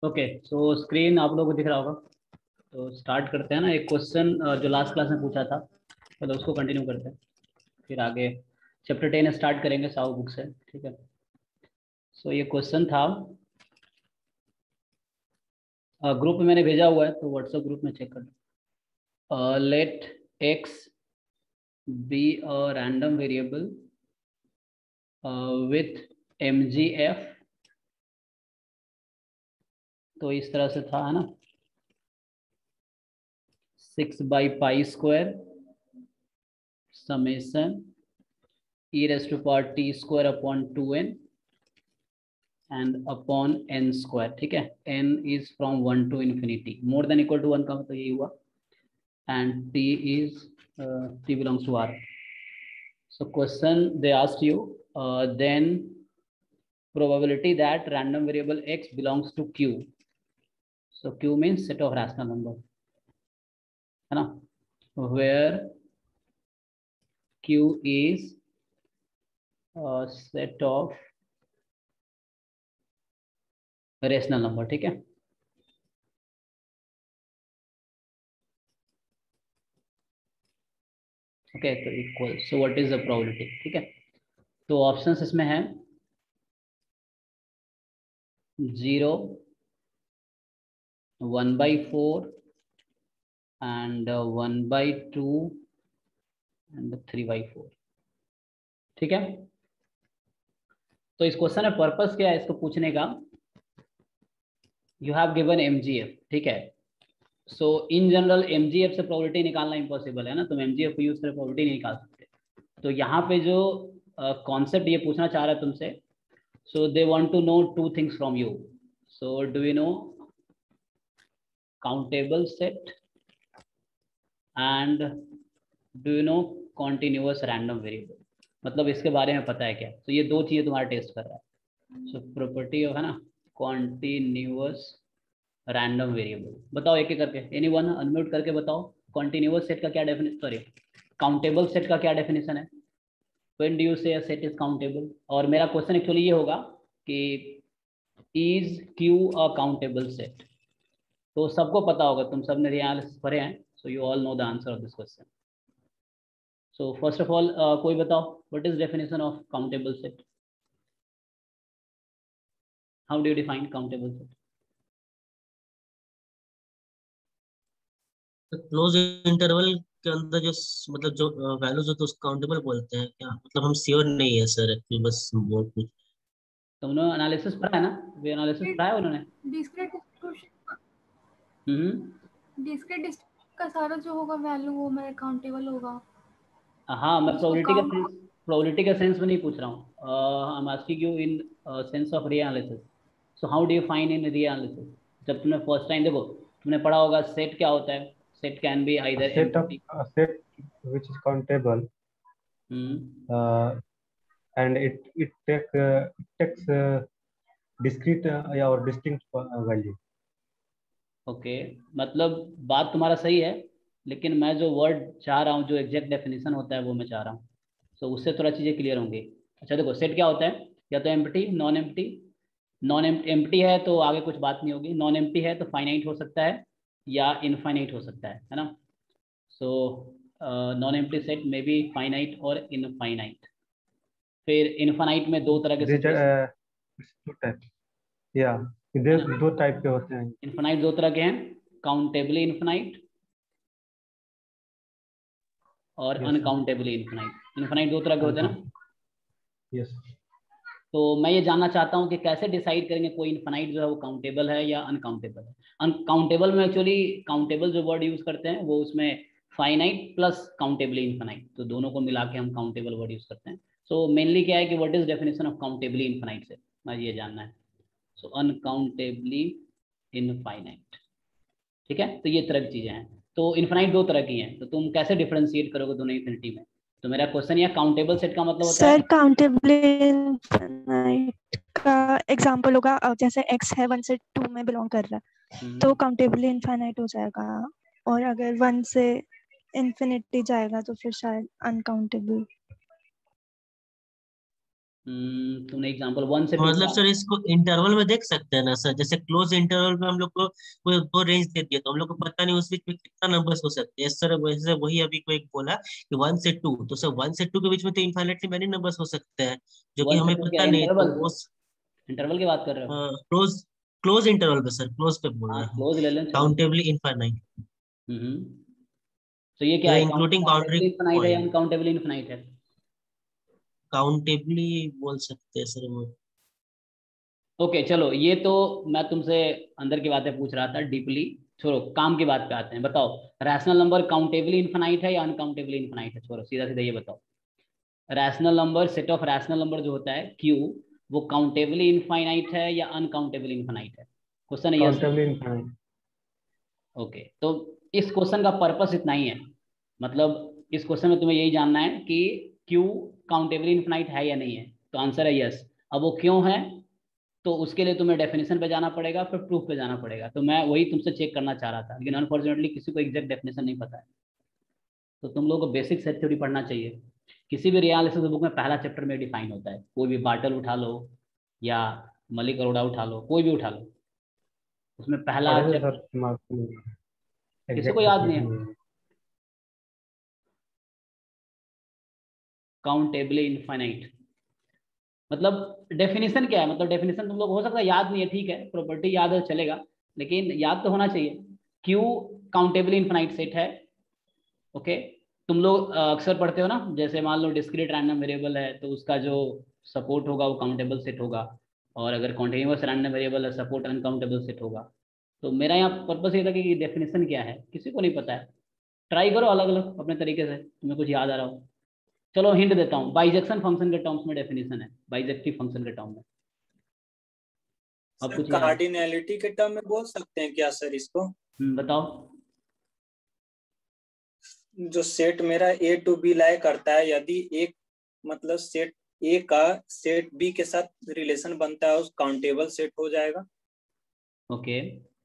Okay, सो screen आप लोगों को दिख रहा होगा, तो स्टार्ट करते हैं ना। एक क्वेश्चन जो लास्ट क्लास में पूछा था, पहले उसको कंटिन्यू करते हैं, फिर आगे चैप्टर 10 स्टार्ट करेंगे साउ बुक से, ठीक है। सो ये क्वेश्चन था, ग्रुप में मैंने भेजा हुआ है, तो व्हाट्सएप ग्रुप में चेक कर लो। Let X be a random variable with MGF, तो इस तरह से था, है ना। 6/π² summation e⁻t² / 2n and upon n², ठीक है। n is from 1 to infinity, more than equal to 1 का मतलब यही हुआ, and t is t belongs to R. So question they asked you, then probability that random variable x belongs to Q. So Q means set of rational number, है ना, where Q is a set of rational number, ठीक है। Okay, तो equal, so what is the probability, ठीक है। तो options इसमें है 0, 1/4 एंड 1/2 एंड 3/4, ठीक है। तो इस क्वेश्चन में पर्पस क्या है इसको पूछने का, यू हैव गिवन MGF, ठीक है। सो इन जनरल MGF से प्रोबेबिलिटी निकालना इम्पॉसिबल है ना, तुम MGF को यूज कर प्रोबेबिलिटी नहीं निकाल सकते। तो यहाँ पे जो कॉन्सेप्ट ये पूछना चाह रहा है तुमसे, so they want to know 2 things from you. So do you know countable set and do you know continuous random variable, मतलब इसके बारे में पता है क्या। तो ये 2 चीजें तुम्हारा टेस्ट कर रहा है। सो प्रॉपर्टी ऑफ, है ना, कॉन्टिन्यूअस रैंडम वेरिएबल, बताओ एक एक करके, एनी वन अनम्यूट करके बताओ, कॉन्टिन्यूअस सेट का क्या डेफिनेशन, सॉरी काउंटेबल सेट का क्या डेफिनेशन है। व्हेन डू यू से अ सेट इज काउंटेबल। और मेरा क्वेश्चन एक्चुअली ये होगा कि is Q a countable set. तो सबको पता होगा, तुम सब ने एनालिसिस पढ़े हैं, so you all know the answer of this question. So first of all कोई बताओ, what is definition of countable set, how do you define countable set. Close interval के अंदर जो मतलब जो वैल्यूज होते हैं उसको काउंटेबल बोलते हैं क्या, मतलब हम श्योर नहीं है सर एक्चुअली, बस वो कुछ। तुमने एनालिसिस पढ़ा है ना, वे एनालिसिस पढ़ा है उन्होंने। डिस्क्रीट डिस्ट्रीब्यूशन हम्म, का सारा जो होगा वैल्यू वो मेरा काउंटेबल होगा। हाँ, मैं उसको काउंट प्रोबेबिलिटी के सेंस में नहीं पूछ रहा हूँ, I am asking you in sense of real analysis. So how do you find in real analysis. जब तुमने फर्स्ट टाइम, देखो तुमने पढ़ा होगा सेट क्या होता है, set can be either empty. A set which is countable, and it takes discrete or distinct value. Okay, मतलब बात तुम्हारा सही है, लेकिन मैं जो वर्ड चाह रहा हूँ, जो एग्जैक्ट डेफिनेशन होता है वो मैं चाह रहा हूँ। सो उससे थोड़ा चीज़ें क्लियर होंगी। अच्छा देखो, सेट क्या होता है, या तो empty, non empty. Non empty है तो आगे कुछ बात नहीं होगी, नॉन एम्प्टी है तो फाइनाइट हो सकता है या इनफाइनाइट हो सकता है ना। सो नॉन एम्प्टी सेट में बी फाइनाइट और इनफाइनाइट। फिर इनफाइनाइट में 2 तरह के These situation, are two types. Yeah, है इधर ना। 2 टाइप के होते हैं। इनफाइनाइट 2 तरह के हैं, काउंटेबली इनफाइनाइट और Yes, sir. Uncountably infinite. Infinite 2 तरह के होते हैं ना। Yes. तो मैं ये जानना चाहता हूँ कि कैसे डिसाइड करेंगे कोई इनफाइनाइट जो है वो काउंटेबल है या अनकाउंटेबल है। अनकाउंटेबल में एक्चुअली काउंटेबल जो वर्ड यूज करते हैं वो उसमें फाइनाइट प्लस काउंटेबली इनफाइनाइट, तो दोनों को मिला के हम काउंटेबल वर्ड यूज करते हैं। सो मेनली क्या है कि what is definition of countably infinite से मैं ये जानना है। सो अनकाउंटेबली इनफाइनाइट, ठीक है। तो ये तरह की चीजें हैं। तो इनफाइनाइट 2 तरह की हैं, तो तुम कैसे डिफरेंशिएट करोगे दोनों इन्फिनिटी में। तो मेरा क्वेश्चन यह काउंटेबल सेट का मतलब होता है, सर काउंटेबल इनफाइनाइट का एग्जांपल होगा जैसे x है 1 से 2 में बिलोंग कर रहा है तो काउंटेबली इनफाइनाइट हो जाएगा, और अगर 1 से इन्फिनिटी जाएगा तो फिर शायद अनकाउंटेबल। तुमने एग्जांपल 1 से 2 मतलब सर इसको इंटरवल में देख सकते हैं ना सर, जैसे क्लोज इंटरवल में हम लोग को कोई दो रेंज दे दिया तो हम लोग को पता नहीं उस बीच में कितना नंबर्स हो सकते हैं सर। वैसे वही अभी कोई बोला कि 1 से 2, तो सर 1 से 2 के बीच में तो इनफाइनाइटली मैनी नंबर्स हो सकते हैं जो कि 1 से हमें 2 क्या पता नहीं, तो इंटरवल? वो इंटरवल की बात कर रहे हो? क्लोज क्लोज इंटरवल पे सर, क्लोज पे बोल हाँ रहे हैं, क्लोज ले लें चलो। काउंटेबली इनफाइनाइट, तो ये क्या है, इंक्लूडिंग बाउंड्री काउंटेबली इनफाइनाइट है या पॉइंट। अनकाउंटेबली इनफाइनाइट है? काउंटेबली बोल सकते हैं सर वो। ओके चलो, ये तो मैं तुमसे अंदर की बातें पूछ रहा था डीपली, छोड़ो काम की बात पे आते हैं। बताओ रैशनल नंबर काउंटेबली इनफाइनाइट है या अनकाउंटेबली इनफाइनाइट है? छोड़ो, सीधा सीधा ये बताओ। Rational number, set of rational number जो होता है क्यू, वो काउंटेबली इनफाइनाइट है या अनकाउंटेबली इनफाइनाइट है? क्वेश्चन है यस। Countably infinite. ओके, तो इस क्वेश्चन का पर्पस इतना ही है, मतलब इस क्वेश्चन में तुम्हें यही जानना है कि क्यू काउंटेबली इनफाइनाइट है या नहीं है, तो आंसर है यस। अब वो क्यों है, तो उसके लिए तुम्हें डेफिनेशन पे जाना पड़ेगा, फिर प्रूफ पे जाना पड़ेगा। तो मैं वही तुमसे चेक करना चाह रहा था, लेकिन अनफॉर्चुनेटली किसी को एग्जैक्ट डेफिनेशन नहीं पता है। तो तुम लोगों को बेसिक सेट थ्योरी पढ़ना चाहिए। किसी भी रियल एनालिसिस बुक में पहला चैप्टर में डिफाइन होता है, कोई भी बार्टल उठा लो या मलिक अरोड़ा उठा लो, कोई भी उठा लो, उसमें पहला पढ़े थे सर, चैप्टर दिमाग में किसी को एग्जैक्ट याद नहीं डेफिनेशन है। नहीं है। काउंटेबली इनफाइनाइट मतलब डेफिनेशन क्या है? मतलब डेफिनेशन तुम लोग हो सकता है याद नहीं है, ठीक है, प्रॉपर्टी याद है चलेगा, लेकिन याद तो होना चाहिए। क्यू काउंटेबली इनफाइनाइट सेट है। ओके, तुम लोग अक्सर पढ़ते हो ना, जैसे मान लो डिस्क्रीट रैंडम वेरिएबल है तो उसका जो सपोर्ट होगा वो काउंटेबल सेट होगा, और अगर कॉन्टिन्यूअस रैंडम वेरिएबल है सपोर्ट अनकाउंटेबल सेट होगा। तो मेरा यहाँ पर्पस ये था कि डेफिनेशन क्या है किसी को नहीं पता है। ट्राई करो अलग अलग अपने तरीके से, तुम्हें कुछ याद आ रहा हो। चलो हिंट देता हूँ, बाइजेक्शन फंक्शन के टर्म्स में डेफिनेशन है, बाइजेक्टिव फंक्शन के टर्म में। अब सर कुछ याद? कार्डिनैलिटी के टर्म में बोल सकते हैं क्या सर इसको? बताओ। जो सेट मेरा ए टू बी लाई करता है, यदि एक मतलब सेट ए का सेट बी के साथ रिलेशन बनता है, उस काउंटेबल सेट हो जाएगा। ओके,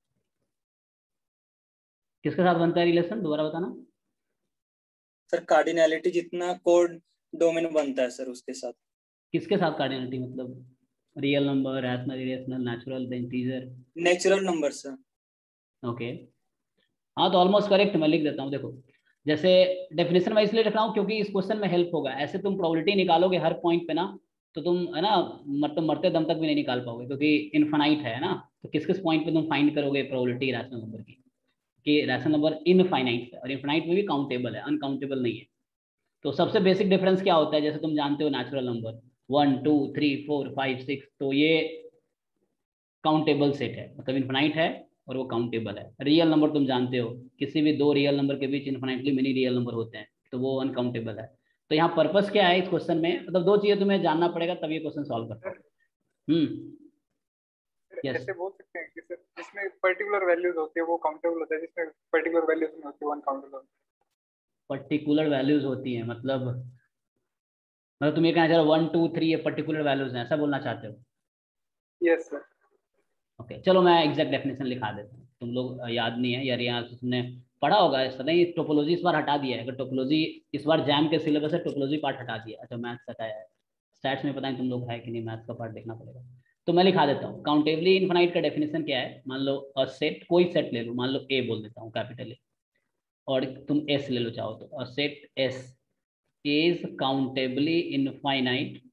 किसके साथ बनता है रिलेशन, दोबारा बताना। सर कार्डिनैलिटी जितना कोड डोमेन बनता है सर उसके साथ। किसके साथ कार्डिनलिटी मतलब? Real number, rational, irrational, natural, integer? Natural number sir. Okay, हाँ तो ऑलमोस्ट करेक्ट, मैं लिख देता हूँ देखो। जैसे डेफिनेशन मैं इसलिए रख रहा हूँ क्योंकि इस क्वेश्चन में हेल्प होगा। ऐसे तुम प्रोबेबिलिटी निकालोगे हर पॉइंट पे ना, तो तुम है ना मतलब मरते दम तक भी नहीं निकाल पाओगे, क्योंकि इनफाइनाइट है ना। तो किस किस पॉइंट पे तुम फाइंड करोगे प्रोबेबिलिटी रैशनल नंबर की, कि रैशनल नंबर इनफाइनाइट है, और इनफाइनाइट में भी काउंटेबल है, अनकाउंटेबल नहीं है। तो सबसे बेसिक डिफरेंस क्या होता है, जैसे तुम जानते हो नेचुरल नंबर 1 2 3 4 5 6, तो ये काउंटेबल सेट है, मतलब इन्फिनाइट है और वो काउंटेबल है। रियल नंबर तुम जानते हो, किसी भी दो रियल नंबर के बीच इन्फिनाइटली मेनी रियल नंबर होते हैं, तो वो अनकाउंटेबल है। तो यहाँ पर्पस क्या है इस क्वेश्चन में, मतलब दो चीजें तुम्हें जानना पड़ेगा तब ये क्वेश्चन सॉल्व कर पाओ। यस, ऐसे बोल सकते हैं कि सर जिसमें पर्टिकुलर वैल्यूज होती है वो काउंटेबल होता है, जिसमें पर्टिकुलर वैल्यूज नहीं होती वो अनकाउंटेबल होता पर्टिकुलर वैल्यूज होती है मतलब तुम ये कहना चाह रहे हो 1 2 3 ये पर्टिकुलर वैल्यूज हैं, ऐसा बोलना चाहते हो? है। Yes sir. ओके चलो मैं एग्जैक्ट डेफिनेशन लिखा देता हूँ, तुम लोग याद नहीं है यार, यहाँ तुमने पढ़ा होगा ऐसा नहीं। टोपोलॉजी इस बार हटा दिया है, अगर टोपोलॉजी इस बार जैम के सिलेबस से टोपोलॉजी पार्ट हटा दिया। अच्छा मैथ्स हटाया है, स्टैट्स में पता नहीं तुम लोग है कि नहीं, मैथ्स का पार्ट देखना पड़ेगा। तो मैं लिखा देता हूँ, काउंटेबली इनफाइनाइट का डेफिनेशन क्या है। मान लो अ सेट, कोई सेट ले लो, मान लो ए बोल देता हूँ कैपिटल ए, और तुम एस ले लो चाहो तो। A set S is countably infinite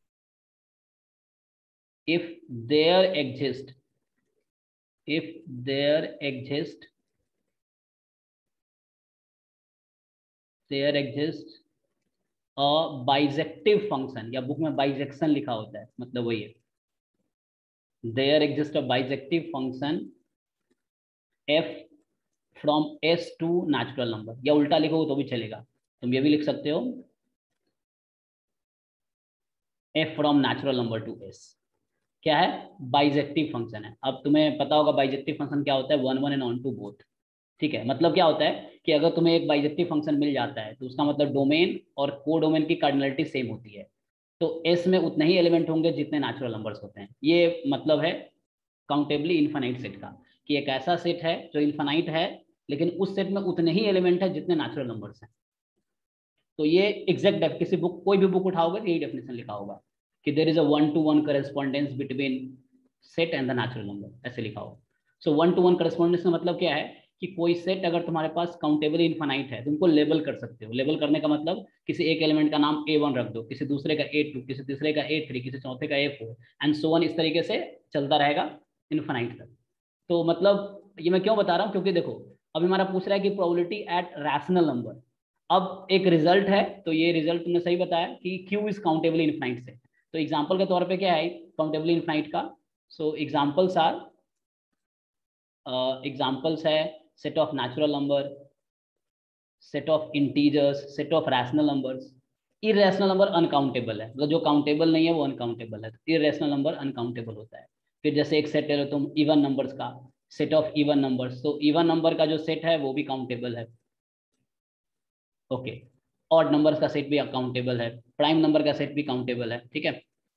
if there exist if there exist a bisective function, या बुक में बाइजेक्शन लिखा होता है, मतलब वही है, there exists a bisective function f from s to natural number, या उल्टा लिखोगे तो भी चलेगा, तुम ये भी लिख सकते हो f from natural number to s। क्या है? बाइजेक्टिव फंक्शन है। अब तुम्हें पता होगा बाइजेक्टिव फंक्शन क्या होता है, 1 1 एंड ऑन टू बोथ। ठीक है, मतलब क्या होता है कि अगर तुम्हें एक बाइजेक्टिव फंक्शन मिल जाता है तो उसका मतलब डोमेन और को डोमेन की कार्डिनलिटी सेम होती है, तो एस में उतने ही एलिमेंट होंगे जितने नेचुरल नंबर्स होते हैं। ये मतलब है काउंटेबली इनफाइनाइट सेट का, कि एक ऐसा सेट है जो इनफाइनाइट है लेकिन उस सेट में उतने ही एलिमेंट है जितने नेचुरल नंबर्स हैं। तो ये एग्जैक्ट किसी बुक, कोई भी बुक उठाओगे तो यही डेफिनेशन लिखा होगा। कि there is a 1-to-1 correspondence between set and the natural number, ऐसे लिखा हो। सो 1-to-1 करेस्पॉन्डेंस का मतलब क्या है कि कोई सेट अगर तुम्हारे पास काउंटेबली इनफाइनाइट है, तुमको लेबल कर सकते हो। लेबल करने का मतलब किसी एक एलिमेंट का नाम A1 रख दो, किसी दूसरे का A2, किसी तीसरे का A3, किसी चौथे का A4 एंड सो ऑन, इस तरीके से चलता रहेगा इनफाइनाइट तक। तो मतलब ये मैं क्यों बता रहा हूँ, क्योंकि देखो अभी हमारा पूछ रहा है कि प्रोबेबिलिटी एट रैशनल नंबर। अब एक रिजल्ट है, तो ये रिजल्ट तुमने सही बताया कि Q is countably infinite set. तो एग्जाम्पल के तौर पे क्या है काउंटेबली इनफाइनाइट का? सो एग्जाम्पल्स आर, एग्जाम्पल्स है set of natural number, set of integers, set of rational numbers. Irrational number uncountable है, मतलब जो काउंटेबल नहीं है वो अनकाउंटेबल है। इरेशनल नंबर अनकाउंटेबल होता है। फिर जैसे एक सेट ले लो तुम इवन नंबर्स का, सेट ऑफ इवन नंबर्स, तो इवन नंबर का जो सेट है वो भी काउंटेबल है। ओके, ऑड नंबर्स का सेट भी काउंटेबल है, प्राइम नंबर का सेट भी काउंटेबल है, ठीक है।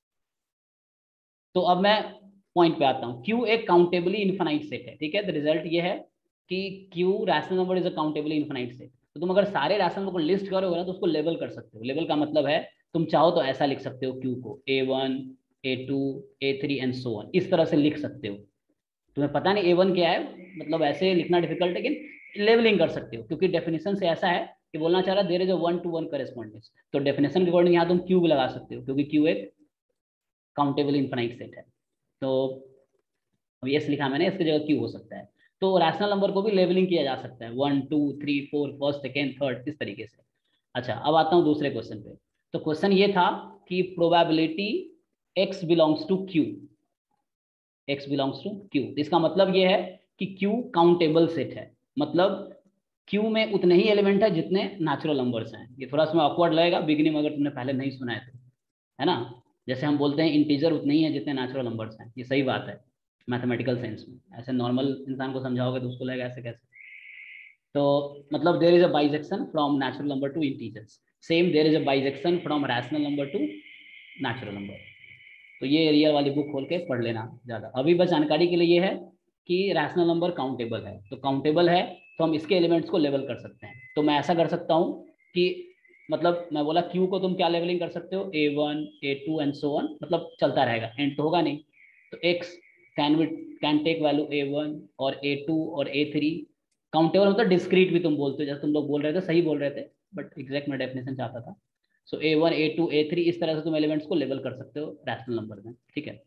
तो अब मैं पॉइंट पे आता हूँ, Q एक काउंटेबली इनफाइनाइट सेट है, ठीक है। तो रिजल्ट ये है कि Q rational number is a countably infinite set. तो तुम अगर सारे रैशनल नंबर को लिस्ट करोगे ना तो उसको लेबल कर सकते हो। लेबल का मतलब है तुम चाहो तो ऐसा लिख सकते हो Q को A1, A2, A3 and so on, इस तरह से लिख सकते हो। तुम्हें पता नहीं A1 क्या है, मतलब ऐसे लिखना डिफिकल्ट है, लेकिन लेवलिंग कर सकते हो, क्योंकि डेफिनेशन से ऐसा है कि बोलना चाह रहा है there is a 1-to-1 correspondence. तो डेफिनेशन के अकॉर्डिंग यहाँ तुम Q भी लगा सकते हो, क्योंकि Q एक काउंटेबल इनफाइनाइट सेट है। तो अब यस लिखा मैंने, इसकी जगह Q हो सकता है। तो रैशनल नंबर को भी लेवलिंग किया जा सकता है 1, 2, 3, 4, फर्स्ट, सेकेंड, थर्ड, इस तरीके से। अच्छा, अब आता हूँ दूसरे क्वेश्चन पे। तो क्वेश्चन ये था कि probability x belongs to Q, x belongs to Q। इसका मतलब ये है कि Q काउंटेबल सेट है, मतलब Q में उतने ही एलिमेंट है जितने नेचुरल नंबर्स हैं। ये थोड़ा सा ऑकवर्ड लगेगा बिगिनिंग में अगर तुमने पहले नहीं सुना है तो, है ना। जैसे हम बोलते हैं इंटीजर उतने ही है जितने नेचुरल नंबर्स हैं, ये सही बात है मैथमेटिकल सेंस में। ऐसे नॉर्मल इंसान को समझाओगे तो उसको लगेगा ऐसे कैसे। तो मतलब there is a bijection from natural number to integers, same there is a bijection from rational number to natural number. तो ये रियल वाली बुक खोल के पढ़ लेना ज़्यादा। अभी बस जानकारी के लिए ये है कि रैशनल नंबर काउंटेबल है, तो काउंटेबल है तो हम इसके एलिमेंट्स को लेवल कर सकते हैं। तो मैं ऐसा कर सकता हूँ कि मतलब मैं बोला Q को तुम क्या लेवलिंग कर सकते हो A1, A2 and so on, मतलब चलता रहेगा, एंड तो होगा नहीं। तो X can take value A1 और A2 और A3। काउंटेबल मतलब डिस्क्रीट भी तुम बोलते हो, जैसे तुम लोग बोल रहे थे, सही बोल रहे थे, बट एग्जैक्ट मैं डेफिनेशन चाहता था। सो A1, A2, A3 इस तरह से तुम एलिमेंट्स को लेवल कर सकते हो रैशनल नंबर में, ठीक है।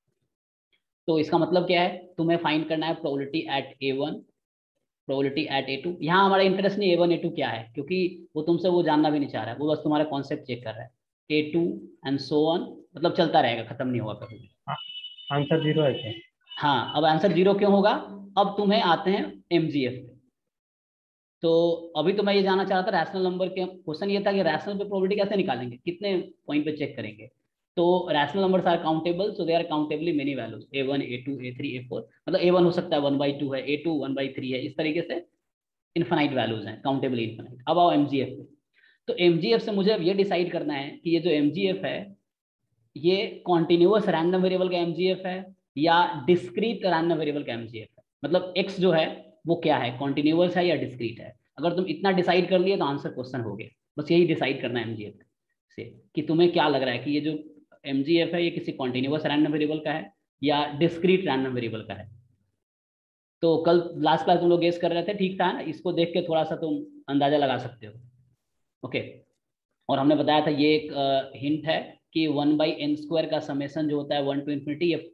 तो इसका मतलब क्या है, तुम्हें फाइंड करना है probability at A1, probability at A2। यहाँ हमारा इंटरेस्ट नहीं A1, A2 क्या है, क्योंकि वो तुमसे वो जानना भी नहीं चाह रहा है, वो बस तुम्हारा कॉन्सेप्ट चेक कर रहा है। A2 एंड सो ऑन, मतलब चलता रहेगा, खत्म नहीं होगा कभी। आंसर 0 है क्या? हाँ, अब आंसर 0 क्यों होगा? अब तुम्हें आते हैं MGF पे। तो अभी तो मैं ये जानना चाह रहा था रैशनल नंबर के, क्वेश्चन ये था कि रैशनल पे प्रोबेबिलिटी कैसे निकालेंगे, कितने पॉइंट पे चेक करेंगे। तो rational numbers are countable, so they are countably many values A1, A2, A3, A4। मतलब A1 हो सकता है 1/2 है, A2 1/3 है, इस तरीके से इनफाइनाइट वैल्यूज हैं, काउंटेबली इनफाइनाइट। अब आओ MGF पे। तो MGF से मुझे अब ये डिसाइड करना है कि ये जो MGF है ये कॉन्टिन्यूअस रैंडम वेरिएबल का MGF है या डिस्क्रीट रैंडम वेरिएबल का MGF है। मतलब X जो है वो क्या है, कॉन्टिन्यूअस है या डिस्क्रीट है। अगर तुम इतना डिसाइड कर लिए तो आंसर क्वेश्चन हो गया। बस यही डिसाइड करना है MGF से, कि तुम्हें क्या लग रहा है कि ये जो MGF है ये किसी कॉन्टिन्यूअस रैंडम वेरिएबल का है या डिस्क्रीट रैंडम वेरिएबल का है। तो कल लास्ट क्लास तुम लोग गेस कर रहे थे, ठीक था ना। इसको देख के थोड़ा सा तुम अंदाजा लगा सकते हो, ओके। और हमने बताया था ये एक हिंट है कि 1/n² का समेशन जो होता है 1 to infinity, ये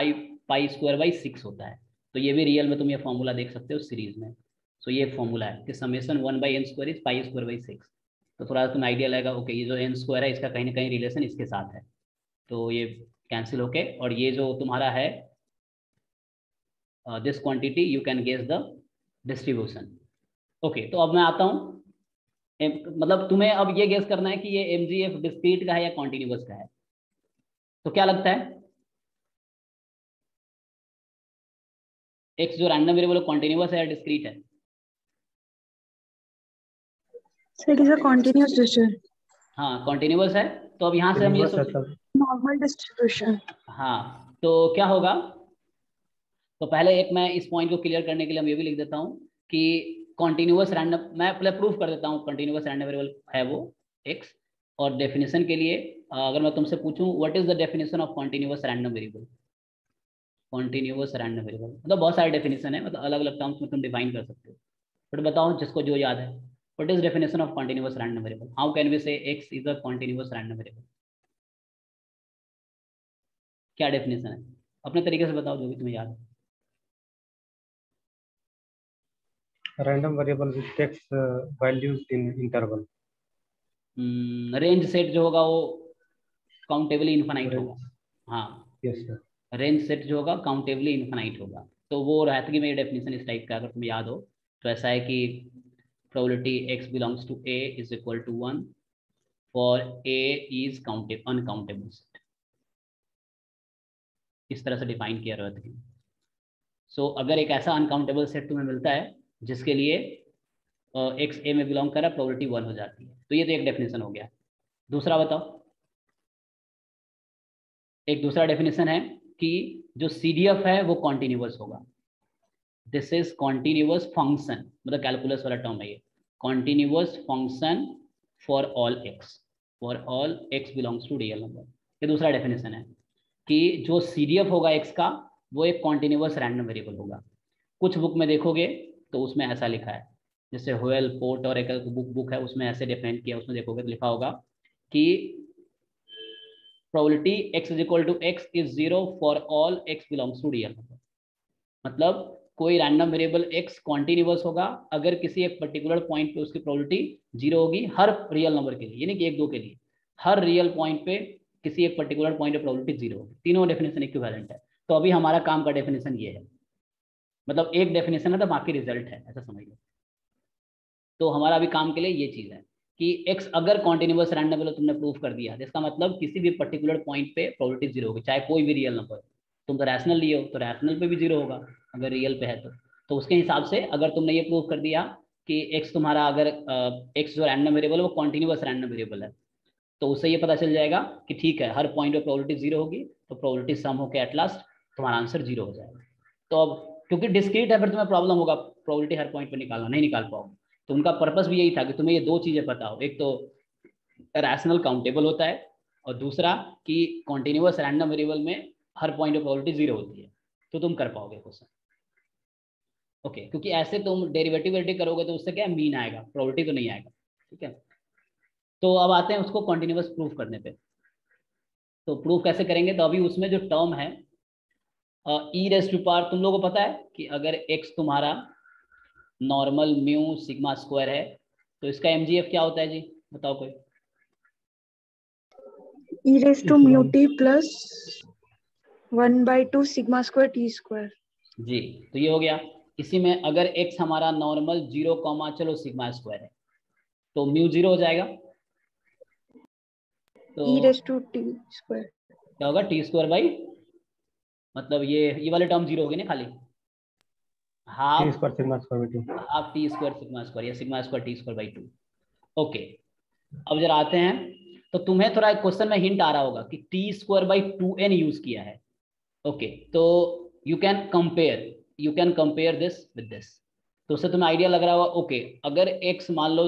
π²/6 होता है। तो ये भी रियल में तुम ये फॉर्मूला देख सकते हो सीरीज में। सो ये फॉर्मूला है कि समेशन 1/n² इज π²/6। तो थोड़ा तुम आइडिया लगेगा, ओके ये जो n² है इसका कहीं ना कहीं रिलेशन इसके साथ है, तो ये कैंसिल होके, और ये जो तुम्हारा है this quantity you can guess the distribution. Okay, तो अब मैं आता हूँ, मतलब तुम्हें अब ये गेस करना है कि ये MGF डिस्क्रीट का है या कॉन्टिन्यूअस का है। तो क्या लगता है, X जो रैंडम वेरिएबल कॉन्टिन्यूअस है या डिस्क्रीट है? Sir it is a continuous distribution, हाँ कॉन्टिन्यूअस है। तो अब यहाँ से हम ये नॉर्मल डिस्ट्रीब्यूशन। हाँ, तो क्या होगा, तो पहले एक मैं इस पॉइंट को क्लियर करने के लिए हम ये भी लिख देता हूँ कि कॉन्टिन्यूअस रैंडम, मैं पहले प्रूफ कर देता हूँ कॉन्टिन्यूअस रैंडम वेरिएबल है वो X, और डेफिनेशन के लिए अगर मैं तुमसे पूछूं what is the definition of continuous random variable, continuous random variable मतलब बहुत सारे डेफिनेशन है, मतलब अलग अलग टर्म्स में तुम डिफाइन कर सकते हो, बट बताओ जिसको जो याद है, what is definition of continuous random variable, how can we say X is a continuous random variable, क्या डेफिनेशन है, अपने तरीके से बताओ जो भी तुम्हें याद है। Random variable which takes values in interval. Range set जो होगा वो काउंटेबली इन्फिनाइट होगा। हाँ Yes sir. रेंज सेट जो होगा काउंटेबली इन्फिनाइट होगा। तो वो रहतगी में डेफिनेशन इस टाइप का अगर तुम्हें याद हो तो ऐसा है कि probability x belongs to a is equal to 1 for a is uncountable set, इस तरह से डिफाइन किया रहतगी। सो अगर एक ऐसा अनकाउंटेबल सेट तुम्हें मिलता है जिसके लिए x a में बिलोंग कर रहा है, प्रोबेबिलिटी 1 हो जाती है, तो ये तो एक डेफिनेशन हो गया। दूसरा बताओ, एक दूसरा डेफिनेशन है कि जो CDF है वो कॉन्टिन्यूअस होगा, दिस इज कॉन्टिन्यूअस फंक्शन, मतलब कैलकुलस वाला टर्म है ये, continuous function for all x belongs to real number. ये दूसरा डेफिनेशन है कि जो CDF होगा x का वो एक कॉन्टिन्यूअस रैंडम वेरिएबल होगा। कुछ बुक में देखोगे तो उसमें ऐसा लिखा है, जैसे होयल पोर्ट और एक बुक है उसमें ऐसे डिफाइन किया, उसमें देखोगे तो लिखा होगा कि probability x is equal to x is 0 for all x belongs to real number, मतलब कोई रैंडम वेरिएबल x कॉन्टिन्यूअस होगा अगर किसी एक पर्टिकुलर पॉइंट पे उसकी प्रोबेबिलिटी 0 होगी हर रियल नंबर के लिए, यानी कि 1 2 के लिए, हर रियल पॉइंट पे किसी एक पर्टिकुलर पॉइंट पे प्रोबेबिलिटी 0 होगी। तीनों डेफिनेशन इक्विवेलेंट है। तो अभी हमारा काम का डेफिनेशन ये है, मतलब एक डेफिनेशन है तो बाकी रिजल्ट है, ऐसा समझ लो। तो हमारा अभी काम के लिए ये चीज है कि x अगर कॉन्टिन्यूअस रैंडम वेरिएबल तुमने प्रूव कर दिया, जिसका मतलब किसी भी पर्टिकुलर पॉइंट पे प्रोबेबिलिटी 0 होगी, चाहे कोई भी रियल नंबर, तुम तो रैशनल लिए हो तो रैशनल पे भी 0 होगा अगर रियल पे है तो उसके हिसाब से अगर तुमने ये प्रूव कर दिया कि x तुम्हारा अगर x जो रैंडम वेरिएबल है वो कॉन्टिन्यूअस रैंडम वेरिएबल है, तो उससे ये पता चल जाएगा कि ठीक है हर पॉइंट पे प्रोबेबिलिटी 0 होगी, तो प्रोबेबिलिटी सम होकर एट लास्ट तुम्हारा आंसर 0 हो जाएगा। तो अब क्योंकि डिस्क्रीट है फिर तुम्हें प्रॉब्लम होगा प्रोबेबिलिटी हर पॉइंट पे निकालना, नहीं निकाल पाओगे। तो उनका पर्पस भी यही था कि तुम्हें ये दो चीजें पता हो, एक तो रैशनल काउंटेबल होता है और दूसरा कि कॉन्टिन्यूअस रैंडम वेरिएबल में हर पॉइंट पे प्रोबेबिलिटी 0 होती है, तो तुम कर पाओगे क्वेश्चन। ओके, क्योंकि ऐसे तुम डेरिवेटिव करोगे तो उससे क्या मीन आएगा, प्रोबेबिलिटी तो नहीं आएगा। ठीक है, तो अब आते हैं उसको कॉन्टिन्यूअस प्रूफ करने पे। तो प्रूफ कैसे करेंगे, तो अभी उसमें जो टर्म है ई रेज़ टू पावर, तुम लोगों को पता है कि अगर x तुम्हारा नॉर्मल म्यू सिग्मा स्क्वायर है तो इसका MGF क्या होता है जी, बताओ कोई। e raised to mu t plus 1/2 sigma square t square। जी, तो ये हो गया। इसी में अगर x हमारा नॉर्मल 0, चलो सिग्मा स्क्वायर है तो म्यू 0 हो जाएगा, तो e raised to t square क्या होगा t स्क्वायर बाई, मतलब ये वाले टर्म 0 हो गए ना, खाली half T square sigma square by 2. Half T square sigma square या sigma square T square by 2। Okay, अब जरा आते हैं, तो तुम्हें थोड़ा क्वेश्चन में हिंट आ रहा होगा कि T square by 2n use किया है। ओके, तो you can compare this with this, तो उससे तुम्हें आइडिया लग रहा होगा। ओके, अगर x मान लो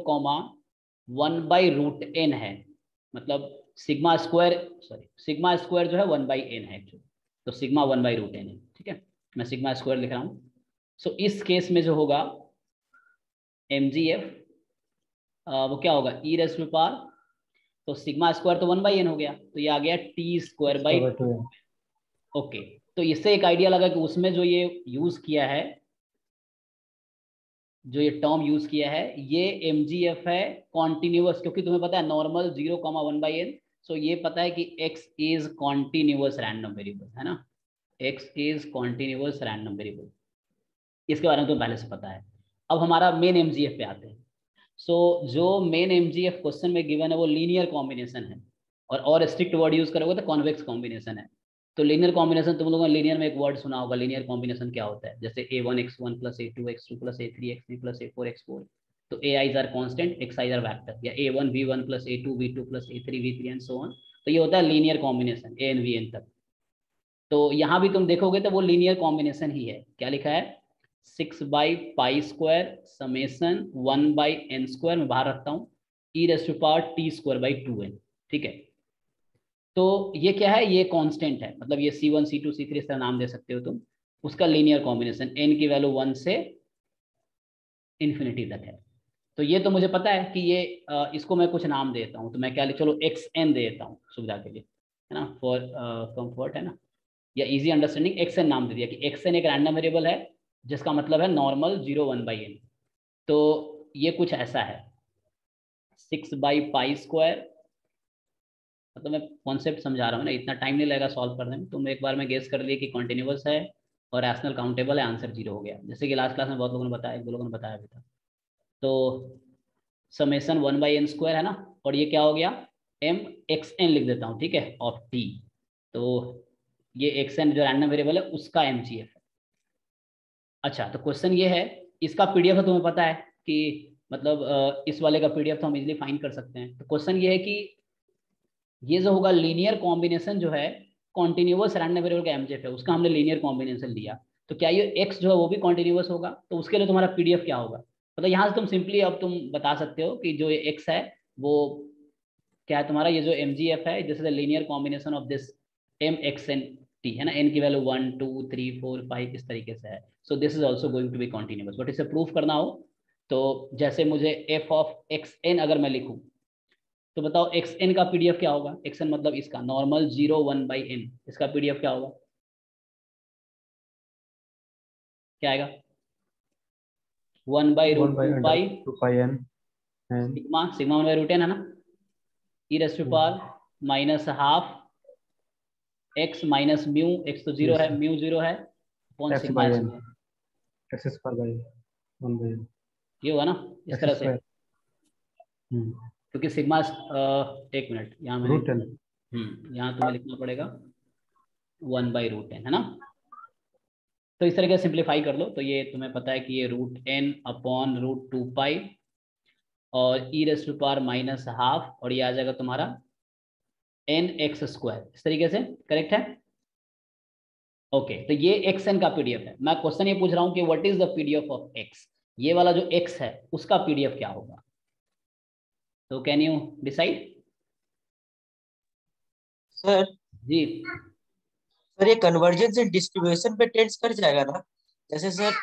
0,1/√n है, मतलब सिग्मा स्क्वायर जो है 1/n है एक्चुअली, तो सिग्मा 1/√n है। ठीक है, मैं सिग्मा स्क्वायर लिख रहा हूँ। सो इस केस में जो होगा MGF वो क्या होगा, ई रेज़ टू पावर, तो सिग्मा स्क्वायर तो 1/n हो गया, तो ये आ गया टी स्क्वायर बाई 2। ओके, तो इससे एक आइडिया लगा कि उसमें जो ये यूज किया है, जो ये टर्म यूज किया है, ये MGF है कॉन्टिन्यूअस, क्योंकि तुम्हें पता है नॉर्मल 0,1/n, सो ये पता है कि x is continuous random variable है ना, x is continuous random variable, इसके बारे में तो पहले से पता है। अब हमारा मेन MGF पे आते हैं। सो जो मेन MGF क्वेश्चन में गिवन है वो लीनियर कॉम्बिनेशन है, और स्ट्रिक्ट वर्ड यूज करोगे तो कॉन्वेक्स कॉम्बिनेशन है। तो लीनियर कॉम्बिनेशन, तुम लोगों ने लीनियर में एक वर्ड सुना होगा, लीनियर कॉम्बिनेशन क्या होता है, जैसे a1x1 plus a2x2 plus a3x3 plus a4x4, तो ai's are constant, xi's are vector, या a1v1 plus a2v2 plus a3v3 and so on, तो ये होता है लीनियर कॉम्बिनेशन an vn तक। तो यहाँ भी तुम देखोगे तो वो लीनियर कॉम्बिनेशन ही है। क्या लिखा है, 6/π² समेशन 1/n², मैं बाहर रखता हूँ, e raise to power t² by 2n। ठीक है, तो ये क्या है, ये कांस्टेंट है, मतलब ये C1 C2 C3 इस तरह नाम दे सकते हो तुम, उसका लीनियर कॉम्बिनेशन n की वैल्यू 1 से इन्फिनिटी तक है। तो ये तो मुझे पता है कि ये इसको मैं कुछ नाम देता हूँ, तो मैं क्या चलो xn दे देता हूँ सुविधा के लिए, है ना, फॉर कंफर्ट, है ना, या इजी अंडरस्टैंडिंग xn नाम दे दिया कि xn एक रैंडम वेरिएबल है जिसका मतलब है नॉर्मल 0 1/n। तो ये कुछ ऐसा है 6/π², मतलब मैं कॉन्सेप्ट समझा रहा हूँ ना, इतना टाइम नहीं लगेगा सॉल्व करने में। तुम एक बार में गेस कर लिए कि कॉन्टिन्यूअस है और रैशनल काउंटेबल है, आंसर 0 हो गया, जैसे कि लास्ट क्लास में बहुत लोगों ने बताया, 2 लोगों ने बताया भी था। तो समेशन 1/n² है ना, और ये क्या हो गया mxn लिख देता हूँ, ठीक है, ऑफ t। तो ये xn जो रैंडम वेरिएबल है उसका mgf है। अच्छा, तो क्वेश्चन ये है, इसका पीडीएफ है तुम्हें पता है कि मतलब इस वाले का पीडीएफ तो हम इजीली फाइंड कर सकते हैं। तो क्वेश्चन ये है कि ये जो होगा लीनियर कॉम्बिनेशन जो है कॉन्टिन्यूअस रैंडम वेरिएबल का एमजेफ है, उसका हमने लीनियर कॉम्बिनेशन लिया, तो क्या ये एक्स जो है वो भी कॉन्टिन्यूअस होगा? तो उसके लिए तुम्हारा पीडीएफ क्या होगा, मतलब यहाँ से तुम सिंपली अब तुम बता सकते हो कि जो ये एक्स है वो क्या है तुम्हारा, ये जो एमजीएफ है this is the linear combination of this M X N T, है ना, एन की वैल्यू 1 2 3 4 5 इस तरीके से है। So this is also going to be continuous. But इसे प्रूफ करना हो तो जैसे मुझे एफ ऑफ एक्स एन अगर मैं लिखूँ, तो बताओ एक्स एन का पीडीएफ क्या होगा? एक्स एन मतलब इसका नॉर्मल 0 1/n, इसका पीडीएफ क्या होगा, क्या आएगा? 1/√2π सिग्मा, सिग्मा 1/√n है ना, e⁻² -½ x minus mu, x तो 0 है, म्यू 0 है, अपॉन सिग्मा x²/1/n ये हुआ ना इस तरह से, क्योंकि सिग्मा एक मिनट यहाँ मैं यहाँ तुम्हें लिखना पड़ेगा 1/√n, है ना। तो इस तरीके से सिंप्लीफाई कर लो, तो ये तुम्हें पता है कि ये √n अपॉन √2π और e⁻⁻½ और ये आ जाएगा तुम्हारा nx², इस तरीके से, करेक्ट है? ओके, तो ये xn का पीडीएफ है। मैं क्वेश्चन ये पूछ रहा हूँ कि what is the PDF of x, ये वाला जो x है उसका पीडीएफ क्या होगा? तो can you decide? Sir ji sir ये कन्वर्जेंस एंड डिस्ट्रीब्यूशन पे टेंड्स कर जाएगा ना, जैसे सर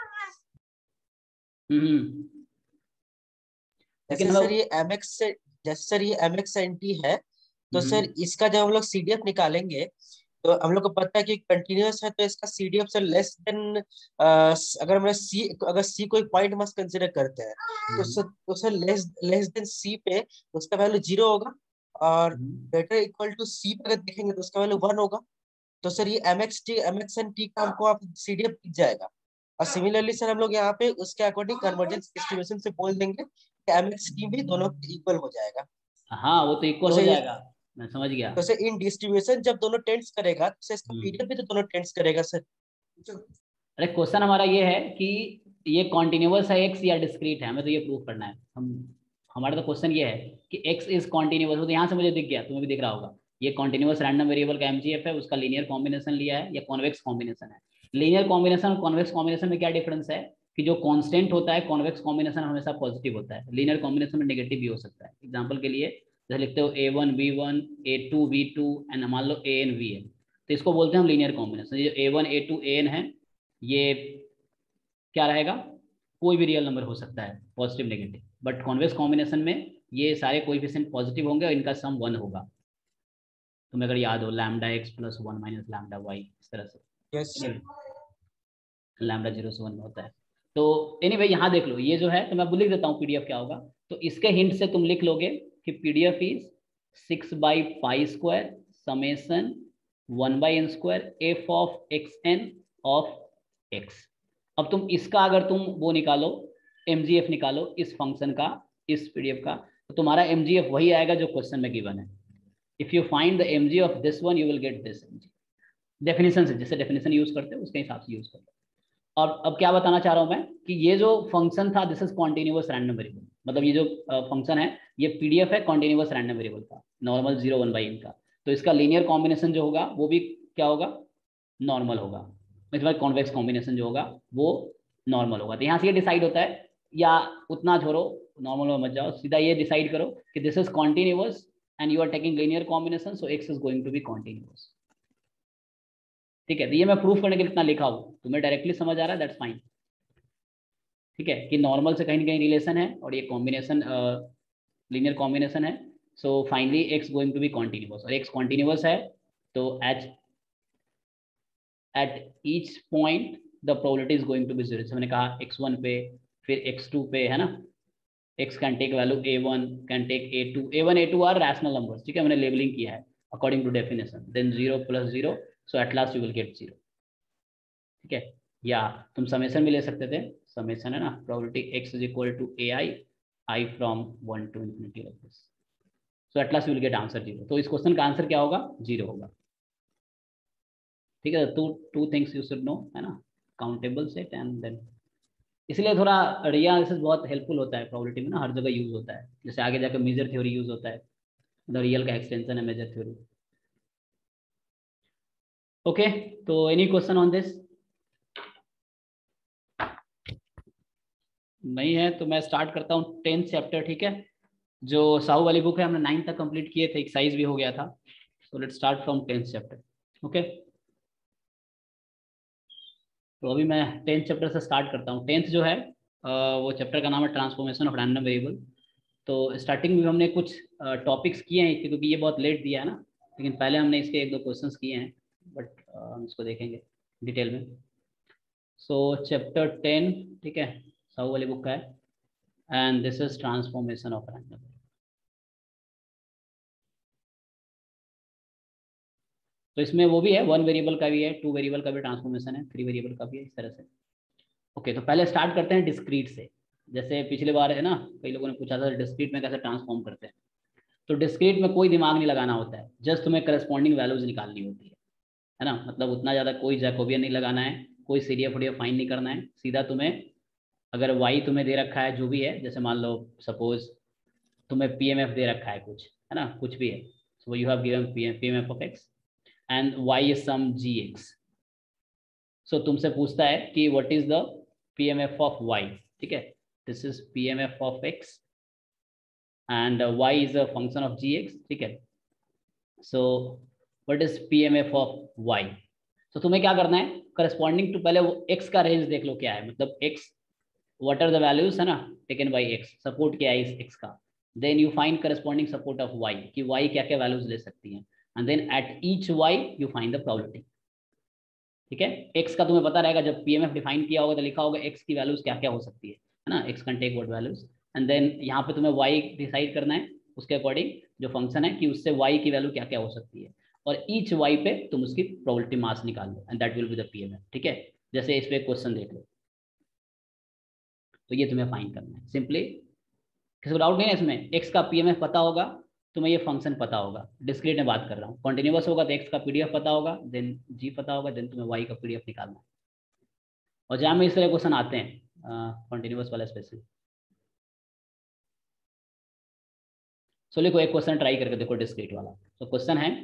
लेकिन सर ये mx से, जैसे सर ये mx/n/t है, तो सर इसका जब हम लोग सीडीएफ निकालेंगे तो हम लोग को पता है कि कंटिन्यूअस है, तो इसका सीडीएफ से लेस देन, अगर हम अगर सी कोई पॉइंट मस्त कंसीडर करते हैं तो सर लेस देन सी पे उसका वैल्यू 0 होगा, और ग्रेटर इक्वल टू सी पे अगर देखेंगे तो उसका वैल्यू 1 होगा। तो सर ये mx/n/t का हमको आप सीडीएफ दिख जाएगा। और सिमिलरली सर हम लोग यहाँ पे उसके अकॉर्डिंग कन्वर्जेंस डिस्ट्रीब्यूशन से बोल देंगे कि mx/t भी दोनों इक्वल हो जाएगा। हाँ, वो तो इक्वल हो जाएगा, मैं समझ गया। तो सर इन डिस्ट्रीब्यूशन जब दोनों टेंड्स करेगा तो इसका पीडीएफ भी तो दोनों टेंड्स करेगा सर। अरे क्वेश्चन हमारा ये है कि ये कॉन्टिन्यूअस है x या डिस्क्रीट है, हमें तो ये प्रूव करना है। हमारा तो क्वेश्चन ये है कि x इज कॉन्टिन्यूअस, तो यहाँ से मुझे दिख गया, तुम्हें भी दिख रहा होगा, ये कॉन्टिन्यूअस रैंडम वेरिएबल का एमजीएफ है, उसका लीनियर कॉम्बिनेशन लिया है या कॉन्वेक्स कॉम्बिनेशन है। लीनियर कॉम्बिनेशन और कॉन्वेक्स कॉम्बिनेशन में क्या डिफरेंस है कि जो कांस्टेंट होता है कॉन्वेक्स कॉम्बिनेशन हमेशा पॉजिटिव होता है, लीनियर कॉम्बिनेशन में नेगेटिव भी हो सकता है। एग्जांपल के लिए जैसे लिखते हो a1 b1 a2 b2 and मान लो an vn, तो इसको बोलते हैं हम लीनियर कॉम्बिनेशन। ये a1 a2 an है, ये क्या रहेगा, कोई भी रियल नंबर हो सकता है, positive negative, but convex combination में ये सारे कोएफिशिएंट पॉजिटिव होंगे और इनका सम 1 होगा। तुम्हें अगर याद हो λx + 1 - λy, इस तरह से, लैम्डा 0 से 1 में होता है। तो एनीवे यहाँ देख लो, ये जो है तो मैं लिख देता हूँ पीडीएफ क्या होगा। तो इसके हिंट से तुम लिख लोगे कि PDF is 6/π² summation 1/n² f of xn of x। अब तुम इसका अगर तुम वो निकालो, mgf निकालो इस फंक्शन का, इस पीडीएफ का, तो तुम्हारा mgf वही आएगा जो क्वेश्चन में गिवन है। If you find the mg of this one you will get this mg। Definition से, जैसे डेफिनेशन यूज करते हो उसके हिसाब से यूज करते हो। और अब क्या बताना चाह रहा हूं मैं कि ये जो फंक्शन था this is continuous random variable, मतलब ये जो फंक्शन है ये पीडीएफ है कॉन्टिन्यूअस रैंडम वेरिएबल का, नॉर्मल 0 1/n का। तो इसका लीनियर कॉम्बिनेशन जो होगा वो भी क्या होगा, नॉर्मल होगा, मतलब कॉन्वेक्स कॉम्बिनेशन जो होगा वो नॉर्मल होगा। तो यहाँ से ये डिसाइड होता है, या उतना छोड़ो, नॉर्मल में मत जाओ, सीधा ये डिसाइड करो कि this is continuous and you are taking linear combination, so x is going to be continuous. ठीक है, तो ये मैं प्रूफ करने के लिए इतना लिखा हूँ, तुम्हें डायरेक्टली समझ आ रहा है, दैट्स फाइन. ठीक है, कि नॉर्मल से कहीं ना कहीं रिलेशन है और ये कॉम्बिनेशन लीनियर कॉम्बिनेशन है. So finally X going to be continuous, और एक्स कॉन्टिन्यूअस है तो at each point the probability is going to be zero. जैसे मैंने कहा x1 पे, फिर x2 पे, है ना. x can take value a1, can take a2. a1 a2 are rational numbers. ठीक है, मैंने लेबलिंग किया है according to definition. Then 0 + 0, so at last you will get 0. ठीक है, या तुम समेशन भी ले सकते थे. समेशन है ना, probability x is equal to ai I from 1 to infinity like this. So at last you will get answer 0. तो इस क्वेश्चन का आंसर क्या होगा? 0 होगा. ठीक है, two things you should know, है ना, काउंटेबल सेट एंड देन. इसलिए थोड़ा रियल एनालिसिस बहुत हेल्पफुल होता है प्रोबेबिलिटी में ना, हर जगह यूज होता है. जैसे आगे जाकर मेजर थ्योरी यूज होता है, मतलब रियल का एक्सटेंशन है मेजर थ्योरी. ओके, तो एनी क्वेश्चन ऑन दिस? नहीं है तो मैं स्टार्ट करता हूँ 10th चैप्टर. ठीक है, जो साहू वाली बुक है हमने 9 तक कंप्लीट किए थे, एक्सरसाइज भी हो गया था. So let's start from 10th chapter. Okay, तो अभी मैं 10th चैप्टर से स्टार्ट करता हूँ. 10th जो है वो चैप्टर का नाम है ट्रांसफॉर्मेशन ऑफ रैंडम वेरिएबल. तो स्टार्टिंग में हमने कुछ टॉपिक्स किए हैं क्योंकि ये बहुत लेट दिया है ना, लेकिन पहले हमने इसके 1-2 क्वेश्चंस किए हैं, बट हम इसको देखेंगे डिटेल में. सो चैप्टर 10, ठीक है, साहू वाली बुक का है, and this is transformation of random. तो इसमें वो भी है, 1 वेरिएबल का भी है, 2 वेरिएबल का भी ट्रांसफॉर्मेशन है, 3 वेरिएबल का भी है, इस तरह से. ओके, तो पहले स्टार्ट करते हैं डिस्क्रीट से. जैसे पिछले बार है ना, कई लोगों ने पूछा था डिस्क्रीट में कैसे ट्रांसफॉर्म करते हैं. तो डिस्क्रीट में कोई दिमाग नहीं लगाना होता है, जस्ट तुम्हें करस्पॉन्डिंग वैल्यूज निकालनी होती है ना. मतलब उतना ज़्यादा कोई जैकोबियन नहीं लगाना है, कोई सीरिया फुडिया फाइन नहीं करना है. सीधा तुम्हें अगर वाई तुम्हें दे रखा है जो भी है, जैसे मान लो सपोज तुम्हें पीएमएफ दे रखा है कुछ, है ना, कुछ भी है. So you have given PMF of X and Y is some G X. So तुमसे पूछता है कि what is the PMF of Y. ठीक है, this is PMF of X and y is a function of gx. ठीक है, so what is pmf of y? so तुम्हें क्या करना है, करस्पॉन्डिंग टू पहले वो x का रेंज देख लो क्या है, मतलब x what are the values, है ना, टेकन बाई x, सपोर्ट क्या है इस x का. Then you find corresponding support of y, कि y क्या क्या वैल्यूज ले सकती हैं, and then at each y you find the probability. ठीक है, x का तुम्हें पता रहेगा, जब pmf डिफाइन किया होगा तो लिखा होगा x की वैल्यूज क्या क्या हो सकती है ना, x can take what values, and then यहाँ पे तुम्हें y डिसाइड करना है उसके अकॉर्डिंग जो फंक्शन है कि उससे y की वैल्यू क्या क्या हो सकती है, और ईच y पे तुम उसकी प्रोबेबिलिटी मास निकाल लो, and that will be the PMF. ठीक है, जैसे इस पे क्वेश्चन देख लो, तो ये तुम्हें फाइंड करना है सिंपली. किसी को डाउट नहीं है इसमें? x का पीएमएफ पता होगा, तुम्हें ये फंक्शन पता होगा. डिस्क्रीट में बात कर रहा हूँ, कॉन्टिन्यूअस होगा तो x का पीडीएफ पता होगा, देन g पता होगा, देन तुम्हें y का पीडीएफ निकालना है. और जहाँ में इस तरह क्वेश्चन आते हैं कॉन्टिन्यूअस वाला स्पेशली. सो लिखो एक क्वेश्चन ट्राई करके देखो डिस्क्रीट वाला. तो क्वेश्चन है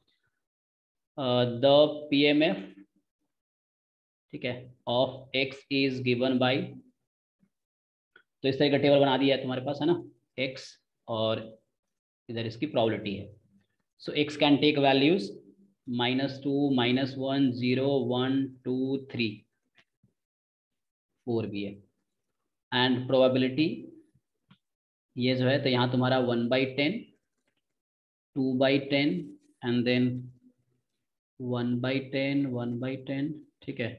द पीएमएफ, ठीक है, of x is given by. तो इस तरह का टेबल बना दिया है तुम्हारे पास, है ना, x और इधर इसकी प्रोबेबिलिटी है. So x can take values -2, -1, 0, 1, 2, 3, 4 भी है. एंड प्रोबेबिलिटी ये जो है, तो यहाँ तुम्हारा 1/10, 2/10 एंड देन 1/10, 1/10. ठीक है,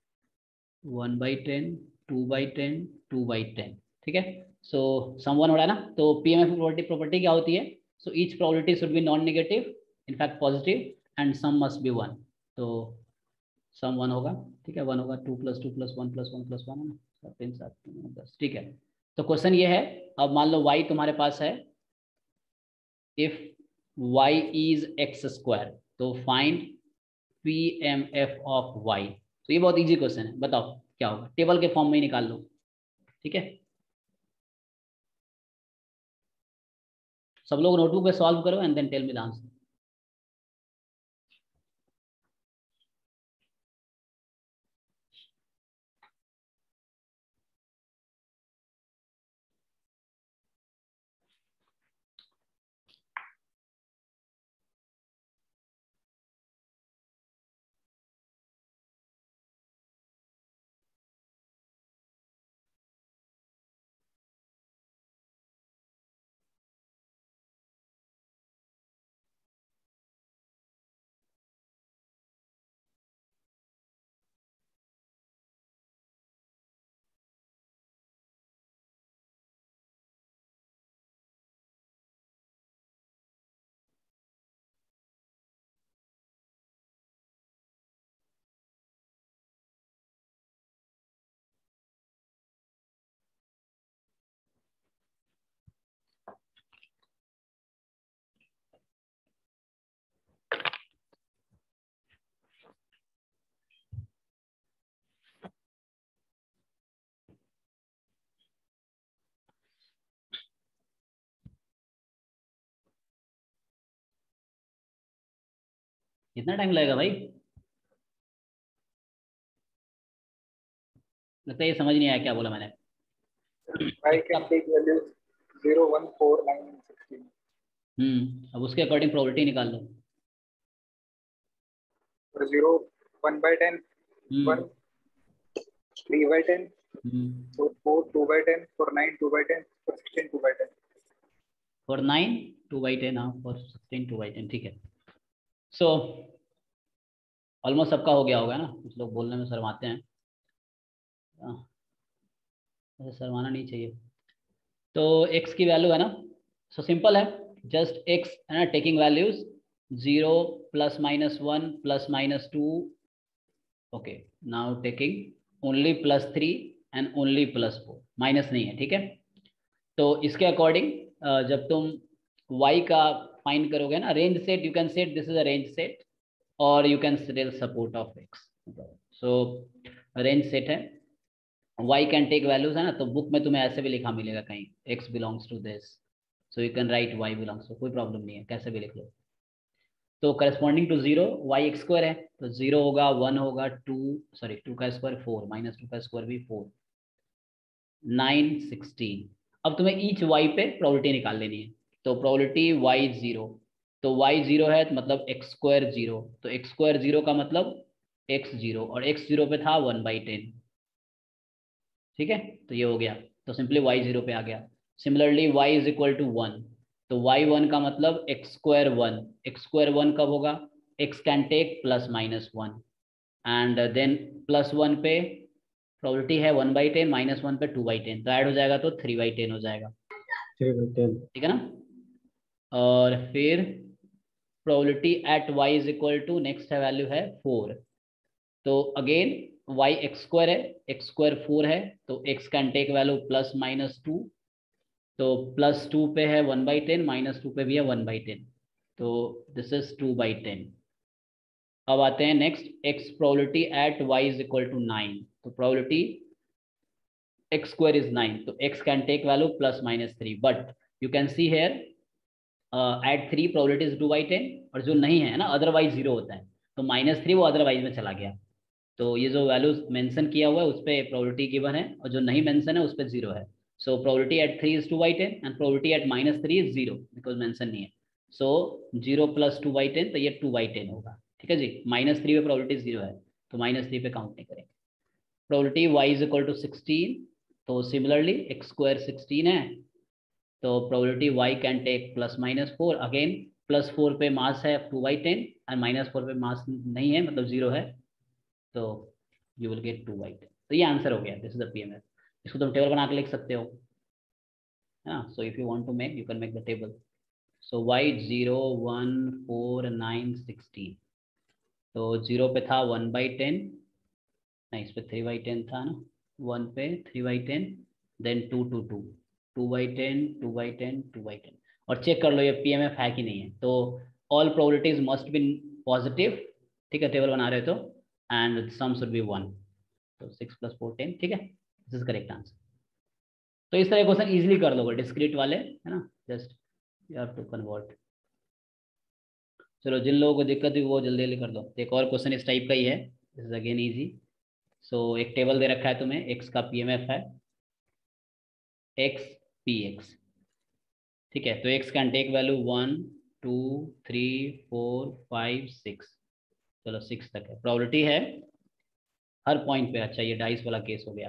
1/10, 2/10, 2/10. ठीक है, सो सम 1 हो रहा है ना. तो पीएमएफ प्रॉपर्टी क्या होती है? So each probability should be non negative, in fact positive, and sum must be 1. तो सम 1 होगा. ठीक है, 1 होगा, 2 + 2 + 1 + 1 + 1 है ना, 7 3 7 9 10. ठीक है, तो क्वेश्चन ये है, अब मान लो y तुम्हारे पास है, इफ y इज x², तो फाइंड पीएमएफ ऑफ y. तो ये बहुत इजी क्वेश्चन है, बताओ क्या होगा, टेबल के फॉर्म में ही निकाल लो. ठीक है, सब लोग नोटबुक पे सॉल्व करो and then tell me the answer. कितना टाइम लगेगा भाई? लगता है ये समझ नहीं आया क्या बोला मैंने। I can take values 0, 1, 4, 9 and 16. अब उसके अकॉर्डिंग प्रोबेबिलिटी निकाल लो। For 0, 1 by 10, 1, 3 by 10, for 4, 2 by 10, for 9, 2 by 10, for 16, 2 by 10. For 9, 2 by 10, हाँ, for 16, 2 by 10, ठीक है। सो ऑलमोस्ट सबका हो गया होगा ना, कुछ लोग बोलने में शर्माते हैं, ऐसे शर्माना नहीं चाहिए। तो x की वैल्यू है ना, सो सिंपल है, जस्ट x है ना, taking values 0 plus minus 1 plus minus 2, okay, now taking only +3 and only +4, minus नहीं है, ठीक है। तो इसके अकॉर्डिंग जब तुम y का फाइंड करोगे ना, range set, you can set this is a range set और you can set support of x। So range set है, y कैन टेक वैल्यूज है ना, तो बुक में तुम्हें ऐसे भी लिखा मिलेगा कहीं x belongs to this, so you can write y belongs to, कोई प्रॉब्लम नहीं है, कैसे भी लिख लो। तो corresponding to 0 y x square है, तो 0 होगा, 1 होगा, 2 सॉरी 2 का स्क्वायर 4, माइनस 2 का स्क्वायर भी 4, 9 16। अब तुम्हें ईच y पे प्रोबेबिलिटी निकाल लेनी है, तो प्रोबेबिलिटी y 0, तो y 0 है तो मतलब x स्क्वायर 0, तो x स्क्वायर 0 का मतलब x 0, और x 0 पे था 1/10, ठीक है। तो ये हो गया, तो सिंपली y 0 पे आ गया। Similarly y is equal to 1, तो y 1 का मतलब x स्क्वायर 1, x स्क्वायर 1 कब होगा, x can take plus minus 1, and then +1 पे प्रोबेबिलिटी है 1/10, -1 पे 2/10, तो ऐड हो जाएगा तो 3/10 हो जाएगा, 3/10, ठीक है ना। और फिर probability at y is equal to, next है वैल्यू है 4, तो अगेन y x स्क्वायर है, x स्क्वायर 4 है, तो x कैन टेक वैल्यू +-2, तो +2 पे है 1/10, -2 पे भी है 1/10, तो दिस इज 2/10। अब आते हैं next, x probability at y is equal to 9, तो प्रोबेबिलिटी x स्क्वायर इज 9, तो x can take value +-3, but you can see here at 3 probability is 2/10, और जो नहीं है ना अदरवाइज 0 होता है, तो -3 वो अदरवाइज में चला गया, तो ये जो वैल्यूज मेंशन किया हुआ है उस पर प्रोबेबिलिटी गिवन है, और जो नहीं मेंशन है उस पर 0 है। So probability at 3 is 2/10 and probability at -3 is 0, because mention नहीं है, सो 0 + 2/10, तो ये 2/10 होगा, ठीक है जी। -3 पे प्रोबेबिलिटी 0 है, तो -3 पे काउंट नहीं करेंगे। Probability y is equal to 16, तो सिमिलरली x स्क्वायर 16 है, तो probability y can take +-4, again +4 पे मास है 2/10 और -4 पे मास नहीं है, मतलब 0 है, तो यू विल गेट 2/10। तो ये आंसर हो गया, दिस इज द पीएमएफ। इसको तुम टेबल बना के लिख सकते हो, है ना। So if you want to make, you can make the table. So y 0 1 4 9 16, तो 0 पे था 1/10, नहीं इस पे 3/10 था ना, 1 पे 3/10, देन 2 2 2 2/10 2/10 2/10, और चेक कर लो ये पीएमएफ है कि नहीं है। तो all probabilities must be positive, ठीक है, टेबल बना रहे हो तो, एंड सम शुड बी 1, तो 6 + 4 10, ठीक है, दिस इज करेक्ट आंसर। तो इस तरह क्वेश्चन इजीली कर लोगे डिस्क्रीट वाले, है ना, just you have to convert. चलो जिन लोगों को दिक्कत हुई वो जल्दी जल्दी कर दो। एक और क्वेश्चन इस टाइप का ही है, this is again easy. So एक टेबल दे रखा है तुम्हें, एक्स का पीएमएफ है एक्स पी एक्स, ठीक है, तो एक्स कैन टेक वैल्यू 1 2 3 4 5 6, चलो 6 तक है, प्रोबेबिलिटी है हर पॉइंट पे। अच्छा ये डाइस वाला केस हो गया,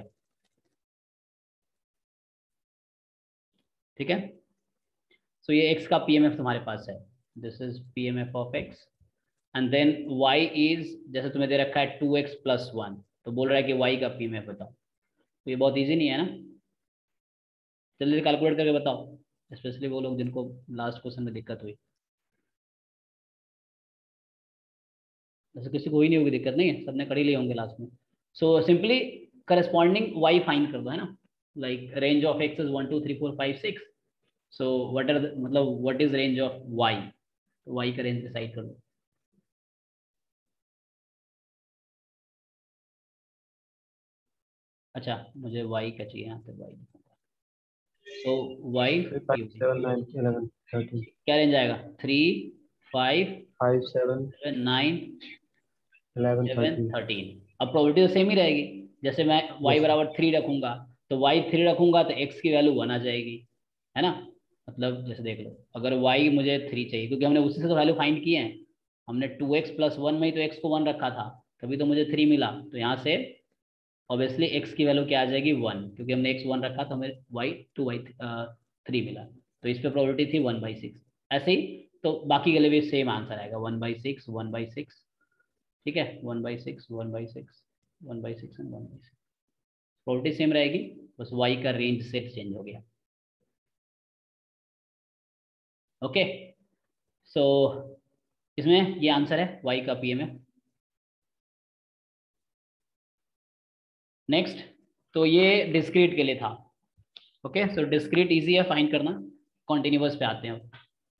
ठीक है। सो ये x का पीएमएफ तुम्हारे पास है, this is PMF of x, and then y is, जैसे तुम्हें दे रखा है 2x + 1, तो बोल रहा है कि y का पीएमएफ बताओ, तो ये बहुत इजी नहीं है ना, जल्दी कैलकुलेट करके बताओ, स्पेशली वो लोग जिनको लास्ट क्वेश्चन में दिक्कत हुई। जैसे किसी को ही नहीं होगी दिक्कत, नहीं है, सबने कर ही लिए होंगे लास्ट में। So simply corresponding y find कर दो, है ना, like range of x is 1 2 3 4 5 6, so what are मतलब what is range of y, तो y का रेंज डिसाइड कर दो। अच्छा मुझे y का चाहिए, यहाँ पे y लिखूंगा, तो y 3 5 7 9 11 13, क्या रेंज आएगा, 3 5 5 7 9 11 7 13 13। अब प्रोबेबिलिटी तो सेम ही रहेगी। जैसे मैं y बराबर 3 रखूंगा तो y 3 रखूंगा तो x की वैल्यू 1 आ जाएगी, है ना। मतलब जैसे देख लो, अगर y मुझे 3 चाहिए क्योंकि हमने उसी से तो वैल्यू फाइंड किए हैं, हमने 2x + 1 में ही तो x को 1 रखा था, तभी तो मुझे 3 मिला। तो यहाँ से ऑब्वियसली x की वैल्यू क्या आ जाएगी 1, क्योंकि हमने x 1 रखा तो हमें y 3 मिला। तो इस पर प्रोबेबिलिटी थी 1/6। ऐसे ही तो बाकी के लिए भी सेम आंसर आएगा 1/6 1/6, ठीक है 1/6 1/6 1/6 एंड 1/6। प्रोबेबिलिटी सेम रहेगी, बस y का रेंज सेट चेंज हो गया। ओके सो इसमें ये आंसर है y का पीएम है। नेक्स्ट, तो ये डिस्क्रीट के लिए था। ओके सो डिस्क्रीट इजी है फाइंड करना। कॉन्टिन्यूअस पे आते हैं।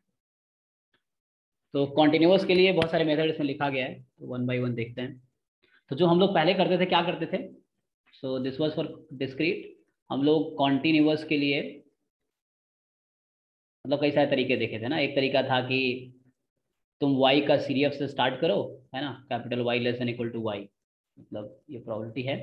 तो कॉन्टिन्यूअस के लिए बहुत सारे मेथड इसमें लिखा गया है, तो 1 बाय 1 देखते हैं। तो जो हम लोग पहले करते थे क्या करते थे, so this was for discrete. हम लोग कॉन्टिन्यूअस के लिए मतलब कई सारे तरीके देखे थे ना। एक तरीका था कि तुम y का सीरीएफ से स्टार्ट करो, है ना, capital Y less than equal to y, मतलब ये प्रोबेबिलिटी है।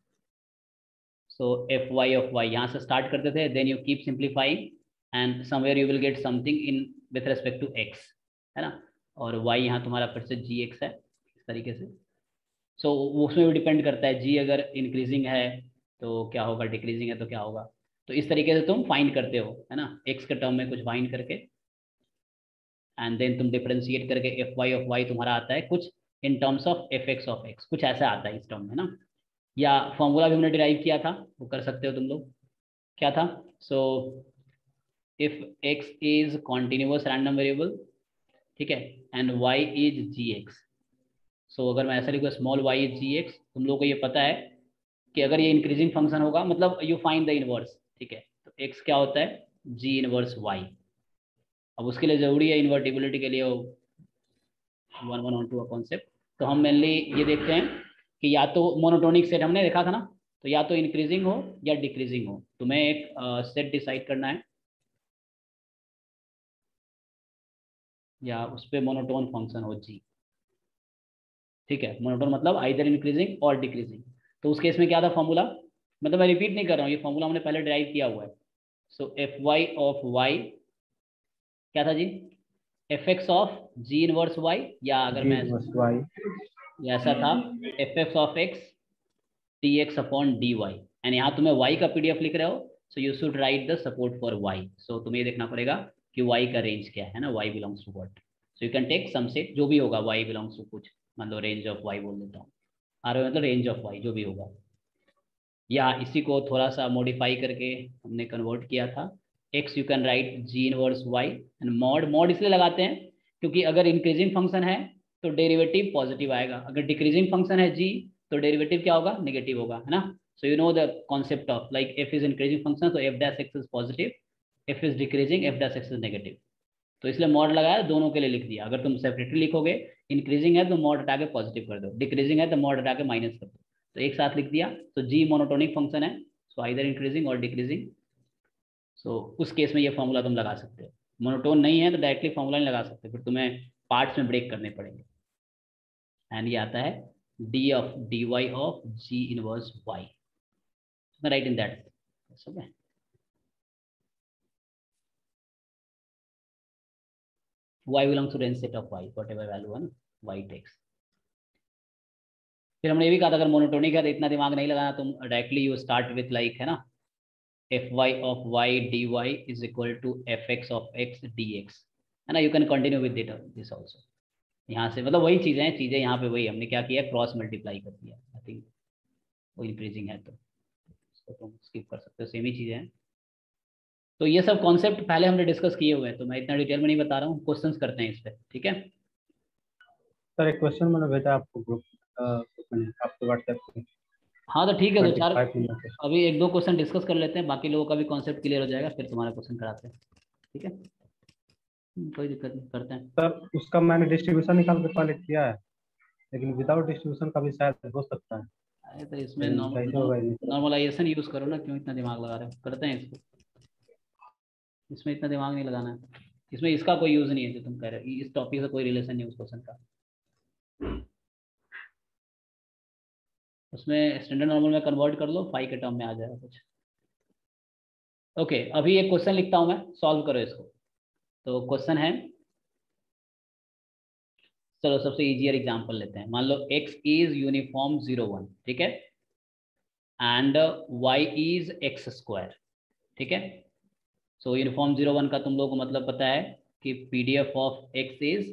So F Y of y यहाँ से स्टार्ट करते थे, then you keep simplifying and somewhere you will get something in with respect to x, है ना। और y यहाँ तुम्हारा फिर से gx है, इस तरीके से। सो उसमें भी डिपेंड करता है, g अगर इंक्रीजिंग है तो क्या होगा, डिक्रीजिंग है तो क्या होगा। तो इस तरीके से तुम फाइंड करते हो, है ना, x के टर्म में कुछ फाइंड करके, एंड देन तुम डिफरेंशिएट करके एफ वाई ऑफ वाई तुम्हारा आता है कुछ in terms of F x of X, कुछ ऐसा आता है इस टर्म में ना। या फॉर्मूला भी हमने डिराइव किया था, वो कर सकते हो तुम लोग। क्या था, so if X is continuous random variable, ठीक है, and Y is G X. So अगर मैं ऐसा लिखूँ small Y is G X, तुम लोगों को ये पता है कि अगर ये इंक्रीजिंग फंक्शन होगा, मतलब यू फाइंड द इनवर्स, ठीक है, तो एक्स क्या होता है, जी इनवर्स वाई। अब उसके लिए जरूरी है इन्वर्टिबिलिटी के लिए 1 का कॉन्सेप्ट। तो हम मेनली ये देखते हैं कि या तो मोनोटोनिक सेट हमने देखा था ना, तो या तो इंक्रीजिंग हो या डिक्रीजिंग हो। तुम्हें एक सेट डिसाइड करना है या उस पर मोनोटोन फंक्शन हो जी, ठीक है। मोनोटोन मतलब आइदर इंक्रीजिंग और डिक्रीजिंग। तो उस केस में क्या था फॉर्मूला, मतलब मैं रिपीट नहीं कर रहा हूँ, ये फॉर्मूला हमने पहले ड्राइव किया हुआ है। So F Y of Y क्या था G, F x of G inverse Y, या अगर मैं ऐसा था F x of X D X upon D Y, and यहाँ तुम्हें वाई का पीडीएफ लिख रहे हो, so you should write the support for Y. So तुम्हें देखना पड़ेगा कि वाई का रेंज क्या है ना, Y belongs to what. So you can take some set जो भी होगा, वाई बिलोंग्स टू कुछ, मतलब रेंज ऑफ वाई बोल देता हूँ, आर मतलब रेंज ऑफ वाई जो भी होगा। या इसी को थोड़ा सा मॉडिफाई करके हमने कन्वर्ट किया था, X you can write G inverse Y, and mod इसलिए लगाते हैं क्योंकि अगर इंक्रीजिंग फंक्शन है तो डेरिवेटिव पॉजिटिव आएगा, अगर डिक्रीजिंग फंक्शन है जी तो डेरिवेटिव क्या होगा, नेगेटिव होगा, है ना। So you know the concept of like F is increasing function तो F dash X is positive, F is decreasing F dash X is negative. तो इसलिए मॉड लगाया, दोनों के लिए लिख दिया। अगर तुम सेपरेटली लिखोगे, इंक्रीजिंग है तो मॉड हटा के पॉजिटिव कर दो, डिक्रीजिंग है तो मॉड हटा के माइनस कर दो, तो एक साथ लिख दिया। तो जी मोनोटोनिक फंक्शन है, सो आइदर इंक्रीजिंग और डिक्रीजिंग। सो उस केस में ये फॉर्मूला तुम लगा सकते हो। मोनोटोन नहीं है तो डायरेक्टली फॉर्मूला नहीं लगा सकते, फिर तुम्हें पार्ट्स में ब्रेक करने पड़ेंगे। एंड ये आता है D of D Y of G inverse Y, right in that. y belongs to range set of y, whatever value है ना y takes। फिर हमने ये भी कहा था अगर मोनोटोनिक है तो इतना दिमाग नहीं लगाना, तुम directly you start with like, है ना, F Y of Y D Y is equal to F x of X D X, है ना। You can continue with this also. यहाँ से मतलब वही चीज़ें हैं, चीज़ें यहाँ पे वही हमने क्या किया, क्रॉस मल्टीप्लाई कर दिया। आई थिंक वो इंक्रीजिंग है तो इसको तुम स्किप कर सकते हो, सेम ही चीज़ें हैं। तो ये सब कॉन्सेप्ट पहले हमने डिस्कस किए हुए हैं, तो मैं इतना डिटेल में नहीं बता रहा हूँ, क्वेश्चंस करते हैं इस पर, ठीक है। सर एक क्वेश्चन मैंने भेजा आपको ग्रुप में, आपके व्हाट्सएप पे। हाँ तो ठीक है, दो चार 25 मिनट है। अभी एक दो क्वेश्चन डिस्कस कर लेते हैं, बाकी लोगों का भी कॉन्सेप्ट क्लियर हो जाएगा, फिर तुम्हारा क्वेश्चन कराते हैं, ठीक है। कोई दिक्कत नहीं, करते हैं। सर उसका मैंने डिस्ट्रीब्यूशन निकाल के पहले किया है, लेकिन विदाउट डिस्ट्रीब्यूशन का भी शायद हो सकता है। अरे तो इसमें कैसे होगा ये? नॉर्मलाइजेशन यूज करो ना, क्यों इतना दिमाग लगा रहे हो, करते हैं इसको, इसमें इतना दिमाग नहीं लगाना है। इसमें इसका कोई यूज नहीं है जो तुम कह रहे हो, इस टॉपिक से कोई रिलेशन नहीं उस क्वेश्चन का। उसमें स्टैंडर्ड नॉर्मल में कन्वर्ट कर लो, फाई के टर्म में आ जाएगा कुछ। ओके, अभी एक क्वेश्चन लिखता हूं मैं, सॉल्व करो इसको। तो क्वेश्चन है, चलो सबसे इजियर एग्जांपल लेते हैं। मान लो x इज यूनिफॉर्म 0 1, ठीक है, and y is x square, ठीक है। सो यूनिफॉर्म 0 1 का तुम लोगों को मतलब पता है कि PDF of x is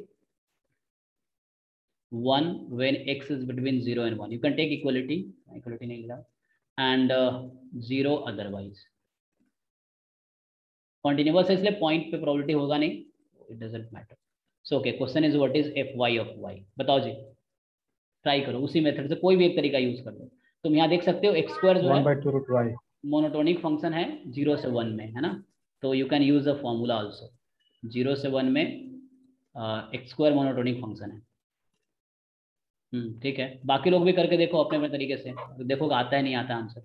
1 when x is between 0 and 1. You can take equality नहीं लिखा, and 0 otherwise. Continuous है इसलिए पॉइंट पे प्रोबेबिलिटी होगा नहीं, it doesn't matter. So okay, question is what is fy of y? बताओ जी, ट्राई करो उसी मेथड से, कोई भी एक तरीका यूज कर लो। तुम यहाँ देख सकते हो x स्क्वायर जो है 1/2√y मोनोटोनिक फंक्शन है 0 से 1 में, है ना, तो you can use the formula also. 0 से 1 में x स्क्वायर मोनोटोनिक फंक्शन है। ठीक है, बाकी लोग भी करके देखो अपने अपने तरीके से, देखो आता है नहीं आता आंसर।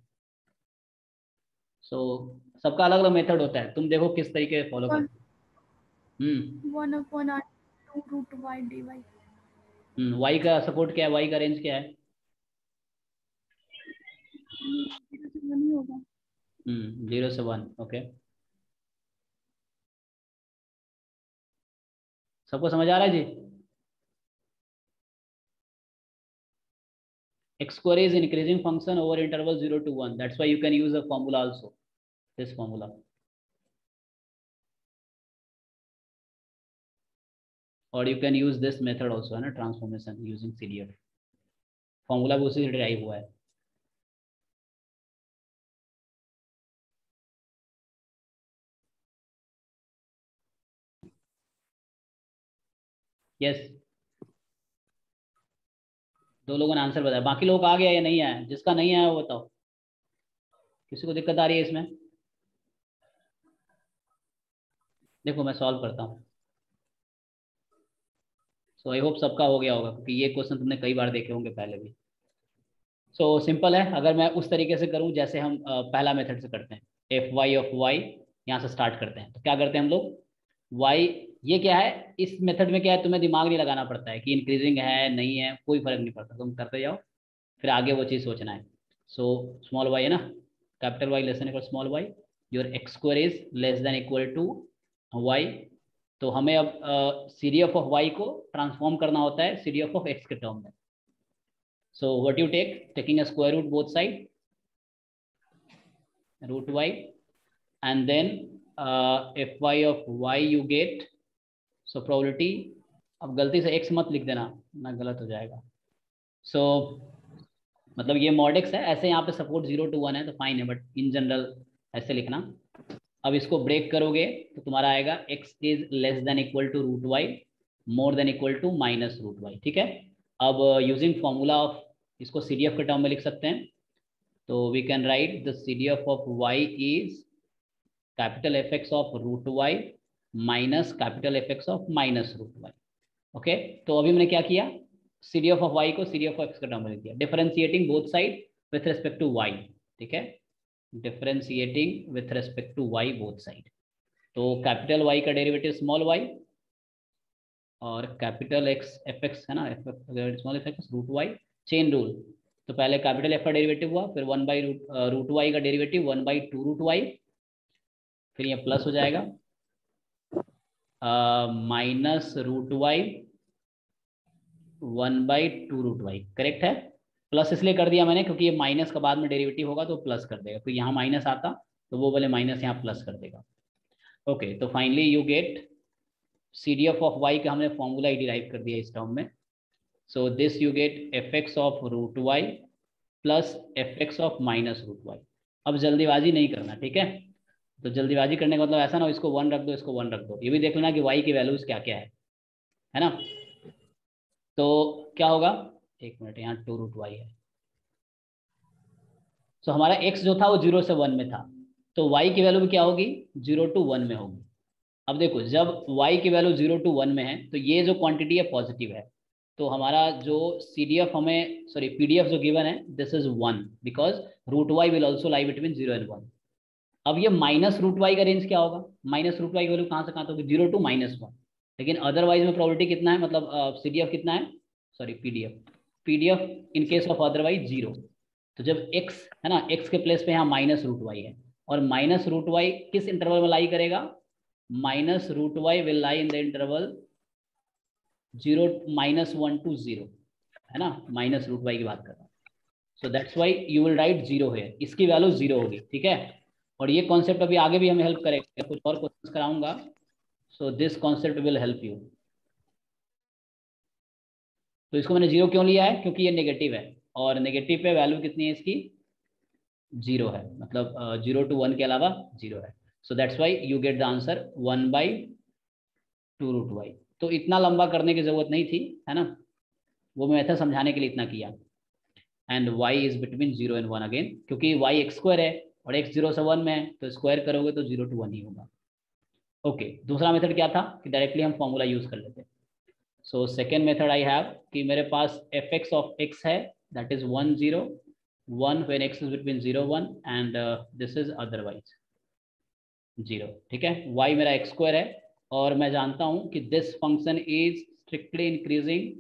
सो सबका अलग अलग मेथड होता है, तुम देखो किस तरीके फॉलो करते हो। 1/2√y dy। y का सपोर्ट क्या है, y का रेंज क्या है? 0 से 1 ही होगा। 0 से 1, ओके। सबको समझ आ रहा है जी? X square is increasing function over interval 0 to 1. That's why you can use a formula also, this formula. Or you can use this method also, है ना, transformation using CDF. Formula भी उसी से derive हुआ है। Yes. दो लोगों ने आंसर बताया, बाकी लोग आ गया या नहीं आया? जिसका नहीं आया वो बताओ, किसी को दिक्कत आ रही है इसमें? देखो मैं सॉल्व करता हूँ। सो आई होप सबका हो गया होगा, क्योंकि ये क्वेश्चन तुमने कई बार देखे होंगे पहले भी। सो सिंपल है, अगर मैं उस तरीके से करूँ जैसे हम पहला मेथड से करते हैं, fy ऑफ y, यहाँ से स्टार्ट करते हैं। तो क्या करते हैं हम लोग, y ये क्या है, इस मेथड में क्या है, तुम्हें दिमाग नहीं लगाना पड़ता है कि इंक्रीजिंग है नहीं है, कोई फर्क नहीं पड़ता, तुम करते जाओ, फिर आगे वो चीज़ सोचना है। सो स्मॉल y है ना, capital Y less than equal small y, your x square is less than equal to y। तो हमें अब CDF ऑफ y को ट्रांसफॉर्म करना होता है CDF ऑफ x के टर्म में। So what you take, taking a square root both side, root y, and then fy of y you get, so probability, अब गलती से x मत लिख देना ना, गलत हो जाएगा। So मतलब ये mod x है, ऐसे यहाँ पे सपोर्ट 0 to 1 है तो फाइन है, बट इन जनरल ऐसे लिखना। अब इसको ब्रेक करोगे तो तुम्हारा आएगा x is less than equal to root Y more than equal to minus root Y, ठीक है। अब यूजिंग फॉर्मूला ऑफ, इसको CDF के टर्म में लिख सकते हैं। तो we can write the CDF of y is capital fx of root Y minus capital fx of minus root Y, okay. तो अभी मैंने क्या किया, CDF ऑफ y को CDF ऑफ x के टर्म में लिख दिया, differentiating both side with respect to y, ठीक है, differentiating with respect to y both side. तो कैपिटल Y का डेरिवेटिव स्मॉल y और कैपिटल x fx है ना, small fx root y, chain rule. तो पहले कैपिटल F का डेरिवेटिव हुआ, फिर 1/रूट y का डेरिवेटिव 1/2 रूट y, फिर ये प्लस हो जाएगा minus root y 1/2 root y, correct है। प्लस इसलिए कर दिया मैंने क्योंकि ये माइनस का बाद में डेरिवेटिव होगा तो प्लस कर देगा, तो यहाँ माइनस आता तो वो वाले माइनस यहाँ प्लस कर देगा, ओके। तो finally you get CDF of y का हमने फॉर्मूला ही डिराइव कर दिया इस टर्म में। So this you get fx of root y plus fx of minus root y। अब जल्दीबाजी नहीं करना, ठीक है, तो जल्दीबाजी करने का मतलब ऐसा ना हो इसको 1 रख दो इसको 1 रख दो, ये भी देख लेना कि y की वैल्यूज क्या क्या है ना। तो क्या होगा, एक मिनट, यहाँ 2 रूट y है। सो हमारा x जो था वो 0 से 1 में था, तो y की वैल्यू भी क्या होगी, 0 to 1 में होगी। अब देखो जब y की वैल्यू 0 to 1 में है तो ये जो क्वांटिटी है पॉजिटिव है, तो हमारा जो CDF हमें PDF जो गिवन है this is 1 because root y will also lie between 0 and 1। अब ये माइनस रूट वाई का रेंज क्या होगा, माइनस रूट वाई की वैल्यू कहाँ से कहाँ तक होगी, 0 to -1, लेकिन अदरवाइज में प्रोबेबिलिटी कितना है, मतलब CDF कितना है, sorry PDF in case of otherwise 0। तो जब x है ना, x के प्लेस पे यहाँ माइनस रूट वाई है, और माइनस रूट वाई किस इंटरवल में लाई करेगा, minus root Y will lie in the interval 1 to 0, है ना, माइनस रूट वाई की बात कर रहा हूँ। So that's why you will write 0 है, इसकी वैल्यू 0 होगी, ठीक है। और ये कॉन्सेप्ट अभी आगे भी हमें हेल्प करेगा, कुछ और क्वेश्चन कराऊंगा, so this concept will help you. तो इसको मैंने 0 क्यों लिया है, क्योंकि ये नेगेटिव है, और नेगेटिव पे वैल्यू कितनी है इसकी, 0 है, मतलब 0 to 1 के अलावा 0 है। So that's why you get the answer 1/2 root Y. तो इतना लंबा करने की जरूरत नहीं थी, है ना, वो मैं मेथड समझाने के लिए इतना किया। And y is between 0 and 1 again, क्योंकि y x² है और x 0 से 1 में है, तो स्क्वायर करोगे तो 0 to 1 ही होगा। ओके, दूसरा मेथड क्या था कि डायरेक्टली हम फॉर्मूला यूज कर लेते हैं। So second method I have कि मेरे पास fx ऑफ x है, that is 1 0 1 when x is between 0 1 and this is otherwise 0, ठीक है। y मेरा x² है, और मैं जानता हूं कि this function is strictly increasing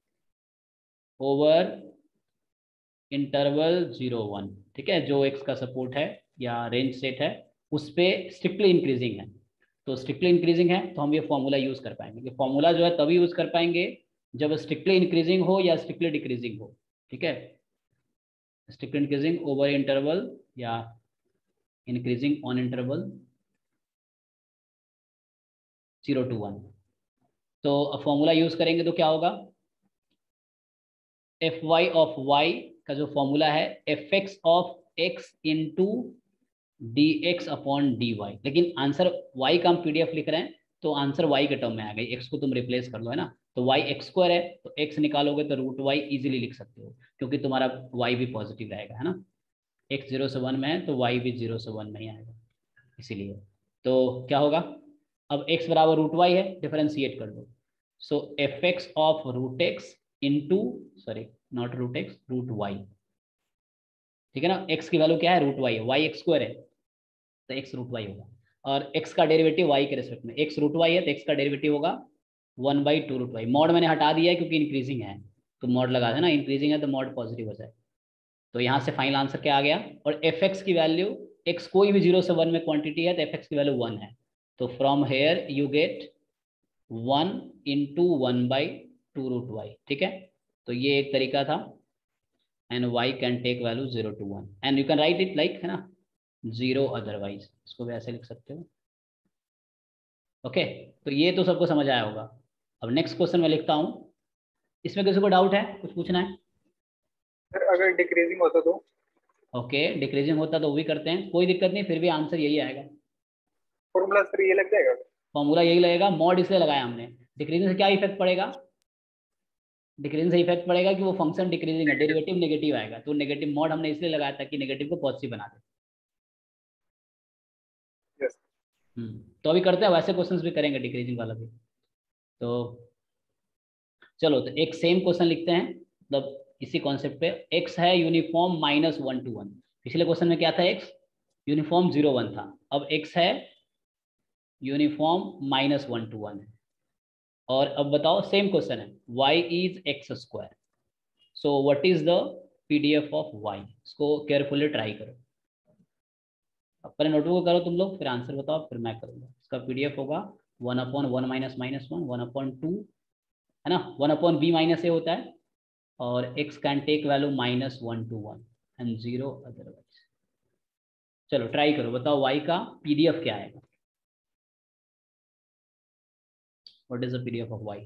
over interval 0 1, ठीक है, जो x का सपोर्ट है या रेंज सेट है उस पर स्ट्रिक्टली इंक्रीजिंग है। तो स्ट्रिक्टली इंक्रीजिंग है तो हम ये फॉर्मूला यूज कर पाएंगे। ये फॉर्मूला जो है तभी यूज कर पाएंगे जब स्ट्रिक्टली इंक्रीजिंग हो या स्ट्रिक्टली डिक्रीजिंग हो, ठीक है। स्ट्रिक्टली इंक्रीजिंग ओवर इंटरवल या इंक्रीजिंग ऑन इंटरवल 0 to 1। तो फॉर्मूला यूज करेंगे तो क्या होगा, fy ऑफ y का जो फॉर्मूला है fx of x into dx upon dy, लेकिन आंसर y का हम PDF लिख रहे हैं तो आंसर y के टर्म में आ गई, x को तुम रिप्लेस कर लो, है ना। तो y x² है तो x निकालोगे तो रूट y इजीली लिख सकते हो, क्योंकि तुम्हारा y भी पॉजिटिव रहेगा, है ना। x 0 से 1 में है तो y भी 0 से 1 में ही आएगा, इसीलिए। तो क्या होगा, अब x बराबर रूट y है, डिफरेंशिएट कर दो। So fx of root x into, sorry not root x, root y, ठीक है ना। x की वैल्यू क्या है, रूट y है, y x² है तो x रूट y होगा, और x का डेरिवेटिव y के रिस्पेक्ट में, x रूट y है तो x का डेरिवेटिव होगा 1/2 रूट y। मॉड मैंने हटा दिया है क्योंकि इंक्रीजिंग है, तो मॉड लगा देना, इंक्रीजिंग है तो मॉड पॉजिटिव हो जाए। तो यहाँ से फाइनल आंसर क्या आ गया, और fx की वैल्यू, x कोई भी 0 से 1 में क्वांटिटी है तो fx की वैल्यू 1 है, तो from here you get 1 into 1/2 root y, ठीक है। तो ये एक तरीका था, and y can take value 0 to 1 and you can write it like, है ना, 0 अदरवाइज, इसको भी ऐसे लिख सकते हो। ओके, तो ये तो सबको समझ आया होगा। अब नेक्स्ट क्वेश्चन मैं लिखता हूँ, इसमें किसी को डाउट है, कुछ पूछना है। सर अगर डिक्रीजिंग होता तो? ओके, डिक्रीजिंग होता तो वो भी करते हैं, कोई दिक्कत नहीं, फिर भी आंसर यही आएगा। फॉर्मूला सर ये लग जाएगा? फॉर्मूला यही लगेगा, मॉड इसलिए लगाया हमने। डिक्रीजिंग से क्या इफेक्ट पड़ेगा, डिक्रीजिंग से इफेक्ट पड़ेगा कि वो फंक्शन डिक्रीजिंग है, डेरिवेटिव नेगेटिव आएगा, तो नेगेटिव मॉड हमने इसलिए लगाया था कि नेगेटिव को पॉजिटिव बना दे। यस। तो अभी करते हैं, वैसे क्वेश्चंस भी करेंगे डिक्रीजिंग वाला भी। तो चलो, तो एक सेम क्वेश्चन लिखते हैं, मतलब इसी कॉन्सेप्ट पे। x है यूनिफॉर्म -1 to 1, पिछले क्वेश्चन में क्या था, x यूनिफॉर्म 0 1 था, अब x है यूनिफॉर्म -1 to 1 है। और अब बताओ, सेम क्वेश्चन है, y is x², so what is the PDF of y। इसको केयरफुली ट्राई करो, अपने नोटबुक करो तुम लोग, फिर आंसर बताओ, फिर मैं करूँगा। इसका PDF होगा 1/1 - -1 1/2, है ना, 1/b - a होता है, और x can take value -1 to 1 and 0 otherwise. चलो ट्राई करो, बताओ y का PDF क्या आएगा, what is the PDF of y।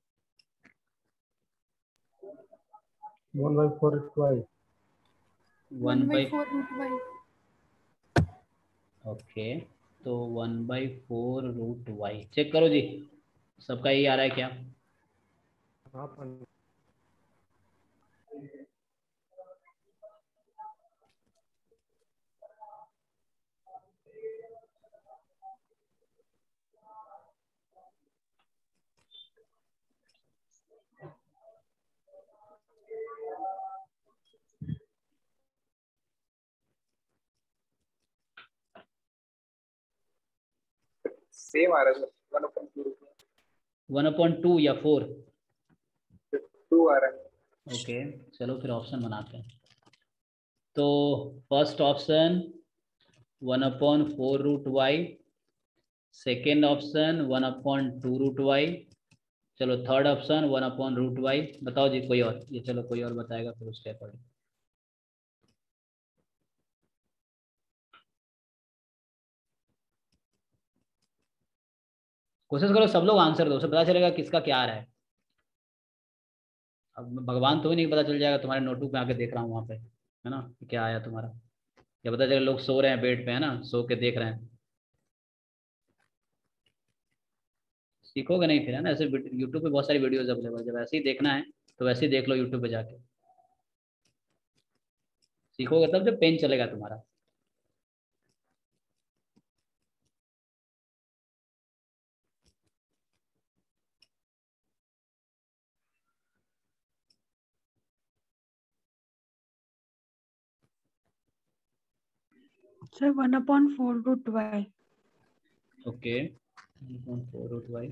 1/4 y। 1/4 √y। Okay, तो 1/4 √y चेक करो जी, सबका यही आ रहा है क्या? हाँ पंडित। सेम आ रहा है सर 1/2 1/2 या 4? 2 आ रहा है। ओके, चलो फिर ऑप्शन बनाते हैं। तो first option 1/4 √y, second option 1/2 √y, चलो थर्ड ऑप्शन 1/√y। बताओ जी कोई और, ये चलो कोई और बताएगा फिर उसके अकॉर्डिंग। कोशिश करो सब लोग आंसर दो, उसे पता चलेगा किसका क्या आ रहा है। अब भगवान तो ही नहीं पता चल जाएगा, तुम्हारे नोटबुक में आके देख रहा हूँ वहाँ पे, है ना, क्या आया तुम्हारा। क्या पता चले लोग सो रहे हैं बेड पे, है ना, सो के देख रहे हैं। सीखोगे नहीं फिर, है ना। ऐसे यूट्यूब पे बहुत सारी वीडियोज अवेलेबल, जब ऐसे ही देखना है तो वैसे ही देख लो यूट्यूब पे जाके। सीखोगे तब जब पेन चलेगा तुम्हारा। Sir 1/4 √y। Okay, 1/4 √y।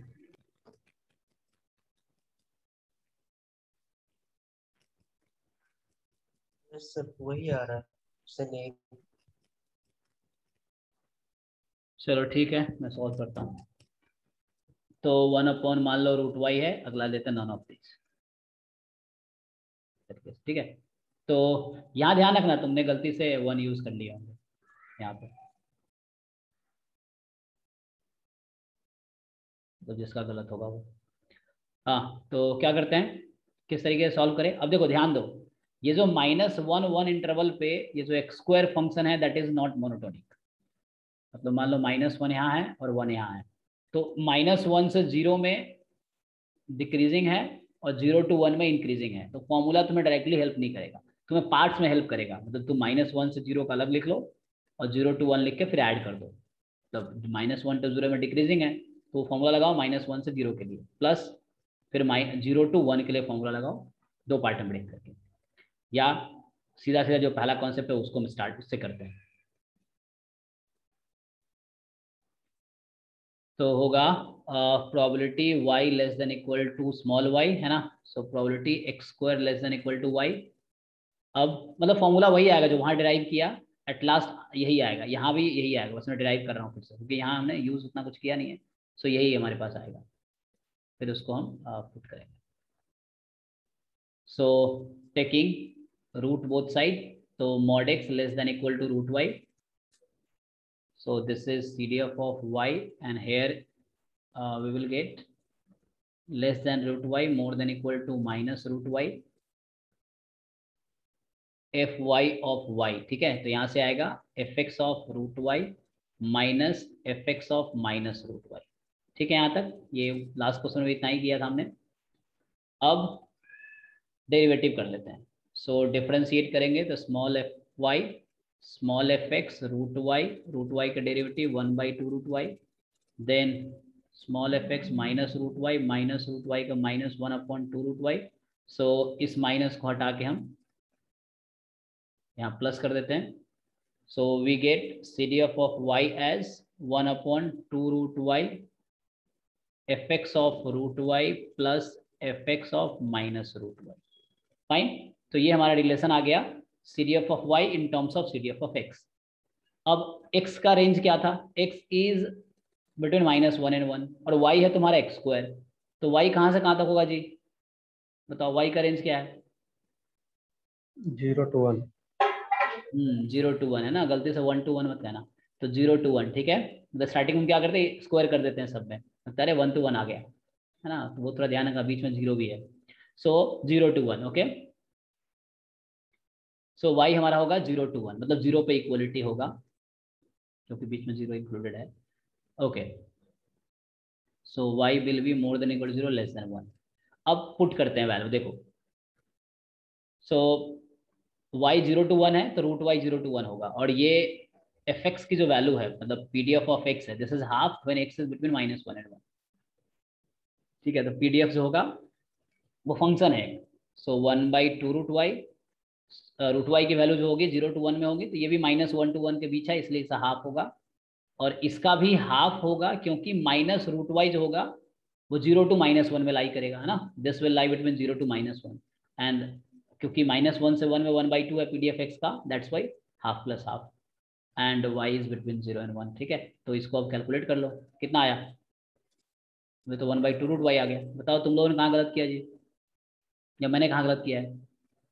Sir वही आ रहा है, से नहीं। चलो ठीक है, मैं सॉल्व करता हूँ। तो 1 मान लो √y है, अगला लेते हैं नॉन ऑफ दिस। ठीक है, तो यहाँ ध्यान रखना, तुमने गलती से 1 यूज कर लिया होंगे यहाँ पे, तो जिसका गलत होगा वो। हाँ, तो क्या करते हैं, किस तरीके से सॉल्व करें। अब देखो ध्यान दो, ये जो -1 इंटरवल पे ये जो x² फंक्शन है दैट इज नॉट मोनोटोनिक। मतलब मान लो -1 यहाँ है और 1 यहाँ है, तो -1 से 0 में डिक्रीजिंग है और 0 to 1 में इंक्रीजिंग है। तो फॉर्मूला तुम्हें डायरेक्टली हेल्प नहीं करेगा, तुम्हें पार्ट्स में हेल्प करेगा। मतलब तुम -1 से 0 का अलग लिख लो और 0 to 1 लिख के फिर ऐड कर दो। मतलब -1 to 0 में डिक्रीजिंग है तो फॉर्मूला लगाओ -1 से 0 के लिए, प्लस फिर 0 to 1 के लिए फॉर्मूला लगाओ, दो पार्ट में ब्रेक करके। या सीधा सीधा जो पहला कॉन्सेप्ट है उसको हम स्टार्ट उससे करते हैं। तो होगा probability y less than equal to small y, है ना। So probability x² less than equal to y। अब मतलब फॉर्मूला वही आएगा जो वहाँ डिराइव किया, एट लास्ट यही आएगा, यहाँ भी यही आएगा, बस मैं डिराइव कर रहा हूँ फिर से, क्योंकि यहाँ हमने यूज उतना कुछ किया नहीं है। सो यही हमारे पास आएगा, फिर उसको हम पुट करेंगे। So taking root both side, तो mod x less than equal to √y। So this is CDF of y, and here we will get less than √y more than equal to minus √y fy of y। ठीक है, तो यहाँ से आएगा fx of √y minus fx of minus √y। ठीक है, यहाँ तक ये लास्ट क्वेश्चन में इतना ही किया था हमने। अब डेरिवेटिव कर लेते हैं। सो डिफरेंशिएट करेंगे तो स्मॉल एफ एक्स √y का derivative 1/2 √y, then small F X minus √y का -1/2 √y। सो इस माइनस को हटा के हम यहाँ प्लस कर देते हैं। So we get CDF of y as 1/2 √y fx of √y plus fx of minus √y। Fine, तो ये हमारा रिलेशन आ गया CDF of y in terms of CDF of x। अब x का रेंज क्या था, x इज बिटवीन -1 and 1 और y है तुम्हारा x², तो y कहाँ से कहाँ तक होगा जी, बताओ y का रेंज क्या है। 0 to 1। 0 to 1 है ना, गलती से 1 to 1 मत कहना। तो 0 to 1, ठीक है। मतलब स्टार्टिंग में क्या करते हैं, स्क्वायर कर देते हैं सब में, अरे 1 to 1 आ गया, है ना, तो वो थोड़ा ध्यान रखना, बीच में 0 भी है। So 0 to 1, okay. So y हमारा होगा 0 to 1, मतलब 0 पे इक्वलिटी होगा क्योंकि बीच में 0 इंक्लूडेड है। Okay, so y will be more than equal 0 less than 1। अब पुट करते हैं वैल्यू, देखो सो y 0 to 1 है तो रूट y 0 to 1 होगा, और ये fx की जो वैल्यू है मतलब pdf ऑफ x है, this is half when x is between -1 and 1। ठीक है, तो pdf जो होगा वो फंक्शन है, so 1/2 root y, root y की वैल्यू जो होगी 0 to 1 में होगी, तो ये भी -1 to 1 के बीच है, इसलिए इसका हाफ होगा, और इसका भी हाफ होगा क्योंकि माइनस रूट y जो होगा वो 0 to -1 में लाई करेगा, है ना, this will lie between 0 to -1, and क्योंकि -1 से 1 में 1/2 है pdf x का, that's why half plus half, and y is between 0 and 1। ठीक है, तो इसको अब कैलकुलेट कर लो, कितना आया, मैं तो 1/2 रूट y आ गया। बताओ तुम लोगों ने कहाँ गलत किया जी, या मैंने कहाँ गलत किया है,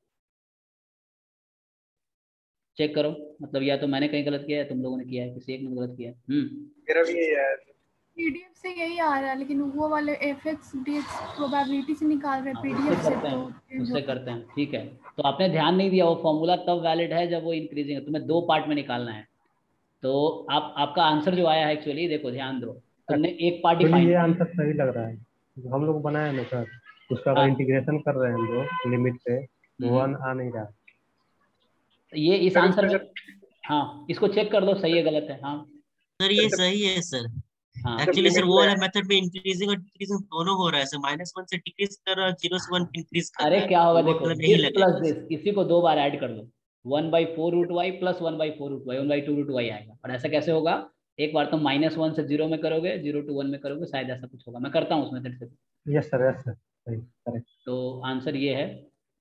चेक करो, मतलब या तो मैंने कहीं गलत किया है, तुम लोगों ने किया है, किसी एक ने गलत किया है। मेरा भी यही है। पीडीएफ से यही आ रहा है, लेकिन वो वाले एफएक्स डीएक्स प्रोबेबिलिटी से निकाल रहे हैं पीडीएफ से, तो उससे करते हैं। ठीक है, तो आपने ध्यान नहीं दिया, वो फॉर्मूला तब वैलिड है जब वो इंक्रीजिंग है, तुम्हें दो पार्ट में निकालना है। तो आपका आंसर जो आया है एक्चुअली, देखो ध्यान दो, तुमने एक पार्ट ही एक्चुअली फाइंड ये किया। आंसर सही लग रहा है जो हम लोग बनाए ना सर, उसका अगर हाँ, इंटीग्रेशन कर रहे हैं हम लोग लिमिट पे, वो आ नहीं रहा। ये इस सर आंसर उसमें में, जब हाँ इसको चेक कर लो, सही है गलत है। हाँ सर ये सही है सर, हाँ जब एक्चुअली सर लिमिट वो में वाला मेथड में इंक्रीजिंग और डिक्रीजिंग दोनों हो रहा है सर, -1 से डिक्रीज कर रहा है और 0 से 1 इंक्रीज कर अरे रहा है, क्या होगा तो वो देखो, वाला नहीं दिस प्लस लगेगा दिस, सर। इसी को दो बार ऐड कर दो, 1/4 root y plus 1/4 root y, 1/2 root y आएगा। और ऐसा कैसे होगा, एक बार तुम -1 से 0 में करोगे, 0 to 1 में करोगे, शायद ऐसा कुछ होगा, मैं करता हूँ उस मेथड से। यस सर सही करेक्ट। तो आंसर ये है।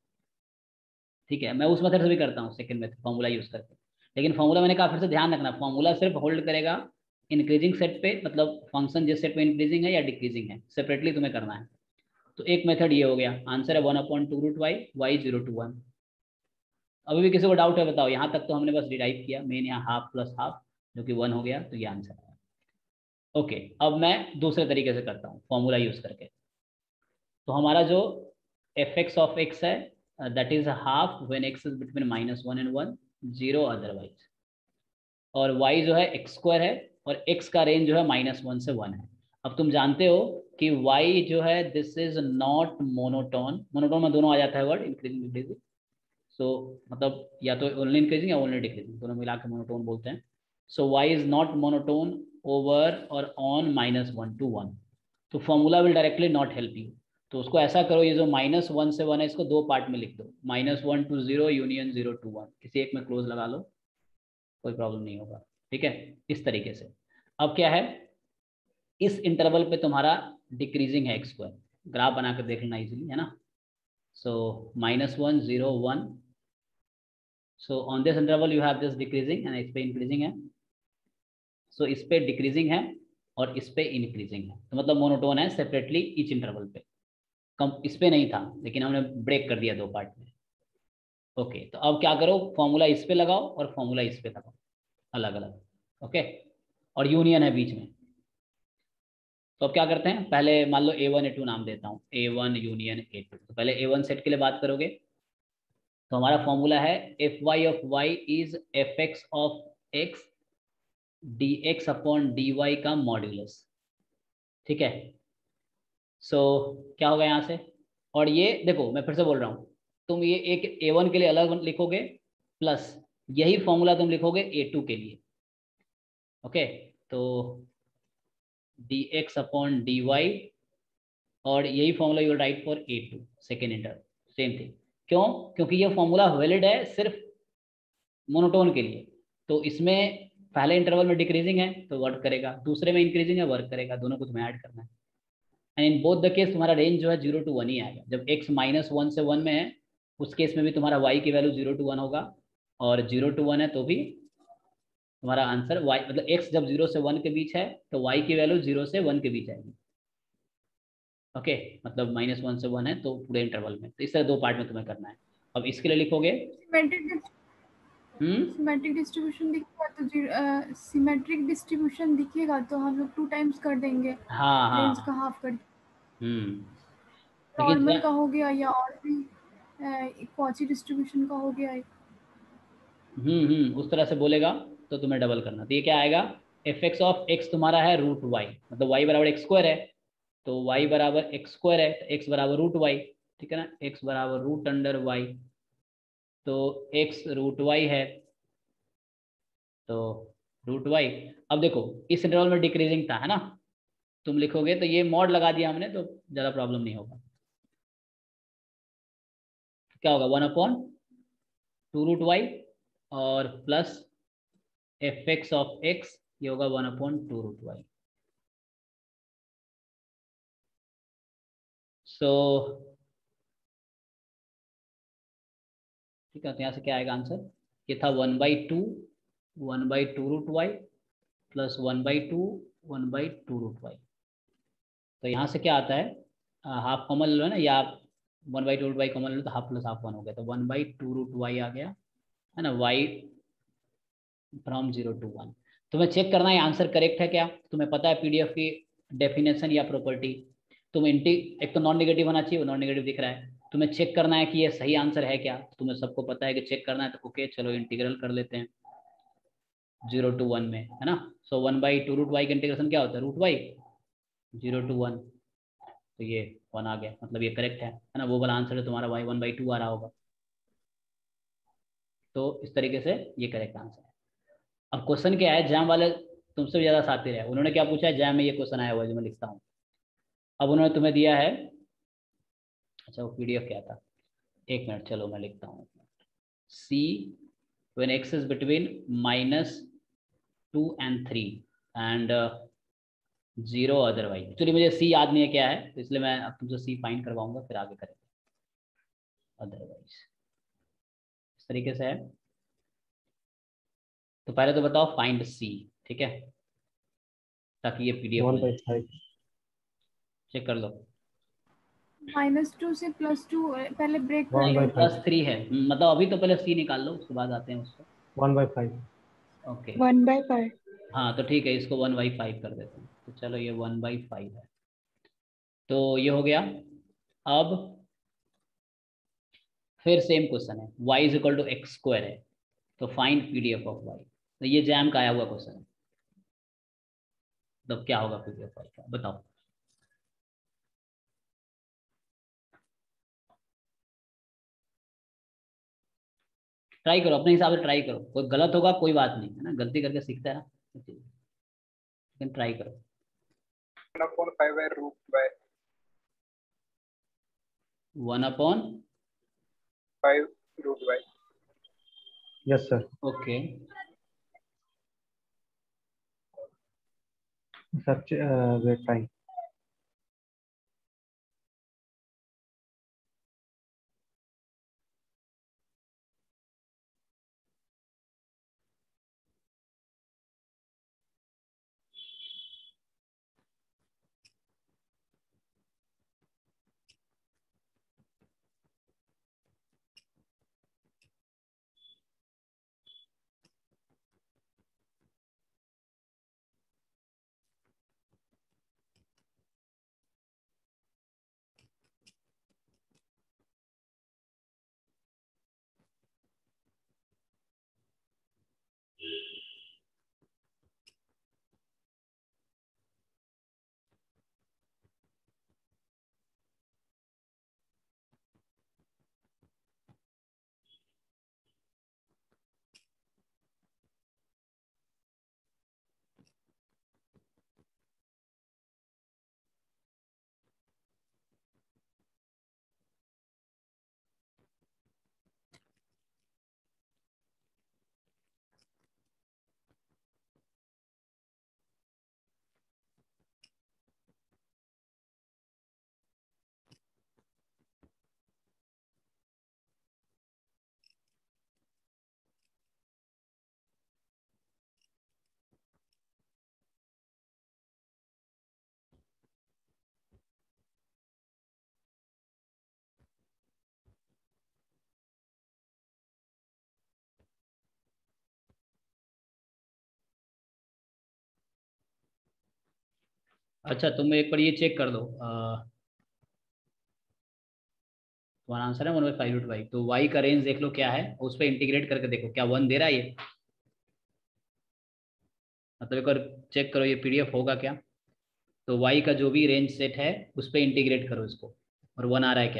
ठीक है, मैं उस मेथड से भी करता हूँ, सेकंड मेथड फॉर्मूला यूज करके, लेकिन फॉर्मूला मैंने कहा फिर से ध्यान रखना, फॉर्मूला सिर्फ होल्ड करेगा इंक्रीजिंग सेट पे, मतलब फंक्शन जिस सेट पे इंक्रीजिंग है या डिक्रीजिंग है, सेपरेटली तुम्हें करना है। तो एक मेथड ये हो गया, आंसर है 1/2 रूट y, y 0 to 1। अभी भी किसी को डाउट है बताओ, यहाँ तक तो हमने बस डिराइव किया, मेन यहाँ हाफ प्लस हाफ जो कि 1 हो गया, तो ये आंसर है। ओके, अब मैं दूसरे तरीके से करता हूँ फॉर्मूला यूज करके। तो हमारा जो fx ऑफ x है, that is half when x is between -1 and 1, 0 otherwise, और y जो है x² है, और x का रेंज जो है -1 से 1 है। अब तुम जानते हो कि y जो है this is not monotone, monotone में दोनों आ जाता है वर्ड, इंक्रीजिंग डिक्रीजिंग, सो मतलब या तो ओनली इंक्रीजिंग या ओनली डिक्रीजिंग, दोनों मिला के मोनोटोन बोलते हैं। So y is not monotone over और ऑन -1 to 1, तो formula will directly not help you. तो उसको ऐसा करो, ये जो -1 से 1 है इसको दो पार्ट में लिख दो, -1 to 0 यूनियन 0 to 1, किसी एक में क्लोज लगा लो, कोई प्रॉब्लम नहीं होगा। ठीक है, इस तरीके से। अब क्या है, इस इंटरवल पे तुम्हारा डिक्रीजिंग है x², ग्राफ बना कर देख लेना इजीली, है ना। So -1 0 1, so on this interval you have this decreasing and इस पे इंक्रीजिंग है, सो इस पे डिक्रीजिंग है और इस पे इंक्रीजिंग है, तो मतलब मोनोटोन है सेपरेटली ईच इंटरवल पे। कम इस पे नहीं था, लेकिन हमने ब्रेक कर दिया दो पार्ट में। ओके, तो अब क्या करो, फॉर्मूला इस पे लगाओ और फॉर्मूला इस पे लगाओ, अलग अलग। ओके, और यूनियन है बीच में। तो अब क्या करते हैं, पहले मान लो A1 A2 नाम देता हूँ, A1 यूनियन A2। तो पहले A1 सेट के लिए बात करोगे, तो हमारा फॉर्मूला है fy of y is fx of x dx upon dy का मॉड्यूलस। ठीक है, सो क्या होगा यहाँ से, और ये देखो मैं फिर से बोल रहा हूँ, तुम ये एक A1 के लिए अलग लिखोगे, प्लस यही फॉर्मूला तुम लिखोगे A2 के लिए। ओके, तो dx अपॉन dy, और यही formula you write for A2 second inter, same thing. क्यों, क्योंकि ये फॉर्मूला वैलिड है सिर्फ मोनोटोन के लिए, तो इसमें पहले इंटरवल में डिक्रीजिंग है तो वर्क करेगा, दूसरे में इंक्रीजिंग है वर्क करेगा, दोनों को तुम्हें ऐड करना है। And in both the case तुम्हारा रेंज जो है 0 to 1 ही आएगा। जब x -1 से 1 में है, उस केस में भी तुम्हारा y की वैल्यू 0 to 1 होगा, और 0 to 1 है तो भी तुम्हारा आंसर y, मतलब x जब 0 से 1 के बीच है तो y की वैल्यू 0 से 1 के बीच आएगी। ओके, मतलब -1 से 1 है तो पूरे इंटरवल में, तो इस तरह दो पार्ट में तुम्हें करना है। अब इसके लिए लिखोगे सिमेट्रिक डिस्ट्रीब्यूशन दिखेगा तो सिमेट्रिक डिस्ट्रीब्यूशन दिखेगा तो हम लोग 2 टाइम्स कर देंगे, हाँ रेंज हाँ, का हाफ कर, लेकिन नॉर्मल का हो गया या और भी कॉची डिस्ट्रीब्यूशन का हो गया। उस तरह से बोलेगा तो तुम्हें डबल करना। तो ये क्या आएगा, एफ एक्स ऑफ एक्स तुम्हारा है रूट वाई, मतलब वाई बराबर एक्स स्क्वायर है, तो वाई बराबर एक्स स्क्वायर है, तो एक्स बराबर रूट वाई, ठीक है ना, एक्स बराबर रूट अंडर वाई, तो एक्स रूट वाई है, तो रूट वाई। अब देखो इस इंटरवल में डिक्रीजिंग था, है ना, तुम लिखोगे तो ये मॉड लगा दिया हमने तो ज़्यादा प्रॉब्लम नहीं होगा। क्या होगा, 1/2 रूट वाई और plus f x of x, ये होगा 1/2 रूट वाई। सो ठीक है, तो यहाँ से क्या आएगा आंसर, ये था 1/2 root y plus 1/2 root Y. तो यहाँ से क्या आता है, हाफ कॉमन लो है ना, या आप 1/2 रूट वाई कॉमन लो तो हाफ प्लस हाफ 1 हो गया, तो 1/2 रूट वाई आ गया, है ना, वाई फ्रॉम 0 to 1। तुम्हें चेक करना है आंसर करेक्ट है क्या, तुम्हें पता है पीडीएफ की डेफिनेशन या प्रॉपर्टी, तुम एक तो नॉन नेगेटिव होना चाहिए, वो नॉन नेगेटिव दिख रहा है, तुम्हें चेक करना है कि ये सही आंसर है क्या, तुम्हें सबको पता है कि चेक करना है, तो ओके चलो इंटीग्रल कर लेते हैं 0 to 1 में, है ना। सो 1/2 रूट वाई का इंटीग्रेशन क्या होता है, रूट वाई 0 to 1, तो ये 1 आ गया, मतलब ये करेक्ट है ना, वो वाला आंसर है तुम्हारा वाई 1/2 आ रहा होगा, तो इस तरीके से ये करेक्ट आंसर है। अब क्वेश्चन क्या है, जैम वाले तुमसे भी ज्यादा साथी रहे, उन्होंने क्या पूछा है, जैम में ये क्वेश्चन आया हुआ है जो मैं लिखता हूँ। अब उन्होंने तुम्हें दिया है, अच्छा वो पीडीएफ क्या था, एक मिनट चलो मैं लिखता हूँ, C when x is between -2 and 3 and 0 otherwise. Actually मुझे सी याद नहीं है क्या है, तो इसलिए मैं अब तुमसे सी फाइंड करवाऊंगा, फिर आगे करेंगे अदरवाइज, इस तरीके से है। तो पहले तो बताओ फाइंड सी, ठीक है, ताकि ये पीडीएफ 1/5 चेक कर लो। -2 से +2 पहले ब्रेक कर 1/5 +3 है, मतलब अभी तो पहले सी निकाल लो, उसके बाद आते हैं उस पर। 1/5 ओके 1/5। हाँ तो ठीक है, इसको 1/5 कर देते हैं, तो चलो ये 1/5 है, तो ये हो गया। अब फिर सेम क्वेश्चन है, y is equal to x square है, तो फाइंड पीडीएफ ऑफ y, तो ये जैम का आया हुआ क्वेश्चन है, तो क्या होगा पीडीएफ y का बताओ। ट्राई करो अपने हिसाब से, ट्राई करो, कोई गलत होगा कोई बात नहीं, है ना, गलती करके सीखता है ना, लेकिन ट्राई करो। 1/5 root by 1/5 root by. Yes sir. Okay sir wait time. अच्छा तुम एक बार ये चेक कर लो, तुम्हारा आंसर है 1/5√y। तो y का रेंज देख लो क्या है, उस पर इंटीग्रेट करके देखो क्या 1 दे रहा है ये, मतलब एक बार चेक करो ये पीडीएफ होगा क्या। तो y का जो भी रेंज सेट है उस पर इंटीग्रेट करो इसको, और 1 आ रहा है क्या।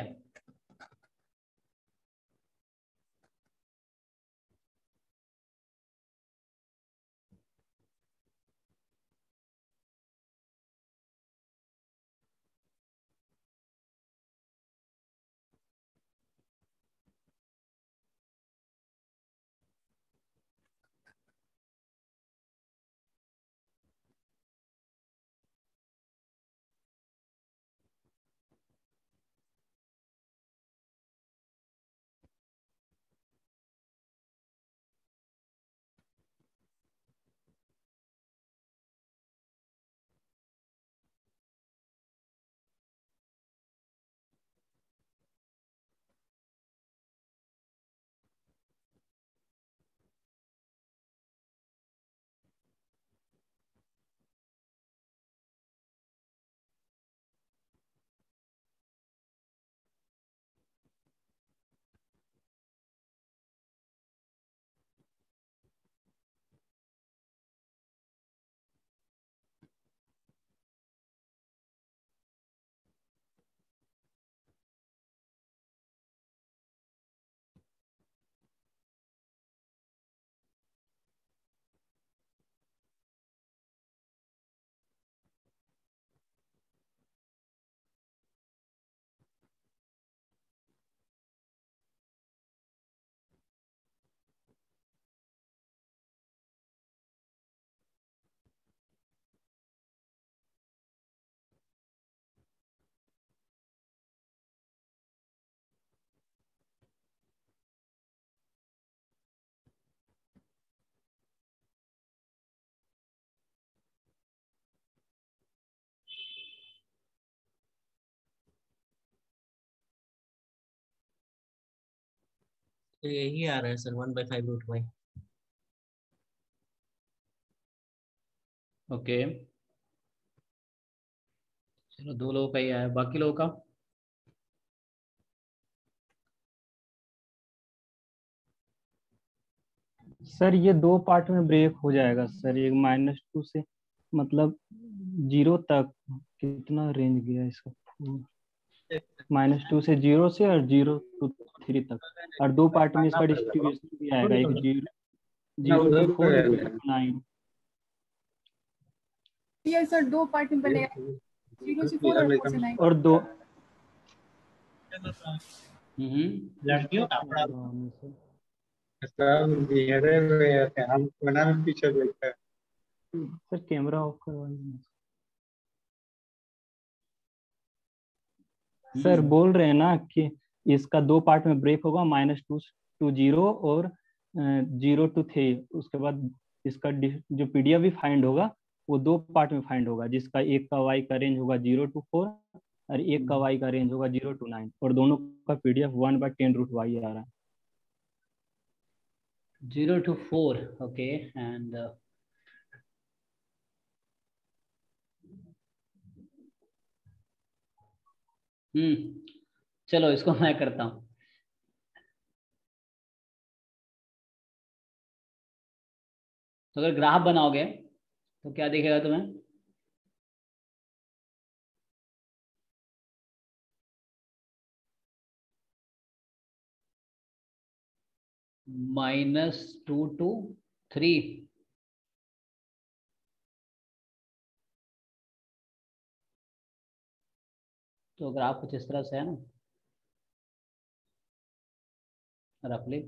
तो यही आ रहा है सर 1/5√y। ओके चलो 2 लोगों का ही आया, बाकी लोगों का। सर ये 2 पार्ट में ब्रेक हो जाएगा सर, एक -2 से मतलब 0 तक कितना रेंज गया इसका, -2 से 0 से और 0 to 3 तक, और 2 पार्ट में इसका डिस्ट्रीब्यूशन भी आएगा, एक 0 to 4 और 0 to 9। ये सर 2 पार्ट में बनेगा, 0 से 4 और 4 से 9। और 2 लड़कियों सब घेरे हुए थे, हम कोना में पीछे बैठे। सर कैमरा ऑफ करवाइए। सर बोल रहे हैं ना कि इसका 2 पार्ट में ब्रेक होगा, -2 to 0 और 0 to 3। उसके बाद इसका जो पीडीएफ भी फाइंड होगा वो 2 पार्ट में फाइंड होगा, जिसका एक का y का रेंज होगा 0 to 4 और एक का y का रेंज होगा 0 to 9, और दोनों का पीडीएफ 1/10√y आ रहा है। 0 to 4 ओके एंड चलो इसको मैं करता हूँ। तो अगर ग्राफ बनाओगे तो क्या दिखेगा तुम्हें, -2 to 3। तो ग्राफ कुछ इस तरह से है ना रफली।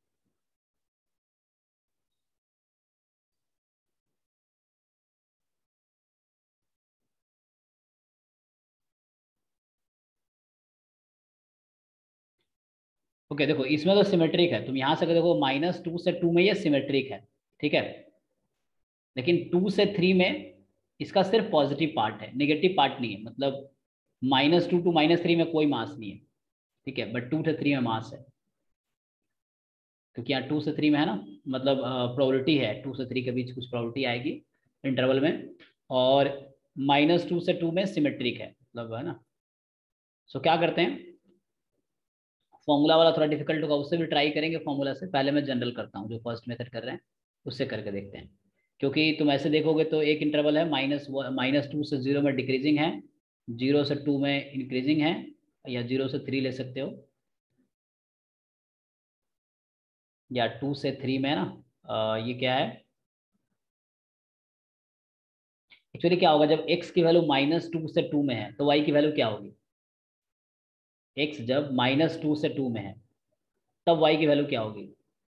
ओके देखो इसमें तो सिमेट्रिक है, तुम यहां से अगर देखो -2 से 2 में ये सिमेट्रिक है, ठीक है। लेकिन 2 से 3 में इसका सिर्फ पॉजिटिव पार्ट है, नेगेटिव पार्ट नहीं है। मतलब -2 to -3 में कोई मास नहीं है, ठीक है, बट 2 से 3 में मास है, क्योंकि यहाँ 2 से 3 में है ना, मतलब प्रोबेबिलिटी है 2 से 3 के बीच कुछ प्रोबेबिलिटी आएगी इंटरवल में, और -2 से 2 में सिमेट्रिक है, मतलब है ना। सो क्या करते हैं, फॉर्मूला वाला थोड़ा डिफिकल्ट होगा, उससे भी ट्राई करेंगे फॉर्मूला से। पहले मैं जनरल करता हूँ, जो फर्स्ट मेथड कर रहे हैं उससे करके देखते हैं। क्योंकि तुम ऐसे देखोगे तो एक इंटरवल है -2 से 0 में डिक्रीजिंग है, 0 से 2 में इंक्रीजिंग है, या 0 से 3 ले सकते हो, या 2 से 3 में ना ये क्या है एक्चुअली क्या होगा जब x की वैल्यू -2 से 2 में है तो y की वैल्यू क्या होगी। x जब -2 से 2 में है तब y की वैल्यू क्या होगी।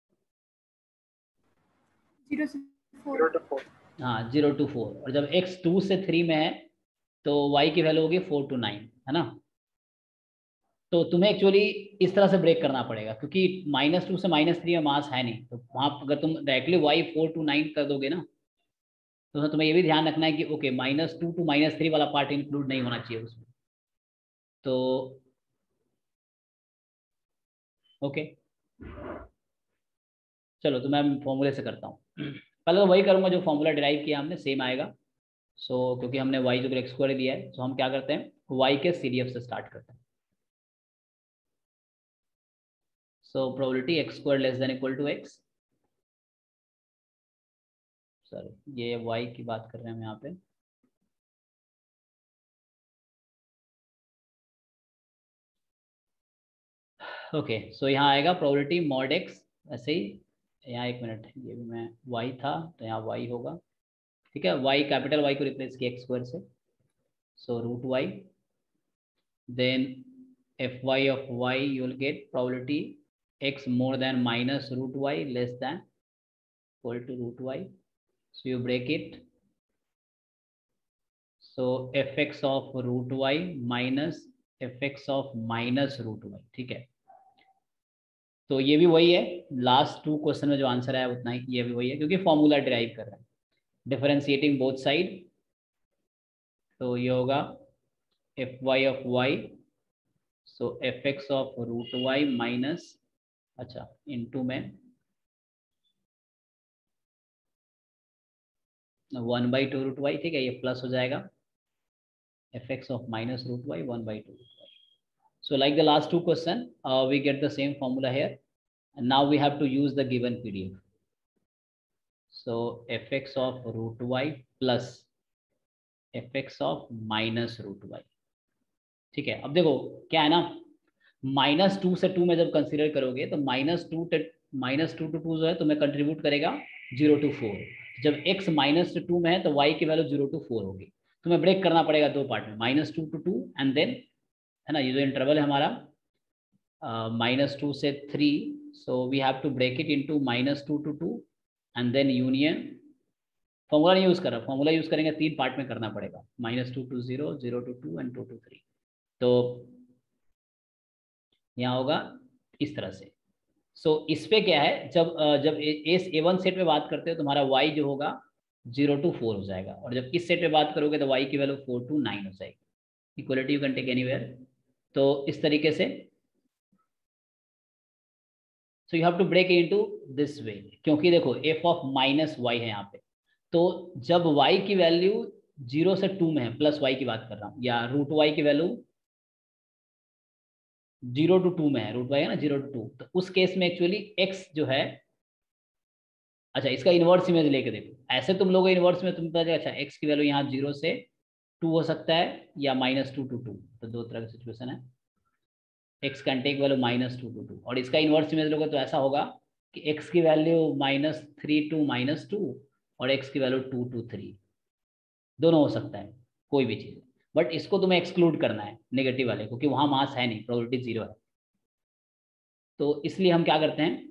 0 से 4। हाँ 0 to 4। और जब x 2 से 3 में है तो y की वैल्यू होगी 4 to 9, है ना। तो तुम्हें एक्चुअली इस तरह से ब्रेक करना पड़ेगा, क्योंकि -2 से -3 में मास है नहीं, तो वहाँ अगर तुम डायरेक्टली y 4 to 9 कर दोगे ना तो तुम्हें ये भी ध्यान रखना है कि ओके -2 to -3 वाला पार्ट इंक्लूड नहीं होना चाहिए उसमें। तो ओके चलो, तो मैं फॉर्मूले से करता हूँ। पहले तो वही करूँगा जो फॉर्मूला डिराइव किया हमने, सेम आएगा। क्योंकि हमने y जो x स्क्वायर दिया है तो हम क्या करते हैं y के CDF से स्टार्ट करते हैं। Probability x square less than equal to x, sir ये y की बात कर रहे हैं हम यहाँ पे। ओके सो यहाँ आएगा प्रोबेबिलिटी मॉड x, ऐसे ही यहाँ एक मिनट, ये भी मैं y था तो यहाँ y होगा, ठीक है। y कैपिटल Y को रिप्लेस किया x स्क्वायर से, √y, then fy of y you will get probability x more than -√y less than equal to √y, so you break it, so fx of √y minus fx of -√y, ठीक है। तो ये भी वही है, last 2 question में जो answer आया उतना ही, ये भी वही है क्योंकि फॉर्मूला डिराइव कर रहे हैं, डिफरेंशिएटिंग बोथ साइड। तो ये होगा fy of y, so fx of √y minus, अच्छा इनटू में 1/2 √y, ठीक है, ये प्लस हो जाएगा fx of -√y 1/2 √y। So like the last 2 question, we get the same formula here, and now we have to use the given PDF. So fx of √y plus fx of -√y, ठीक है। अब देखो क्या है ना, -2 से 2 में जब कंसीडर करोगे तो -2 to 2 जो है तुम्हें कंट्रीब्यूट करेगा 0 to 4। जब x -2 में है तो y की वैल्यू 0 to 4 होगी। तुम्हें ब्रेक करना पड़ेगा 2 पार्ट में, -2 to 2 एंड देन, है ना, ये जो इंटरवल है हमारा -2 से 3, so we have to break it into -2 to 2 and then union. Formula नहीं यूज कर रहा, फॉर्मूला यूज करेंगे 3 पार्ट में करना पड़ेगा, -2 to 0, 0 to 2 एंड 2 to 3। तो यहाँ होगा इस तरह से। इस पे क्या है, जब इस A1 सेट में बात करते हो तुम्हारा y जो होगा 0 to 4 हो जाएगा, और जब इस सेट में बात करोगे तो y की वैल्यू 4 to 9 हो जाएगी। Equality you can take anywhere. तो इस तरीके से you have to break into this way, क्योंकि देखो f ऑफ -y है यहाँ पे, तो जब y की वैल्यू 0 से 2 में है, प्लस y की बात कर रहा हूँ, या √y की वैल्यू 0 to 2 में है, √y है ना 0 to 2, तो उस केस में एक्चुअली x जो है, अच्छा इसका इनवर्स इमेज लेके देखो, ऐसे तुम लोग इनवर्स में तुम पता चलेगा, अच्छा x की वैल्यू यहाँ 0 से 2 हो सकता है या -2 to 2, तो 2 तरह की सिचुएशन है। x can take value -2 to 2, और इसका इनवर्स इमेज लोगे तो ऐसा होगा कि x की वैल्यू -3 to -2 और x की वैल्यू 2 to 3, दोनों हो सकता है कोई भी चीज़, बट इसको तुम्हें एक्सक्लूड करना है नेगेटिव वाले, क्योंकि वहां मास है नहीं, प्रोबेबिलिटी 0 है। तो इसलिए हम क्या करते हैं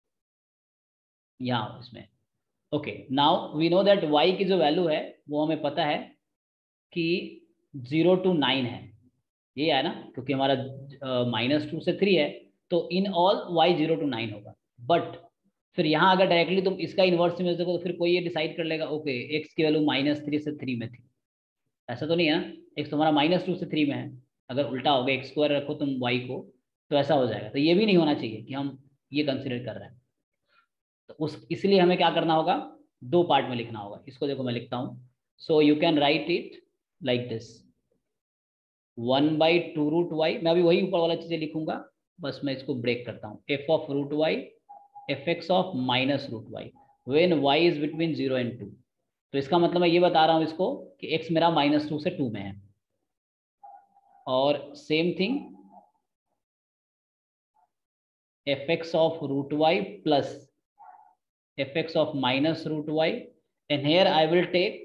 यहाँ उसमें, okay now we know that y की जो वैल्यू है वो हमें पता है कि 0 to 9 है, ये है ना, क्योंकि हमारा -2 से 3 है, तो इन ऑल y 0 to 9 होगा। बट फिर यहाँ अगर डायरेक्टली तुम इसका इन्वर्स इमेज देखो तो फिर कोई ये डिसाइड कर लेगा ओके x की वैल्यू -3 से 3 में थी, ऐसा तो नहीं है ना, x तुम्हारा -2 से 3 में है, अगर उल्टा हो गया x स्क्वायर रखो तुम y को तो ऐसा हो जाएगा। तो ये भी नहीं होना चाहिए कि हम ये कंसिडर कर रहे हैं, तो इसलिए हमें क्या करना होगा, 2 पार्ट में लिखना होगा। इसको देखो मैं लिखता हूँ, so you can write it like this, 1/2 √y, मैं अभी वही ऊपर वाला चीजें लिखूंगा, बस मैं इसको ब्रेक करता हूँ, f of root y f x of minus root y when y is between 0 and 2। तो इसका मतलब मैं ये बता रहा हूँ इसको कि x मेरा -2 से 2 में है, और same thing f x of root y plus f x of minus root y, and here I will take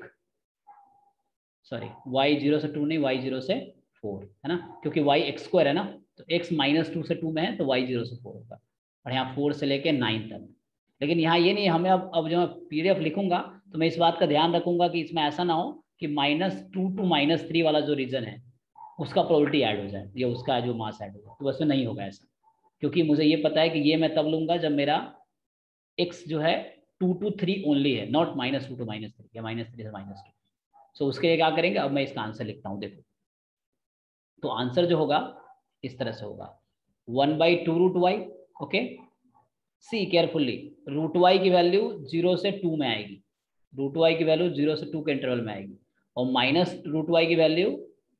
sorry y 0 से 2 नहीं, y 0 से 4 है ना, क्योंकि y x स्क्वायर है ना, तो x -2 से 2 में है तो y 0 से 4 होगा, और यहाँ 4 से लेके 9 तक। लेकिन यहाँ ये नहीं, हमें अब जो मैं PDF लिखूंगा तो मैं इस बात का ध्यान रखूंगा कि इसमें ऐसा ना हो कि -2 to -3 वाला जो रीजन है उसका प्रोबेबिलिटी ऐड हो जाए या उसका जो मास ऐड होगा, तो वैसे नहीं होगा ऐसा, क्योंकि मुझे ये पता है कि ये मैं तब लूंगा जब मेरा x जो है 2 to 3 ओनली है, नॉट -2 to -3 या -3 से -2। सो उसके लिए क्या करेंगे, अब मैं इसका आंसर लिखता हूँ, देखो तो आंसर जो होगा इस तरह से होगा 1/2 root Y. Okay, see carefully, root Y की वैल्यू 0 से 2 में आएगी, रूट वाई की वैल्यू 0 से 2 के इंटरवल में आएगी, और माइनस रूट वाई की वैल्यू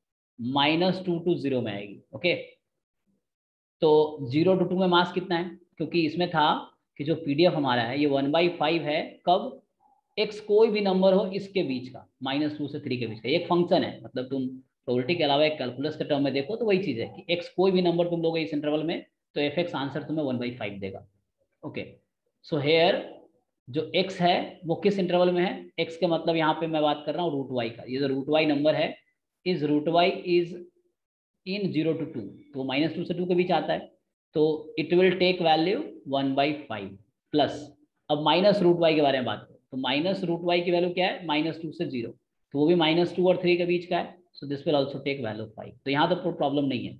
-2 to 0 में आएगी। ओके, तो 0 to 2 में मास कितना है, क्योंकि इसमें था कि जो PDF हमारा है ये 1/5 है, कब x कोई भी नंबर हो इसके बीच का, -2 से 3 के बीच का, एक फंक्शन है, मतलब तुम प्रोबेबिलिटी के अलावा एक कैलकुलस के टर्म में देखो तो वही चीज़ है कि x कोई भी नंबर तुम लोगे इस इंटरवल में तो f(x) आंसर तुम्हें 1/5 देगा। ओके, सो हेयर जो x है वो किस इंटरवल में है, x के मतलब यहाँ पे मैं बात कर रहा हूँ रूट वाई का, ये जो रूट वाई नंबर है is root y is in 0 to 2, तो -2 से 2 के बीच आता है, तो it will take value 1/5 plus, अब माइनस रूट वाई के बारे में बात करो तो माइनस रूट वाई की वैल्यू क्या है, -2 से 0, तो वो भी -2 और 3 के बीच का है, so this will also take value 5। तो यहाँ तो प्रॉब्लम नहीं है।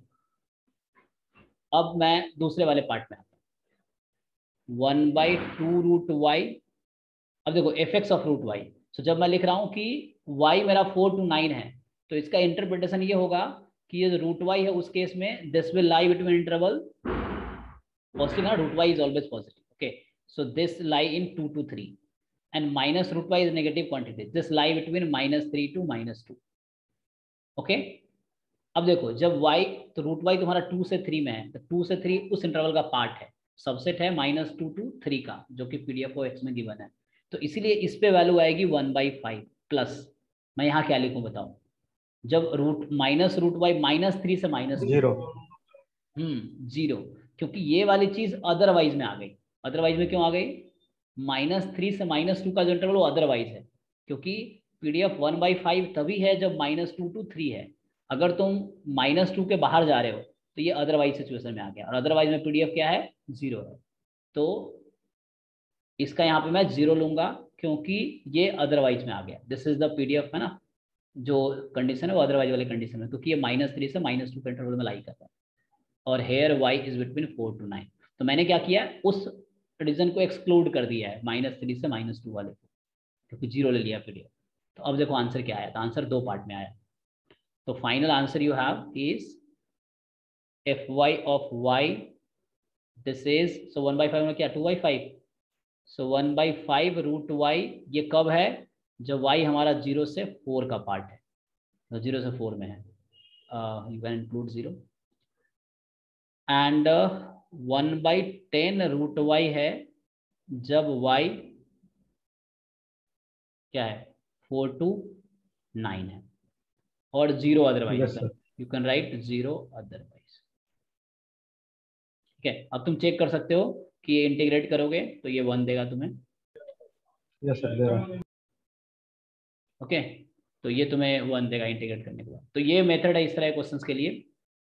अब मैं दूसरे वाले पार्ट में आता हूँ, 1/2 रूट वाई। अब देखो f x of root Y, तो जब मैं लिख रहा हूँ कि y मेरा 4 to 9 है तो इसका इंटरप्रिटेशन ये होगा कि ये रूट वाई है उस केस में this will lie between interval positive ना, root y is always positive. Okay, so this lie in 2 to 3 and minus root y is negative quantity, this lie between -3 to -2। Okay, अब देखो जब y, तो root y तुम्हारा 2 से 3 में है, तो 2 से 3 उस इंटरवल का पार्ट है, सबसेट है -2 to 3 का, जो कि PDF और X में गिवन है, तो इसीलिए इस पे वैल्यू आएगी 1/5 प्लस, मैं यहाँ क्या लिखूँ बताओ, जब माइनस रूट वाई -3 से -2 0, क्योंकि ये वाली चीज अदरवाइज में आ गई। अदरवाइज में क्यों आ गई, -3 से -2 का जो इंटरवल वो अदरवाइज है, क्योंकि PDF 1/5 तभी है जब -2 to 3 है, अगर तुम -2 के बाहर जा रहे हो तो ये अदरवाइज सिचुएशन में आ गया, और अदरवाइज में PDF क्या है 0 है, तो इसका यहाँ पे मैं 0 लूंगा क्योंकि ये अदरवाइज में आ गया, दिस इज द PDF है ना, जो कंडीशन है वो अदरवाइज वाले कंडीशन में, क्योंकि ये -3 से -2 के इंटरवल में लाई करता है, और here y is between 4 to 9। तो मैंने क्या किया, उस रीजन को एक्सक्लूड कर दिया है, -3 से -2 वाले को, क्योंकि 0 ले लिया PDF। तो अब देखो आंसर क्या आया, तो आंसर दो पार्ट में आया, तो final answer you have is fy of y, this is, so 1/5 में क्या 2/5, सो 1/5 रूट y, ये कब है, जब y हमारा 0 से 4 का पार्ट है, तो 0 से 4 में है, you can include 0, and 1/10 root y है जब y क्या है 4 to 9 है, और 0 otherwise, you can write 0 otherwise. ठीक है, अब तुम चेक कर सकते हो कि ये इंटीग्रेट करोगे तो ये 1 देगा तुम्हें। यस सर, दे रहा। ओके, तो ये तुम्हें 1 देगा इंटीग्रेट करने के बाद। तो ये मेथड है इस तरह के क्वेश्चंस के लिए।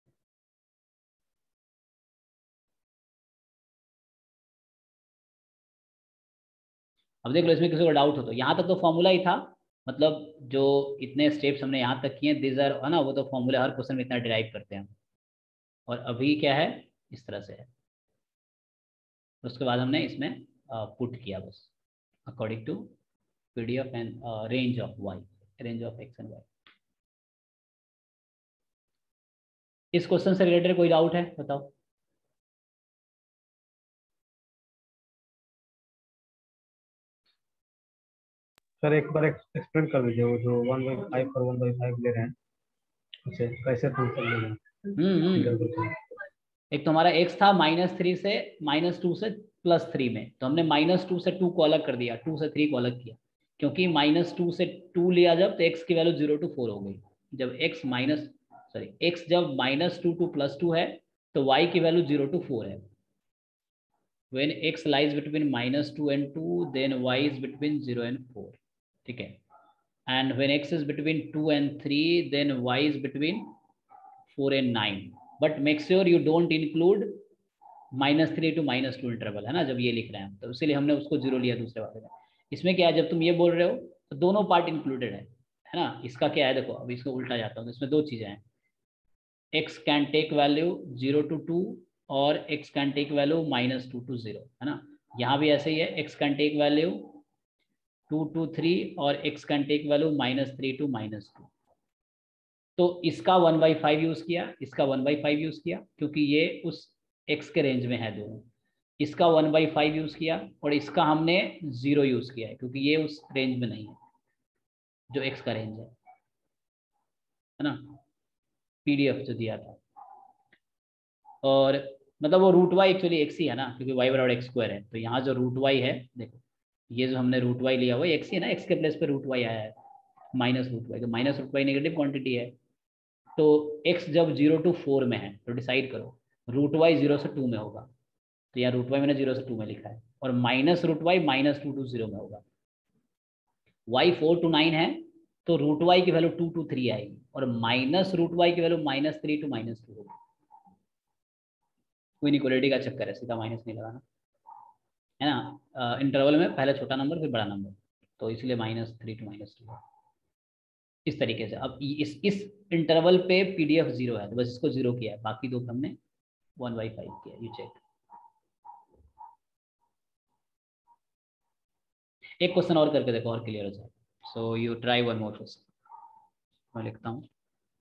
अब देख लो, इसमें किसी को डाउट हो तो, यहाँ तक तो फॉर्मूला ही था, मतलब जो इतने स्टेप्स हमने यहाँ तक किए दिस आर है ना, वो तो फॉर्मूला हर क्वेश्चन में इतना डिराइव करते हैं, और अभी क्या है इस तरह से है, उसके बाद हमने इसमें पुट किया बस according to PDF and range of y, range of x and y। इस क्वेश्चन से रिलेटेड कोई डाउट है बताओ। सर एक बार एक्सप्लेन कर दीजिए, वो जो 1/5 और 1/5 ले रहे हैं उसे कैसे फंक्शन ले रहे हैं। एक तो हमारा x था -3 से -2 से +3 में, तो हमने -2 से 2 को अलग कर दिया, 2 से 3 को अलग किया, क्योंकि -2 से 2 लिया जब तो x की वैल्यू 0 to 4 हो गई। जब x जब -2 to +2 है तो y की वैल्यू 0 to 4 है। When x lies between -2 and 2, then y is between 0 and 4, ठीक है। And when x is between 2 and 3, then y is between 4 and 9. But make sure you don't include -3 to -2 interval, है ना, जब ये लिख रहे हैं, तो इसीलिए हमने उसको 0 लिया दूसरे वाले में। इसमें क्या है, जब तुम ये बोल रहे हो तो दोनों पार्ट इंक्लूडेड है ना। इसका क्या है, देखो अब इसको उल्टा जाता हूँ, इसमें दो चीजें हैं, x can take value 0 to 2 और x can take value -2 to 0, है ना। यहाँ भी ऐसे ही है, x can take value 2 to 3 और x can take value -3 to -2। तो इसका 1/5 यूज किया, इसका 1/5 यूज किया, क्योंकि ये उस x के रेंज में है दोनों। इसका 1/5 यूज किया और इसका हमने 0 यूज किया है, क्योंकि ये उस रेंज में नहीं है जो x का रेंज है ना, PDF जो दिया था। और मतलब वो रूट वाई एक्चुअली x ही है ना, क्योंकि y बराबर x² है। तो यहाँ जो रूट वाई है, देखो ये जो हमने रूट वाई लिया हुआ है x ही है ना, x के प्लेस पे रूट वाई आया है, -√y, तो -√y नेगेटिव क्वांटिटी है। तो x जब 0 to 4 में है तो डिसाइड करो, √y 0 से 2 में होगा, तो यहाँ √y मैंने 0 से 2 में लिखा है, और -√y -2 to 0 में होगा। y 4 to 9 है तो √y की वैल्यू 2 to 3 आएगी, और -√y की वैल्यू -3 to -2 होगी। कोई इनइक्वालिटी का चक्कर है, सीधा माइनस नहीं लगाना, है ना। इंटरवल में पहले छोटा नंबर फिर बड़ा नंबर, तो इसलिए -3 to -2 इस तरीके से। अब इस इंटरवल पे PDF 0 है, तो बस इसको 0 किया है, बाकी दो हमने 1/5 किया। You check. एक क्वेश्चन और करके देखो और क्लियर हो जाए। So you try one more question. मैं लिखता हूँ,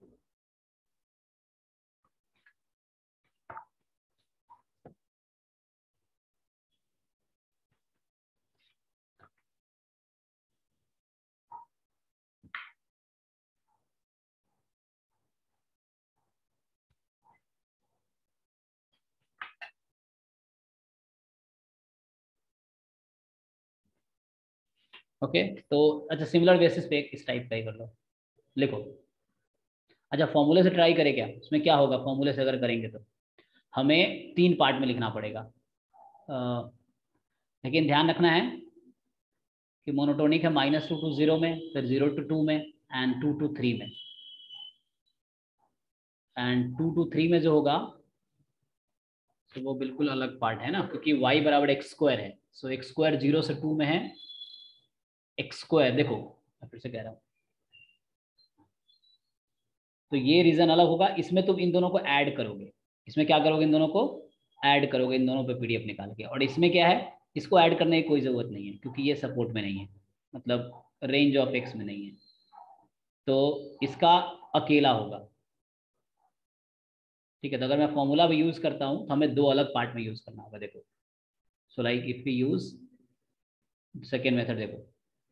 ओके। तो अच्छा, सिमिलर बेसिस पे इस टाइप का ही कर लो, लिखो। अच्छा, फॉर्मूले से ट्राई करें क्या? उसमें क्या होगा, फॉर्मूले से अगर करेंगे तो हमें 3 पार्ट में लिखना पड़ेगा, लेकिन ध्यान रखना है कि मोनोटोनिक है -2 to 0 में, फिर 0 to 2 में, एंड 2 to 3 में। एंड 2 to 3 में जो होगा तो वो बिल्कुल अलग पार्ट है ना, क्योंकि y बराबर x² है। सो x² 0 से 2 में है, x², देखो मैं फिर से कह रहा हूँ, तो ये रीजन अलग होगा। इसमें तुम इन दोनों को ऐड करोगे, इसमें क्या करोगे, इन दोनों को ऐड करोगे, इन दोनों पे PDF निकाल के। और इसमें क्या है, इसको ऐड करने की कोई ज़रूरत नहीं है, क्योंकि ये सपोर्ट में नहीं है, मतलब रेंज ऑफ x में नहीं है, तो इसका अकेला होगा, ठीक है। तो अगर मैं फॉर्मूला भी यूज़ करता हूँ तो हमें 2 अलग पार्ट में यूज़ करना होगा, देखो। So like if we use second method, देखो।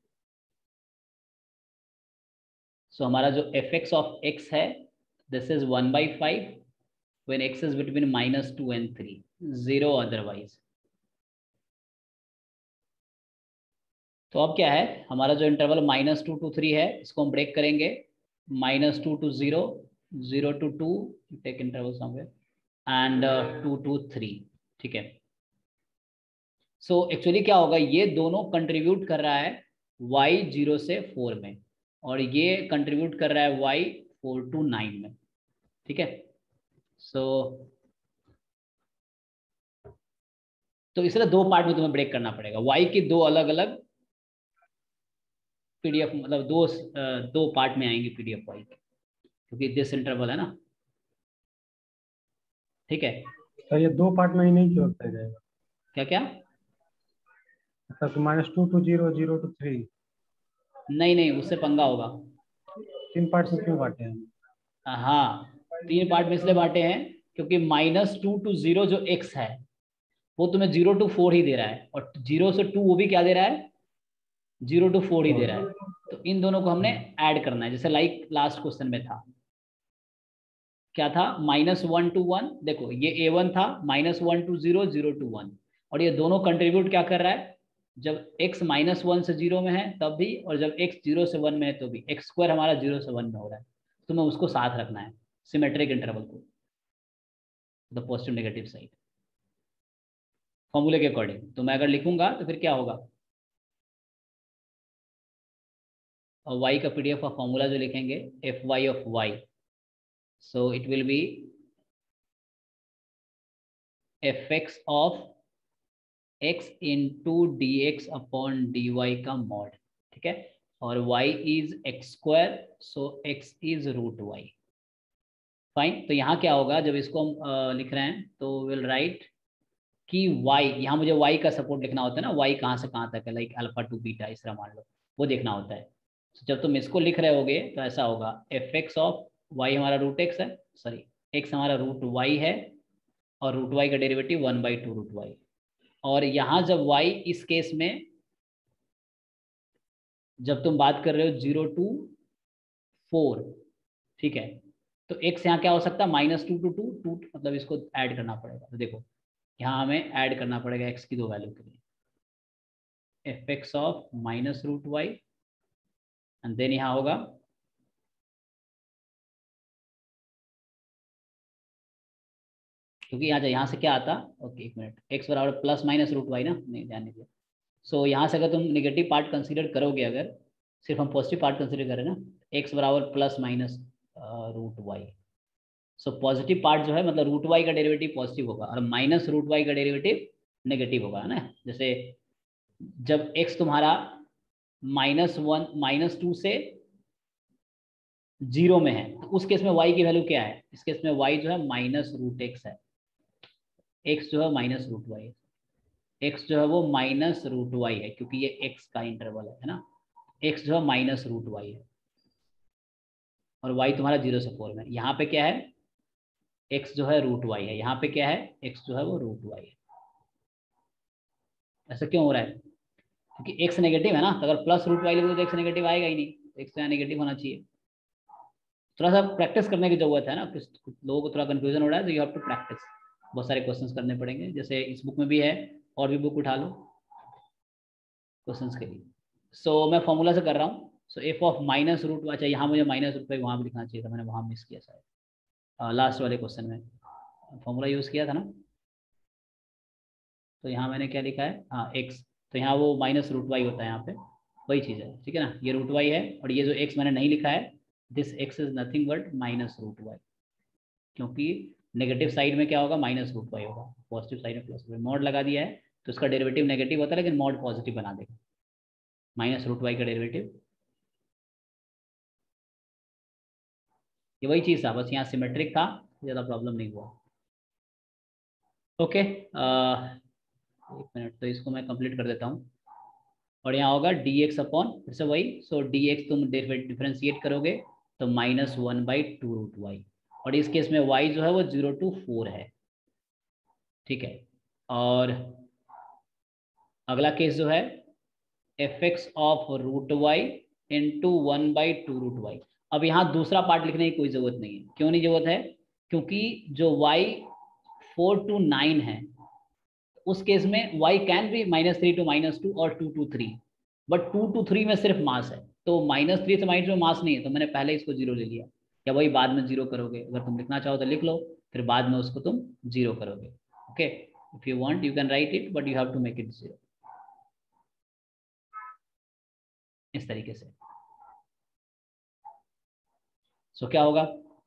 सो हमारा जो fx of x है, this is 1/5 when x is between -2 and 3, 0 otherwise। तो अब क्या है, हमारा जो इंटरवल -2 to 3 है, इसको हम ब्रेक करेंगे, -2 to 0, 0 to 2, take interval somewhere, and 2 to 3, ठीक है। सो एक्चुअली क्या होगा, ये दोनों कंट्रीब्यूट कर रहा है y 0 से 4 में, और ये कंट्रीब्यूट कर रहा है y 4 to 9 में, ठीक है। सो तो इसलिए 2 पार्ट में तुम्हें ब्रेक करना पड़ेगा, y की 2 अलग अलग PDF, मतलब दो पार्ट में आएंगे PDF y की, क्योंकि दिस इंटरवल है ना, ठीक है। तो ये 2 पार्ट में ही नहीं क्यों होता जाएगा? क्या क्या? -2 to 0, 0 to 3, नहीं, उससे पंगा होगा। 3 पार्ट में क्यों बांटे हैं? हाँ, 3 पार्ट में इसलिए बांटे हैं क्योंकि -2 to 0 जो x है वो तुम्हें 0 to 4 ही दे रहा है, और 0 से 2 वो भी क्या दे रहा है, 0 to 4 ही दे रहा है। तो इन दोनों को हमने ऐड करना है, जैसे लाइक लास्ट क्वेश्चन में था क्या था, -1 to 1, देखो ये A1 था, -1 to 0, 0 to 1, और ये दोनों कंट्रीब्यूट क्या कर रहा है, जब x -1 से 0 में है तब भी, और जब x 0 से 1 में है तो भी, x² हमारा 0 से 1 में हो रहा है, तो मैं उसको साथ रखना है सिमेट्रिक इंटरवल को, द पॉजिटिव नेगेटिव साइड फॉर्मूले के अकॉर्डिंग। तो मैं अगर लिखूंगा तो फिर क्या होगा, और y का PDF का फॉर्मूला जो लिखेंगे fy of y, so it will be fx of x into dx upon dy का मॉड, ठीक है, और y is x², so x is √y, fine. तो यहाँ क्या होगा, जब इसको हम लिख रहे हैं तो विल राइट कि y, यहाँ मुझे y का सपोर्ट लिखना होता है ना, y कहाँ से कहाँ तक है, लाइक अल्फा टू बीटा इस तरह मान लो, वो देखना होता है। तो जब तुम इसको लिख रहे होगे तो ऐसा होगा, fx ऑफ y हमारा √x है, सॉरी x हमारा √y है, और √y का डेरिवेटिव 1/2 √y, और यहाँ जब y इस केस में जब तुम बात कर रहे हो 0 to 4, ठीक है, तो x यहाँ क्या हो सकता है, -2 to 2, मतलब इसको ऐड करना पड़ेगा। तो देखो यहाँ हमें ऐड करना पड़ेगा x की दो वैल्यू के लिए, fx of -√y, and then यहाँ होगा क्योंकि यहाँ से क्या आता, ओके एक मिनट, x बराबर +- √y ना, नहीं ध्यान नहीं दिया। सो यहाँ से अगर तुम नेगेटिव पार्ट कंसीडर करोगे, अगर सिर्फ हम पॉजिटिव पार्ट कंसीडर करें ना, x बराबर +- √y, सो पॉजिटिव पार्ट जो है मतलब √y का डेरिवेटिव पॉजिटिव होगा और -√y का डेरिवेटिव नेगेटिव होगा, है ना। जैसे जब x तुम्हारा -1 -2 से 0 में है तो उस केस में y की वैल्यू क्या है, इस केस में y जो है -√x है, x जो है -√y है, x जो है वो -√y है क्योंकि ये x का इंटरवल है ना, x जो है -√y है और y तुम्हारा 0 से 4 में। यहाँ पे क्या है, x जो है √y है, यहाँ पे क्या है, x जो है वो √y है। ऐसा क्यों हो रहा है, क्योंकि x नेगेटिव है ना, तो अगर +√y लिखोगे तो x नेगेटिव आएगा ही नहीं, x यहाँ नेगेटिव होना चाहिए। थोड़ा सा प्रैक्टिस करने की जरूरत है ना, कुछ लोगों को थोड़ा कंफ्यूजन हो रहा है, तो यू हैव टू प्रैक्टिस, बहुत सारे क्वेश्चंस करने पड़ेंगे, जैसे इस बुक में भी है और भी बुक उठा लो क्वेश्चंस के लिए। सो मैं फॉर्मूला से कर रहा हूँ, सो f ऑफ -√y, अच्छा यहाँ मुझे -√y वहाँ भी लिखना चाहिए था, मैंने वहाँ मिस किया शायद, लास्ट वाले क्वेश्चन में फॉर्मूला यूज़ किया था ना, तो यहाँ मैंने क्या लिखा है, हाँ x, तो यहाँ वो -√y होता है, यहाँ पे वही चीज़ है, ठीक है ना, ये √y है, और ये जो x मैंने नहीं लिखा है, this x is nothing but -√y, क्योंकि नेगेटिव साइड में क्या होगा, -√y होगा, पॉजिटिव साइड में +√y, मॉड लगा दिया है तो उसका डेरिवेटिव नेगेटिव होता है, लेकिन मॉड पॉजिटिव बना देगा, -√y का डेरिवेटिव, ये वही चीज़ था, बस यहाँ सिमेट्रिक था, ज़्यादा प्रॉब्लम नहीं हुआ। ओके, एक मिनट, तो इसको मैं कंप्लीट कर देता हूँ, और यहाँ होगा dx अपॉन, फिर से वही, सो dx तुम डिफरेंशिएट करोगे तो -1/2 √y, और इस केस में y जो है वो 0 to 4 है, ठीक है, और अगला केस जो है fx of √y into 1/2 √y। अब यहाँ दूसरा पार्ट लिखने की कोई जरूरत नहीं है, क्यों नहीं जरूरत है, क्योंकि जो y 4 to 9 है उस केस में y कैन बी -3 to -2 और 2 to 3, बट 2 to 3 में सिर्फ मास है, तो -3 से -2 में मास नहीं है, तो मैंने पहले इसको 0 ले लिया, या वही बाद में 0 करोगे, अगर तुम लिखना चाहो तो लिख लो, फिर बाद में उसको तुम 0 करोगे। Okay, if you want you can write it, but you have to make it 0, इस तरीके से। सो क्या होगा,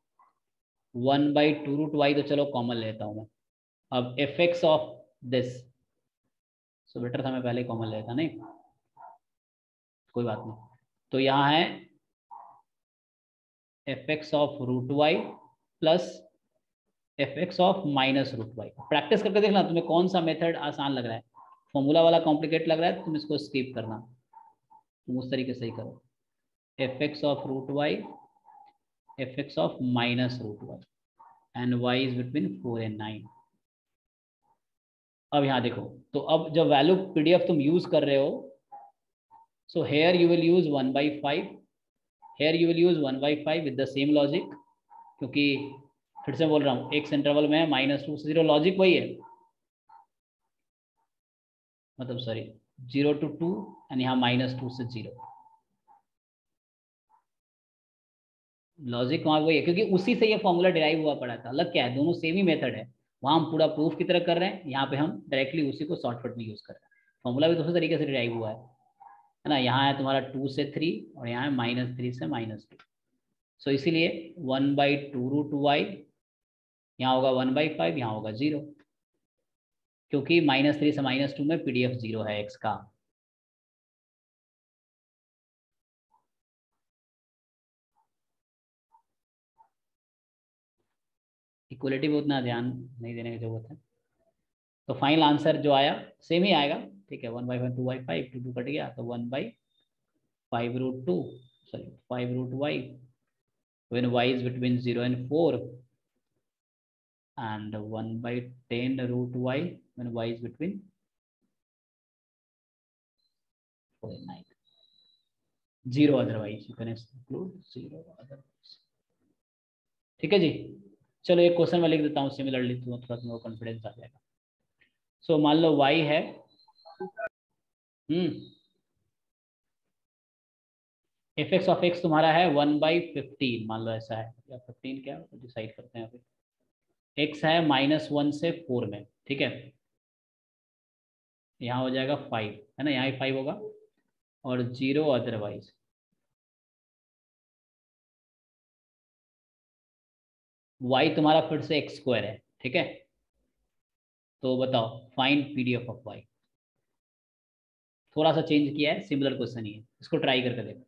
1/2 √y, तो चलो कॉमन लेता हूँ मैं, अब fx of this, so better था मैं पहले कॉमन लेता, नहीं कोई बात नहीं, तो यहाँ है fx of √y plus fx of -√y। Practice करके देखना तुम्हें कौन सा मेथड आसान लग रहा है, फॉर्मूला वाला कॉम्प्लिकेट लग रहा है तो तुम इसको स्किप करना, तुम उस तरीके से ही करो, fx of √y, fx of -√y, and y is between 4 and 9। अब यहाँ देखो, तो अब जब वैल्यू PDF तुम यूज कर रहे हो, so here you will use 1/5, here you will use 1/5 with the same logic, क्योंकि फिर से बोल रहा हूँ, एक्स इंटरवल में -2 से 0, लॉजिक वही है, मतलब सॉरी 0 to 2 एंड यहाँ -2 से 0, लॉजिक वहाँ वही है, क्योंकि उसी से ये फॉर्मूला डिराइव हुआ पड़ा था। अलग क्या है, दोनों सेम ही मेथड है, वहाँ हम पूरा प्रूफ की तरह कर रहे हैं, यहाँ पे हम डायरेक्टली उसी को शॉर्टकट में यूज कर रहे हैं। फॉर्मूला भी दूसरे तरीके से डिराइव हुआ है ना। यहाँ है तुम्हारा 2 से 3 और यहाँ है -3 से -2। सो इसीलिए 1/2√y, यहाँ होगा 1/5, यहाँ होगा 0, क्योंकि -3 से -2 में PDF 0 है x का। इक्वलिटी में उतना ध्यान नहीं देने की जरूरत है। तो फाइनल आंसर जो आया सेम ही आएगा, ठीक है, 1/5 2/5, 2 कट गया तो 1/5√2, sorry 5√y when y is between 0 and 4, and 1/10√y when y is between 4 and 9. 0 otherwise, you can exclude 0 otherwise. ठीक है जी, चलो एक क्वेश्चन मैं लिख देता हूँ सिमिलरली, तो थोड़ा सा कॉन्फिडेंस आ जाएगा। सो मान लो y है fx ऑफ x तुम्हारा है 1/15, मान लो ऐसा है, या 15 क्या डिसाइड करते हैं अभी। x है -1 से 4 में, ठीक है, यहाँ हो जाएगा 5, है ना, यहाँ ही 5 होगा, और 0 अदरवाइज। y तुम्हारा फिर से x² है, ठीक है, तो बताओ फाइंड PDF ऑफ y। थोड़ा सा चेंज किया है, सिमिलर क्वेश्चन ही है, इसको ट्राई करके देखो।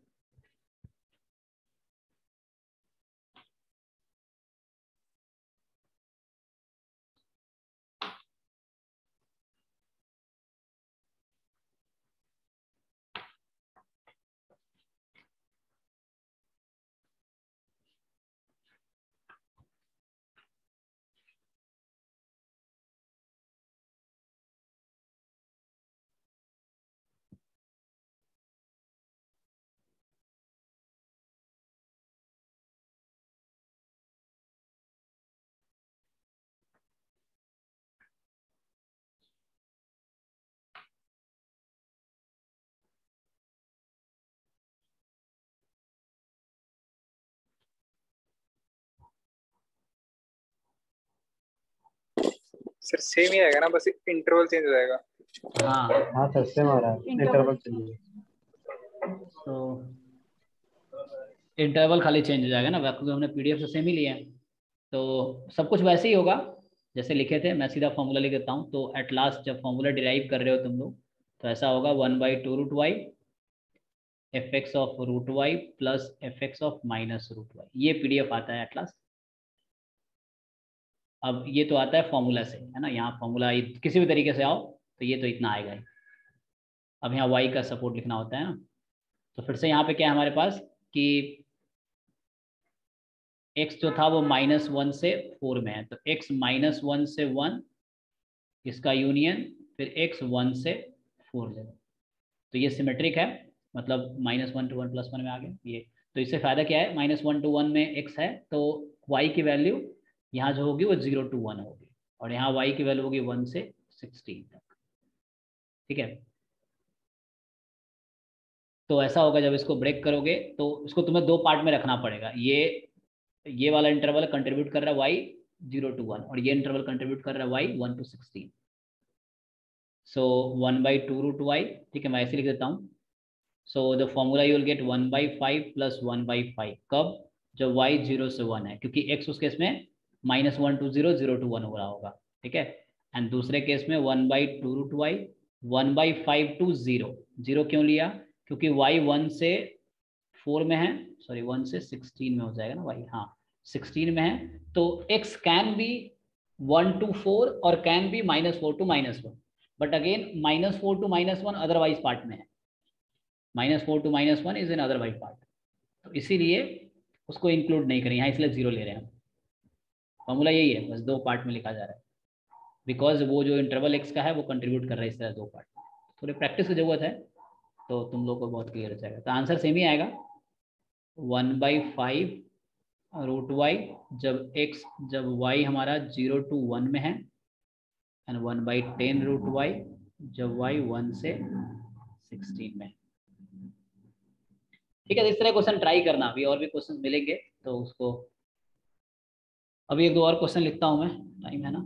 सर सेम ही आएगा ना, बस इंटरवल चेंज हो जाएगा। हाँ सर सेम आ रहा है, इंटरवल चेंज। तो इंटरवल खाली चेंज हो जाएगा ना, क्योंकि हमने PDF से सेम ही लिया है, तो सब कुछ वैसे ही होगा जैसे लिखे थे। मैं सीधा फॉर्मूला लिख देता हूँ। तो एट लास्ट जब फॉर्मूला डिराइव कर रहे हो तुम लोग, तो ऐसा होगा 1/2√y fx of √y plus fx of -√y, ये PDF आता है एट लास्ट। अब ये तो आता है फॉर्मूला से, है ना, यहाँ फॉर्मूला किसी भी तरीके से आओ तो ये तो इतना आएगा ही। अब यहाँ y का सपोर्ट लिखना होता है ना, तो फिर से यहाँ पे क्या है हमारे पास कि x जो था वो -1 से 4 में है, तो x -1 से 1 इसका यूनियन, फिर x 1 से 4 ले, तो ये सिमेट्रिक है, मतलब -1 to 1 +1 में आ गया ये। तो इससे फायदा क्या है, -1 to 1 में x है, तो y की वैल्यू यहाँ जो होगी वो 0 to 1 होगी, और यहाँ y की वैल्यू होगी 1 से 16 तक, ठीक है। तो ऐसा होगा जब इसको ब्रेक करोगे तो इसको तुम्हें दो पार्ट में रखना पड़ेगा। ये वाला इंटरवल कंट्रीब्यूट कर रहा है y 0 to 1, और ये इंटरवल कंट्रीब्यूट कर रहा है y 1 to 16। सो 1/2√y, ठीक है, मैं ऐसे लिख देता हूँ। So the formula you will get 1/5 + 1/5, कब, जब y 0 से 1 है, क्योंकि x उस केस में -1 to 0, 0 to 1 हो रहा होगा, ठीक है। एंड दूसरे केस में 1/2√y 1/5 to 0, 0 क्यों लिया, क्योंकि y 1 से 4 में है, सॉरी 1 से 16 में हो जाएगा ना y, हाँ 16 में है, तो x कैन बी 1 to 4 और can be -4 to -1, but again -4 to -1 otherwise part में है, -4 to -1 is in otherwise part, तो इसीलिए उसको इंक्लूड नहीं करें यहाँ, इसलिए 0 ले रहे हैं हम। फॉर्मूला यही है, बस दो पार्ट में लिखा जा रहा है, बिकॉज वो जो इंटरवल x का है वो कंट्रीब्यूट कर रहा है इस तरह दो पार्ट में। थोड़ी प्रैक्टिस की जरूरत है, तो तुम लोग को बहुत क्लियर हो जाएगा। तो आंसर सेम ही आएगा, 1/5 रूट वाई जब y हमारा 0 to 1 में है, एंड 1/10 रूट वाई जब y 1 से 16 में। ठीक है, इस तरह क्वेश्चन ट्राई करना, अभी और भी क्वेश्चन मिलेंगे तो उसको, अभी एक दो और क्वेश्चन लिखता हूं मैं, टाइम है ना,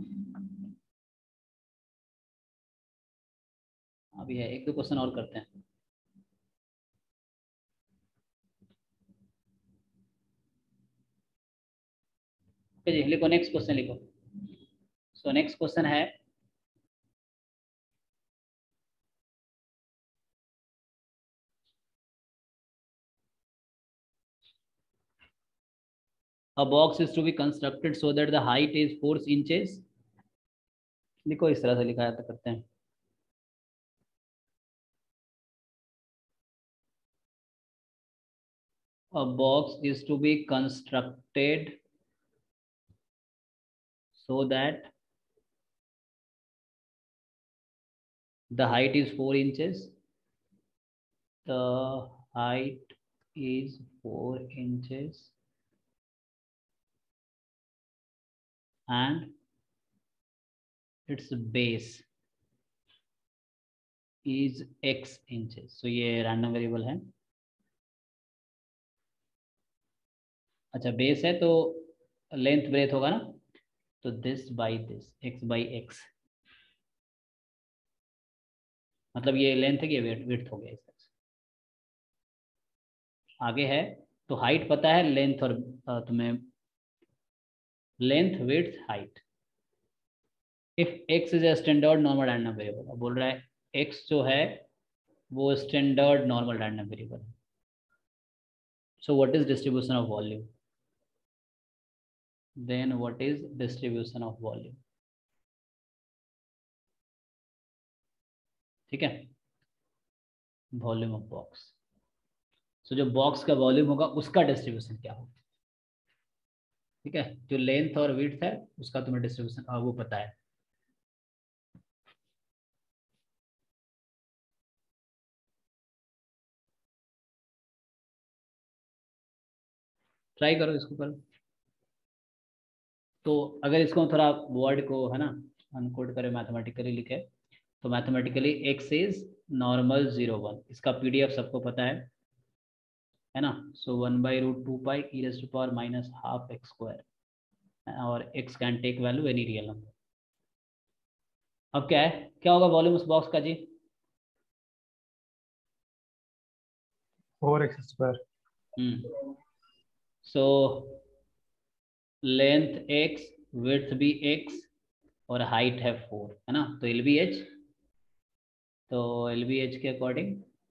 अभी है एक दो क्वेश्चन और करते हैं। जी लिखो, नेक्स्ट क्वेश्चन लिखो। सो नेक्स्ट क्वेश्चन है a box is to be constructed so that the height is 4 inches। लिखो, इस तरह से लिखा जाता करते हैं। A box is to be constructed so that the height is 4 inches. The height is 4 inches and its base is x inches। So ये random variable है। अच्छा, बेस है तो लेंथ ब्रेथ होगा ना, तो this by this, x by x, मतलब ये लेंथ है कि विड्थ हो गया इस तरह से। आगे है तो हाइट पता है, लेंथ और तुम्हें length width height. If x is a standard normal random variable, अब बोल रहा है x जो है वो स्टैंडर्ड नॉर्मल रैंडम वेरिएबल है। So what is distribution of volume, then what is distribution of volume. ठीक है, वॉल्यूम ऑफ बॉक्स। सो जो बॉक्स का वॉल्यूम होगा उसका डिस्ट्रीब्यूशन क्या होगा। ठीक है, जो लेंथ और विड्थ है उसका तुम्हें डिस्ट्रीब्यूशन वो पता है। ट्राई करो, इसको करो। तो अगर इसको थोड़ा वर्ड को है ना अनकोड करे, मैथमेटिकली लिखे, तो मैथमेटिकली x इज नॉर्मल 0 1, इसका पीडीएफ सबको पता है ना। So 1/√2 pi e⁻² x square, और x can take value any real number. अब क्या है, क्या होगा वॉल्यूम उस बॉक्स का जी? 4x²। So length x, width भी x, और हाइट है 4, है ना। तो LBH, तो LBH के अकॉर्डिंग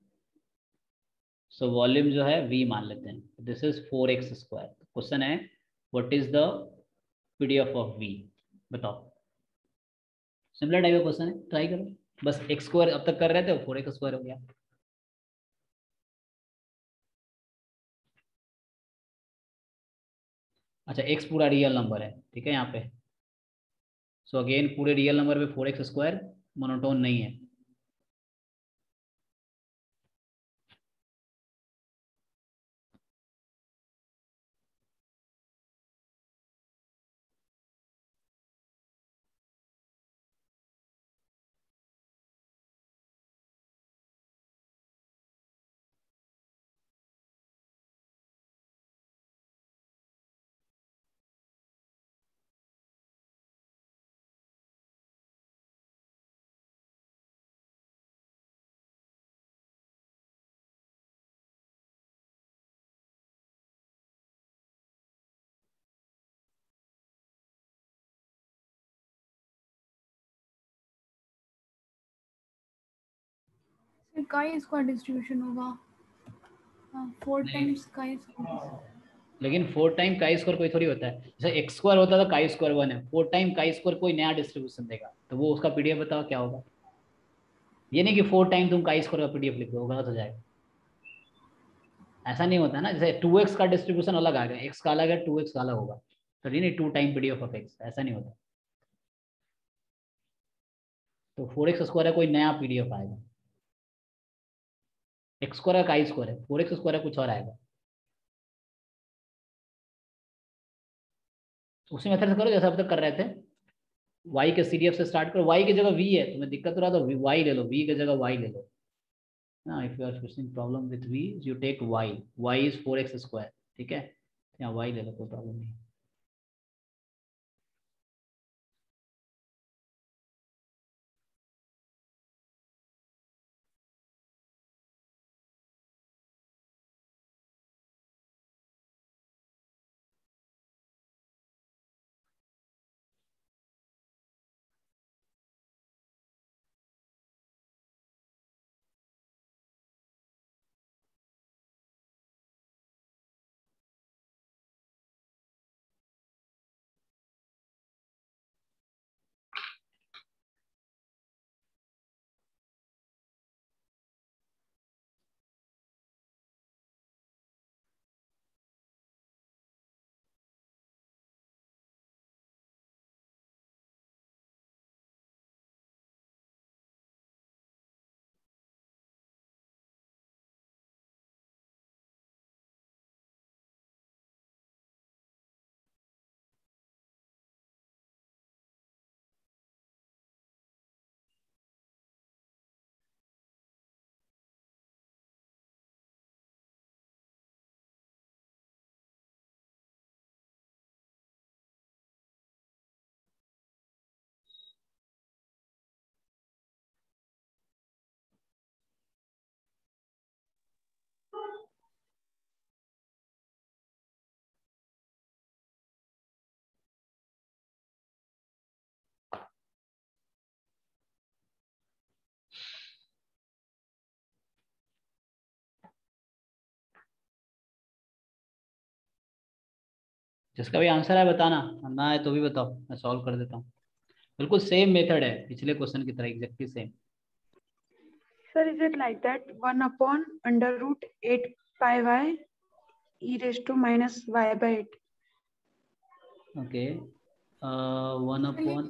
सो वॉल्यूम जो है v मान लेते हैं, दिस इज 4x²। क्वेश्चन है what is the PDF of v, बताओ। सिमिलर टाइप का क्वेश्चन है, ट्राई करो। बस x² अब तक कर रहे थे, 4x² हो गया। अच्छा, x पूरा रियल नंबर है, ठीक है यहाँ पे। सो अगेन पूरे रियल नंबर पे 4x² मोनोटोन नहीं है। काई स्क्वायर डिस्ट्रीब्यूशन होगा 4 टाइम्स काई स्क्वायर। लेकिन 4 टाइम काई स्क्वायर कोई थोड़ी होता है, जैसे x² होता था काई स्क्वायर 1 है, 4 टाइम काई स्क्वायर कोई नया डिस्ट्रीब्यूशन देगा, तो वो उसका पीडीएफ बताओ क्या होगा। ये नहीं कि 4 टाइम तुम काई स्क्वायर का पीडीएफ लिख दो, गलत हो जाएगा। ऐसा नहीं होता ना, जैसे 2x का डिस्ट्रीब्यूशन अलग आ गया, x का अलग है, 2x का अलग होगा, तो नहीं 2 टाइम पीडीएफ ऑफ x, ऐसा नहीं होता। तो 4x² है, कोई नया पीडीएफ आएगा। x² का काई स्क्वायर है, 4x² कुछ और आएगा। उसी मेथड से करो जैसा अब तक कर रहे थे। y के CDF से स्टार्ट करो, y की जगह v है, तुम्हें दिक्कत हो रहा तो y ले लो, v की जगह y ले लो ना। If you are facing problem with v you take y is 4x square, ठीक है, यहाँ y ले लो, कोई प्रॉब्लम नहीं। जिसका भी आंसर है बताना, ना है तो भी बताओ, मैं सॉल्व कर देता हूँ। बिल्कुल सेम मेथड है पिछले क्वेश्चन की तरह, exactly same. Sir, is it like that 1 upon under root 8 pi y e raised to minus y by 8? Okay, 1 upon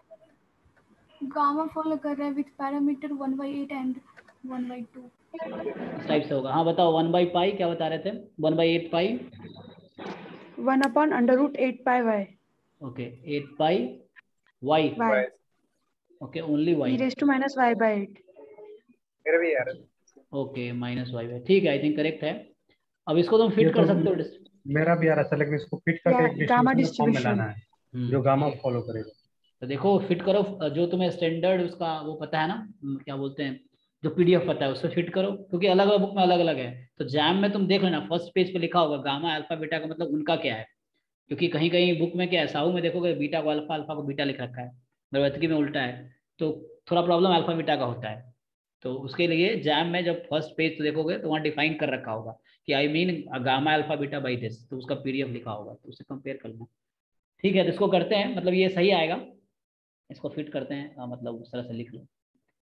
gamma follow कर रहा है विथ पैरामीटर 1/8 एंड 1/2। इस टाइप से होगा। हाँ बताओ, 1/पाई क्या बता रहे थे? 1/8 pi 1 upon under root 8 pi y। Okay, 8 pi y, y okay, only y, e raised to minus y by 8। मेरा भी यार ओके, माइनस y बाई, ठीक है, आई थिंक करेक्ट है। अब इसको तुम फिट कर सकते हो। मेरा भी यार ऐसा, लेकिन इसको फिट करके एक गामा डिस्ट्रीब्यूशन फॉर्म में डिस्ट्रीब्यूशन। लाना है जो गामा फॉलो करेगा। तो देखो फिट करो, जो तुम्हें स्टैंडर्ड उसका वो पता है ना, क्या बोलते हैं, जो PDF पता है उससे फिट करो, क्योंकि अलग अलग बुक में अलग अलग है। तो जैम में तुम देख लेना, फर्स्ट पेज पे लिखा होगा गामा अल्फा बीटा का मतलब उनका क्या है, क्योंकि कहीं कहीं बुक में क्या है, साहू में देखोगे बीटा को अल्फा, अल्फा को बीटा लिख रखा है, नवरत्की में उल्टा है, तो थोड़ा प्रॉब्लम अल्फा बीटा का होता है। तो उसके लिए जैम में जब फर्स्ट पेज तो देखोगे तो वहाँ डिफाइन कर रखा होगा कि I mean gamma alpha beta by this, तो उसका PDF लिखा होगा, तो उससे कंपेयर कर लेना। ठीक है, तो इसको करते हैं, मतलब ये सही आएगा, इसको फिट करते हैं, मतलब उस तरह से लिख लो।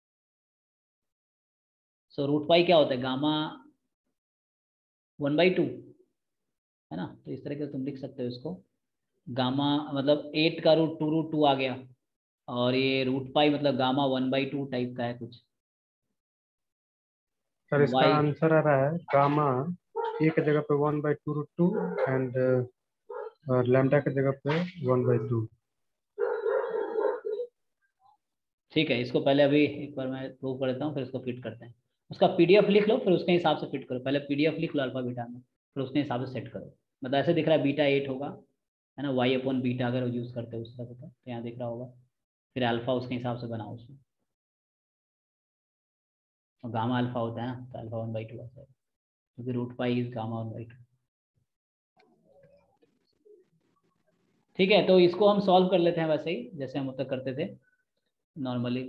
सो रूट पाई क्या होता है, गामा 1/2 है ना, तो इस तरह से तुम लिख सकते हो इसको। गामा मतलब 8 का रूट 2 आ गया, और ये रूट पाई मतलब गामा 1/2 टाइप का है कुछ। सर इसका y आंसर आ रहा है गामा ए की जगह पे 1/2√2 एंड लैम्डा की जगह पे 1/2। ठीक है, इसको पहले अभी एक बार मैं प्रूव कर देता हूँ, फिर इसको फिट करते हैं। उसका PDF लिख लो, फिर उसके हिसाब से फिट करो। पहले PDF लिख लो अल्फा बीटा में, फिर उसके हिसाब से सेट करो। मतलब ऐसे दिख रहा है बीटा 8 होगा, है ना, y अपॉन बीटा अगर यूज़ करते हो उस तरह से, तो यहाँ दिख रहा होगा। फिर अल्फा उसके हिसाब से बनाओ उसमें, और गामा अल्फा होता है ना, तो अल्फा 1/2 आता है, क्योंकि रूट पाई इज गामा 1/2। ठीक है, तो इसको हम सॉल्व कर लेते हैं वैसे ही जैसे हम उत्तर करते थे normally.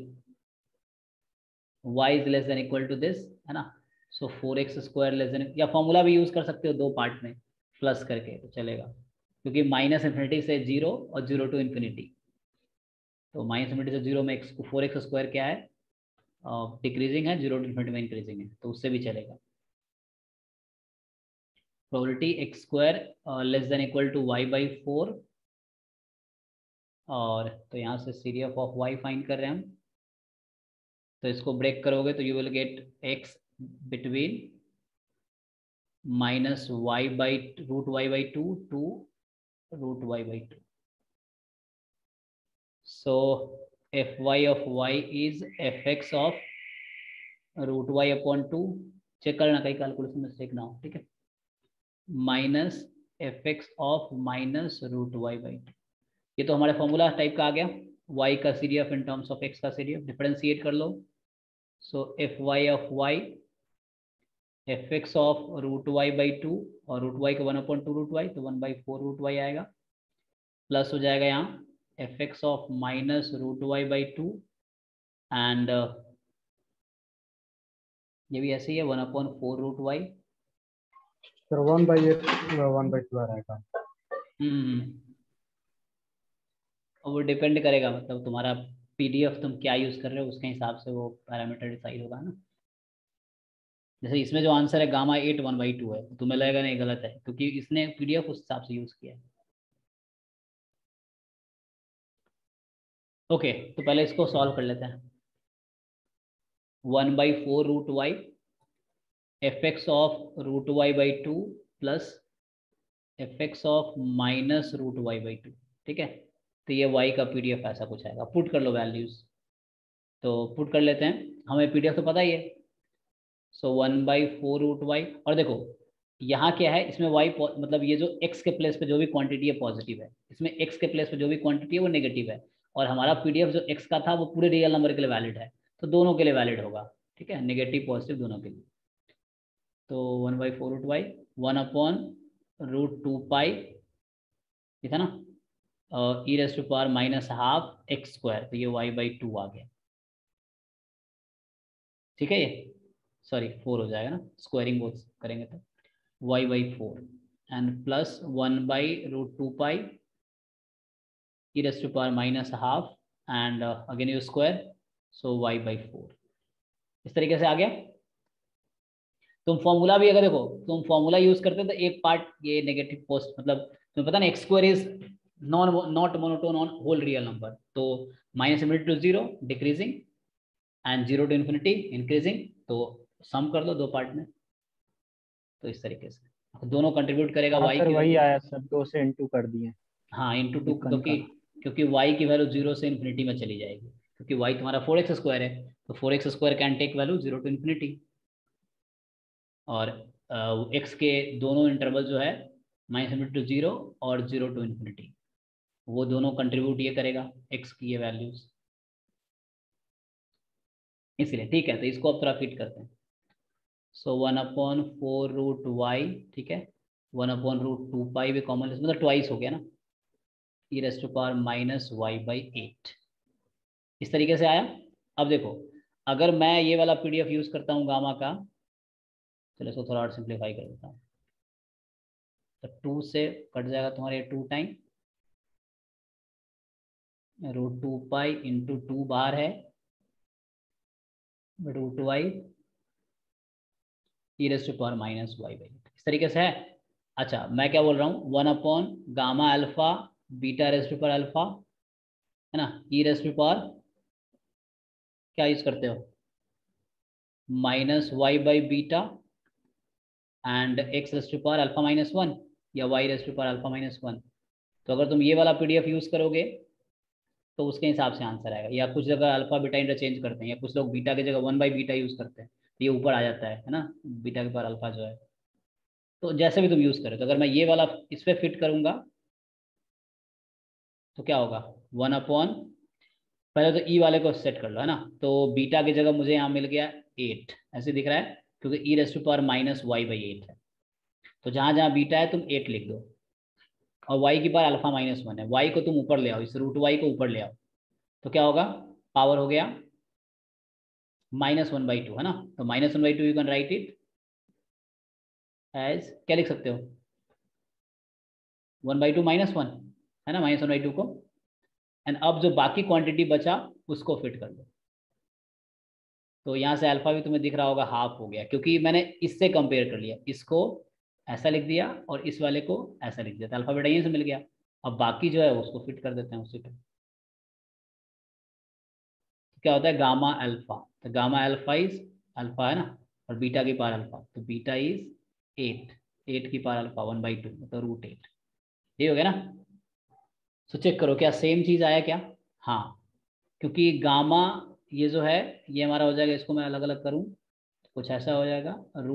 y is less than equal to this, है ना, so 4x square less than, या फॉर्मूला भी यूज कर सकते हो दो पार्ट में प्लस करके, तो चलेगा, क्योंकि -∞ से 0 और 0 to ∞। तो -∞ से 0 में 4x स्क्वायर क्या है, डिक्रीजिंग है, 0 to ∞ में इंक्रीजिंग है, तो उससे भी चलेगा। Probability x square less than equal to y/4, और तो यहाँ से CDF ऑफ y फाइंड कर रहे हैं हम। तो इसको ब्रेक करोगे तो you will get x between -y/√y/2 to √y/2। So F Y of y is f x of root y upon 2, check करना कहीं कैलकुलेशन मिस्टेक ना हो, ठीक है, minus f x of minus root y by 2। ये तो हमारे formula type का आ गया, y का CDF in terms of x का सीरीएफ, डिफरेंशिएट कर लो। So F Y of y f x of root y by 2 और रूट वाई का 1/2 रूट वाई, तो 1/4 रूट वाई आएगा, प्लस हो जाएगा यहाँ f x of minus root y by 2 and ये भी ऐसे ही है 1/4 रूट वाई। सर 1/8 1/2 आ रहेगा। वो डिपेंड करेगा, मतलब तुम्हारा पीडीएफ तुम क्या यूज कर रहे हो उसके हिसाब से वो पैरामीटर डिसाइड होगा ना। जैसे इसमें जो आंसर है गामा 8 1/2 है, तुम्हें लगेगा नहीं गलत है क्योंकि इसने पीडीएफ उस हिसाब से यूज किया है। ओके, तो पहले इसको सॉल्व कर लेते हैं। 1/4 root y f x of root y by 2 plus f x of minus root y by 2, ठीक है। तो ये y का पीडीएफ ऐसा कुछ आएगा, पुट कर लो वैल्यूज। तो पुट कर लेते हैं, हमें पीडीएफ तो पता ही है। सो 1/4 रूट वाई, और देखो यहाँ क्या है, इसमें y मतलब ये जो x के प्लेस पे जो भी क्वांटिटी है पॉजिटिव है, इसमें x के प्लेस पे जो भी क्वांटिटी है वो नेगेटिव है, और हमारा पीडीएफ जो x का था वो पूरे रियल नंबर के लिए वैलिड है, तो दोनों के लिए वैलिड होगा, ठीक है, नेगेटिव पॉजिटिव दोनों के लिए। तो 1/4 रूट वाई 1/√2 पाई, ये था ना, e raise to power -12 x square, तो ये y/2 आ गया, ठीक है। ये सॉरी 4 हो जाएगा ना, स्क्वायरिंग वो करेंगे तो y/4 and plus 1/√2 pi e raise to power -12 and again you square, so y/4 इस तरीके से आ गया। तुम फॉर्मूला भी अगर देखो, तुम फॉर्मूला यूज करते तो एक पार्ट ये नेगेटिव पोस्ट, मतलब तुम्हें पता ना x square is not monotone on whole real number, तो -∞ to 0 decreasing and 0 to ∞ increasing, तो सम कर दो दो पार्ट में, तो इस तरीके से दोनों कंट्रीब्यूट करेगा y की वही आया सर, 2 से इनटू कर दिए। हाँ इंटू 2, क्योंकि y की वैल्यू 0 से ∞ में चली जाएगी, क्योंकि y तुम्हारा 4x स्क्वायर है, तो 4x square can take value 0 to ∞, और x के दोनों इंटरवल जो है -∞ to 0 और 0 to ∞, वो दोनों कंट्रीब्यूट ये करेगा x की ये वैल्यूज, इसलिए ठीक है। तो इसको अब थोड़ा फिट करते हैं। सो 1/4 रूट वाई, ठीक है, 1/√2 पाई भी कॉमन, मतलब ट्वाइस हो गया ना, e raise to power -y/8, इस तरीके से आया। अब देखो अगर मैं ये वाला पीडीएफ यूज करता हूँ गामा का, चलो इसको थोड़ा और सिंप्लीफाई कर देता हूँ, तो 2 से कट जाएगा तुम्हारे 2 टाइम √2 पाई इंटू 2 बाहर है √y e raise to power -y/8, इस तरीके से है। अच्छा मैं क्या बोल रहा हूँ, gamma alpha beta raise to power alpha, है ना, ई रेज़ टू पावर क्या यूज करते हो -y/बीटा and x raise to power alpha -1 या y raise to power alpha -1। तो अगर तुम ये वाला पीडीएफ यूज करोगे तो उसके हिसाब से आंसर आएगा, या कुछ जगह अल्फा बीटा इंटरचेंज करते हैं, या कुछ लोग बीटा की जगह 1/बीटा यूज करते हैं, ये ऊपर आ जाता है ना, बीटा के पावर अल्फा जो है। तो जैसे भी तुम यूज करो, तो अगर मैं ये वाला इस पर फिट करूंगा तो क्या होगा 1/, पहले तो ई वाले को सेट कर लो, है ना, तो बीटा की जगह मुझे यहाँ मिल गया 8, ऐसे दिख रहा है क्योंकि ई रेज़ टू पावर -y/8 है, तो जहाँ जहाँ बीटा है तुम 8 लिख दो, और y की पावर अल्फा -1 है, y को तुम ऊपर ले आओ, इस √y को ऊपर ले आओ, तो क्या होगा, पावर हो गया -1/2, है ना, तो -1/2 you can write it as, क्या लिख सकते हो 1/2 -1, है ना, -1/2 को, एंड अब जो बाकी क्वांटिटी बचा उसको फिट कर दो। तो यहाँ से अल्फा भी तुम्हें दिख रहा होगा हाफ हो गया, क्योंकि मैंने इससे कंपेयर कर लिया, इसको ऐसा लिख दिया और इस वाले को ऐसा लिख दिया, तो अल्फा बेटा यहीं से मिल गया। अब बाकी जो है उसको फिट कर देते हैं उसी पे। क्या होता है गामा अल्फा, तो गामा अल्फा इज अल्फा, है ना, और बीटा की पावर अल्फा, तो बीटा इज 8 की पावर अल्फा 1/2, मतलब √8, ये हो गया ना। तो चेक करो क्या सेम चीज आया क्या, हाँ, क्योंकि गामा ये जो है ये हमारा हो जाएगा, इसको मैं अलग अलग करूं तो कुछ ऐसा हो जाएगा,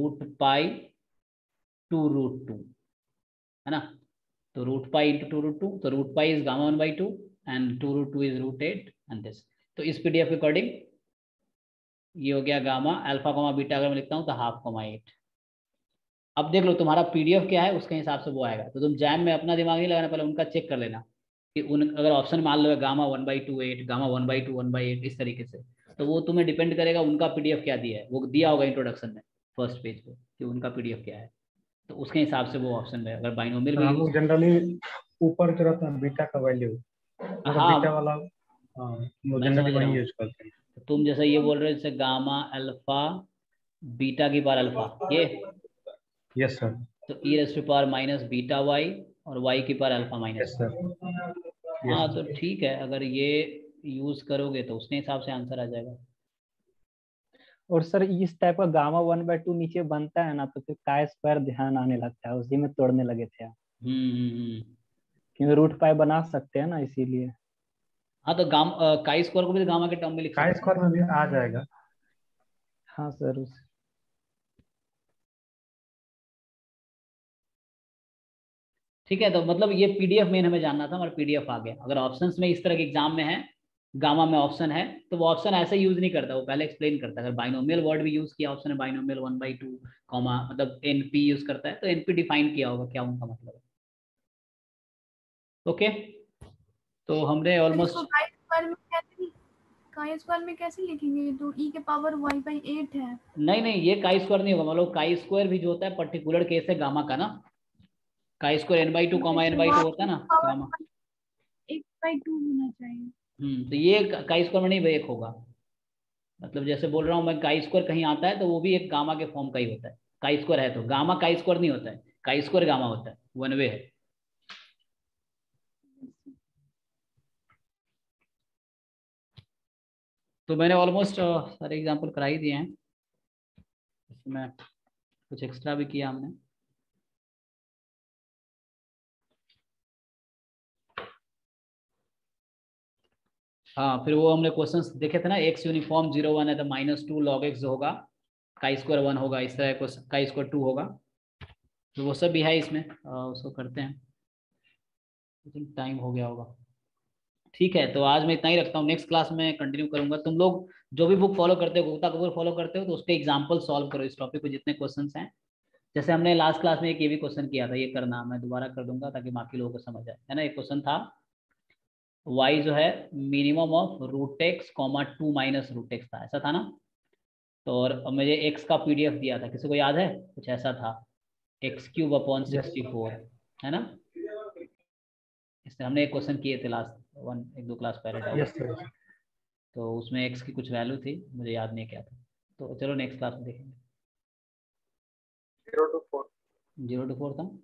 √π/√2 है ना। तो √π/√2, तो √π is gamma 1/2 and 2√2 is √8 and this. तो इस पीडीएफ के अकॉर्डिंग ये हो गया गामा अल्फा कॉमा बीटा, अगर मैं लिखता हूँ तो 1/2,8। अब देख लो तुम्हारा पीडीएफ क्या है उसके हिसाब से वो आएगा। तो तुम जैम में अपना दिमाग नहीं लगाना, पहले उनका चेक कर लेना कि उन अगर ऑप्शन मान लो गामा 1/2 8, गामा 1/2 1/8 इस तरीके से, तो वो तुम्हें डिपेंड करेगा उनका पीडीएफ क्या दिया है, वो दिया होगा इंट्रोडक्शन में फर्स्ट पेज पे कि उनका पीडीएफ क्या है, तो उसके हिसाब से वो ऑप्शन में अगर बाइनोमियल भी हम लोग जनरली ऊपर जो रहता है बीटा का वैल्यू, मतलब हाँ बीटा वाला जनरली वही यूज करते हैं। तो तुम जैसे ये बोल रहे हो जैसे गामा अल्फा बीटा की पावर अल्फा, ये यस सर। तो e⁻⁻βy और y की power alpha minus. Yes sir. हाँ तो ठीक है, अगर ये यूज करोगे तो उसके हिसाब से आंसर आ जाएगा। और सर इस टाइप का गामा 1/2 नीचे बनता है ना, तो फिर काय स्क्वायर ध्यान आने लगता है, उसी में तोड़ने लगे थे आप। क्योंकि √π बना सकते हैं ना, इसीलिए। हाँ तो काई स्क्वायर को भी गामा के टर्म में लिख सकते हैं। काय स्क्वायर में भी आ जाएगा। हाँ सर। ठीक है, तो मतलब ये पीडीएफ मेन हमें जानना था, हमारा पीडीएफ आ गया। अगर ऑप्शंस में इस तरह के एग्जाम में है, गामा में ऑप्शन है, तो वो ऑप्शन ऐसे यूज नहीं करता, वो पहले एक्सप्लेन करता है। अगर बाइनोमियल वर्ड भी यूज किया ऑप्शन है, बाइनोमियल 1/2 कॉमा मतलब एनपी यूज करता है, तो एनपी डिफाइन किया होगा क्या उनका मतलब है। ओके, तो हमने ऑलमोस्ट काई स्क्वायर में कैसे लिखेंगे, तो e के पावर y/8 है। नहीं ये काई स्क्वायर नहीं होगा, मतलब काई स्क्वायर भी जो होता है पर्टिकुलर केस है गामा का ना, chi square n/2 comma n/2 होता है ना गामा, 1/2 होना चाहिए। तो ये काई स्क्वायर में नहीं भाई, एक होगा। मतलब जैसे बोल रहा हूँ मैं, काई स्क्वायर कहीं आता है तो वो भी एक गामा के फॉर्म का ही होता है। काई स्क्वायर है तो गामा काई स्क्वायर नहीं होता है, काई स्क्वायर गामा होता है, वन वे है। तो मैंने ऑलमोस्ट सारे एग्जांपल करा ही दिए हैं, इसमें कुछ एक्स्ट्रा भी किया हमने। हाँ फिर वो हमने क्वेश्चंस देखे थे ना, x यूनिफॉर्म 0 1 है तो -2 log x होगा, काई स्क्वायर 1 होगा, इस तरह काई स्क्वायर 2 होगा, तो वो सब भी है इसमें, उसको करते हैं। आई थिंक टाइम हो गया होगा। ठीक है, तो आज मैं इतना ही रखता हूँ, नेक्स्ट क्लास में कंटिन्यू करूंगा। तुम लोग जो भी बुक फॉलो करते हो, गुप्ता कपूर फॉलो करते हो, तो उसके एग्जाम्पल सॉल्व करो इस टॉपिक पे जितने क्वेश्चन हैं। जैसे हमने लास्ट क्लास में एक ये भी क्वेश्चन किया था, ये करना मैं दोबारा कर दूंगा ताकि बाकी लोगों को समझ आए, है ना। एक क्वेश्चन था y जो है मिनिमम ऑफ √x, 2 - √x था, ऐसा था ना। तो और मुझे x का पीडीएफ दिया था, किसी को याद है कुछ ऐसा था, x³/64 है ना। इससे हमने एक क्वेश्चन किए थे लास्ट 1-2 क्लास पहले। Yes sir. तो उसमें x की कुछ वैल्यू थी, मुझे याद नहीं क्या था, तो चलो नेक्स्ट क्लास में देखेंगे। 0 to 4 0 to 4 था।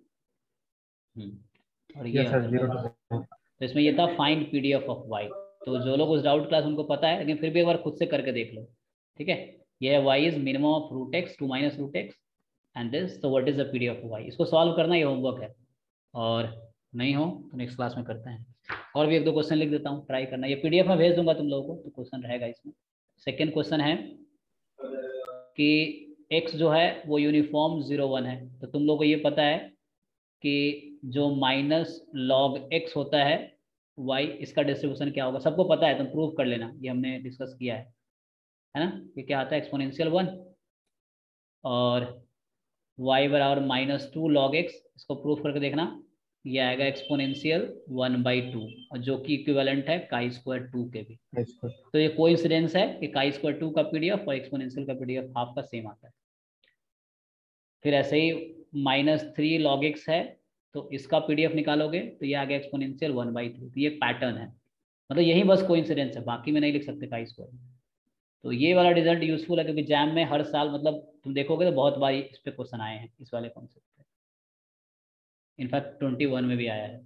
और ये यस सर 0 to 4। तो इसमें ये था फाइंड पीडीएफ ऑफ y। तो जो लोग उस डाउट क्लास उनको पता है, लेकिन फिर भी एक बार खुद से करके देख लो, ठीक है। ये है y is minimum of √x, 2 - √x and this, तो what is the PDF of y। इसको सॉल्व करना ये होमवर्क है, और नहीं हो तो नेक्स्ट क्लास में करते हैं। और भी 1-2 क्वेश्चन लिख देता हूँ, ट्राई करना। ये पीडीएफ में भेज दूंगा तुम लोगों को, तो क्वेश्चन रहेगा इसमें। सेकेंड क्वेश्चन है कि x जो है वो यूनिफॉर्म 0 1 है, तो तुम लोगों को ये पता है कि जो -log x होता है y, इसका डिस्ट्रीब्यूशन क्या होगा, सबको पता है, तुम प्रूव कर लेना, ये हमने डिस्कस किया है ना। ये क्या आता है, एक्सपोनेंशियल 1, और y बराबर -2 log x, इसको प्रूफ करके देखना, ये आएगा एक्सपोनेंशियल 1/2, और जो कि इक्विवेलेंट है काई स्क्वायर 2 के भी। तो ये कोइंसिडेंस है कि काई स्क्वायर 2 का पीडीएफ और एक्सपोनेंशियल का पीडीएफ हाफ का सेम आता है। फिर ऐसे ही -3 log x है, तो इसका पीडीएफ निकालोगे तो ये आ गया एक्सपोनेंशियल 1/3। तो ये पैटर्न है, मतलब यही बस कोइंसिडेंस है, बाकी में नहीं लिख सकते काई स्क्वायर। तो ये वाला रिजल्ट यूजफुल है, क्योंकि जैम में हर साल मतलब तुम देखोगे तो बहुत बार इस पे क्वेश्चन आए हैं, इस वाले कॉन्सेप्ट पे। इनफैक्ट 21 में भी आया है।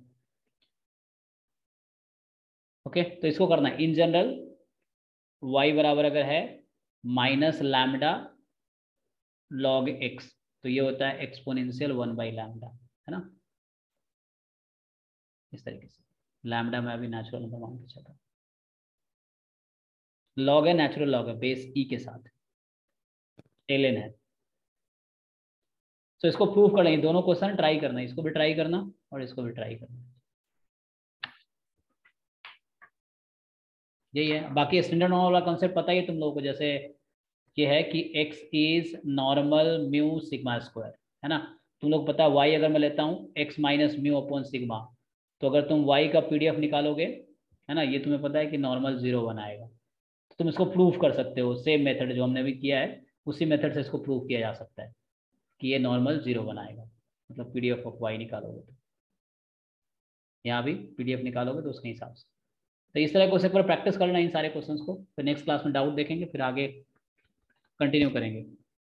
ओके, तो इसको करना है इन जनरल, y बराबर अगर है -λ log x, तो ये होता है एक्सपोनेंशियल 1/λ, है ना। इस तरीके से लैम्डा में अभी नेचुरल नंबर मान के चलता। लॉग है, नेचुरल लॉग है, बेस ई के साथ ln है। तो इसको प्रूव कर लेंगे, दोनों क्वेश्चन ट्राई करना, इसको भी ट्राई करना और इसको भी ट्राई करना, यही है। बाकी स्टैंडर्ड नॉर्मल वाला कॉन्सेप्ट पता ही है तुम लोगों को, जैसे ये है कि x is normal mu sigma square, है ना। तुम लोग पता है y अगर मैं लेता हूँ x minus mu upon sigma, तो अगर तुम y का PDF निकालोगे, है ना, ये तुम्हें पता है कि नॉर्मल 0 आएगा। तो तुम इसको प्रूव कर सकते हो, सेम मेथड जो हमने भी किया है उसी मेथड से इसको प्रूव किया जा सकता है कि ये नॉर्मल 0 आएगा। मतलब PDF ऑफ y निकालोगे तो यहाँ भी PDF निकालोगे तो उसके हिसाब से। तो इस तरह को प्रैक्टिस करना इन सारे क्वेश्चंस को, फिर नेक्स्ट क्लास में डाउट देखेंगे, फिर आगे कंटिन्यू करेंगे।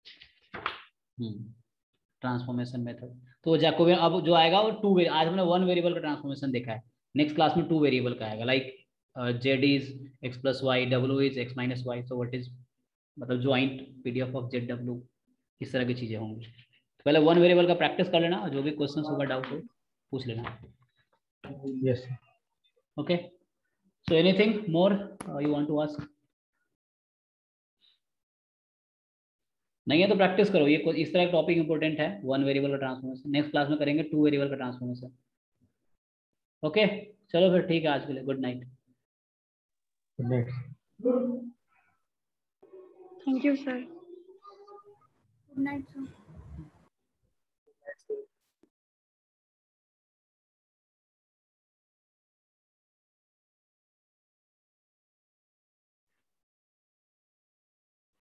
ट्रांसफॉर्मेशन मेथड तो जैकोबियन अब जो आएगा वो आज हमने 1 वेरिएबल का ट्रांसफॉर्मेशन देखा है, नेक्स्ट क्लास में 2 वेरिएबल का आएगा, like z is x plus y, w is x minus y, so what is मतलब ज्वाइंट PDF ऑफ ZW, इस तरह की चीजें होंगी। तो पहले 1 वेरिएबल का प्रैक्टिस कर लेना, जो भी क्वेश्चन होगा डाउट हो पूछ लेना। Yes okay, so anything more you want to ask? नहीं है तो प्रैक्टिस करो, ये इस तरह का टॉपिक इंपॉर्टेंट है, 1 वेरिएबल का ट्रांसफॉर्मेशन। नेक्स्ट क्लास में करेंगे 2 वेरिएबल का ट्रांसफॉर्मेशन। ओके चलो फिर ठीक है, आज के लिए good night. Good night. Thank you sir. Good night sir.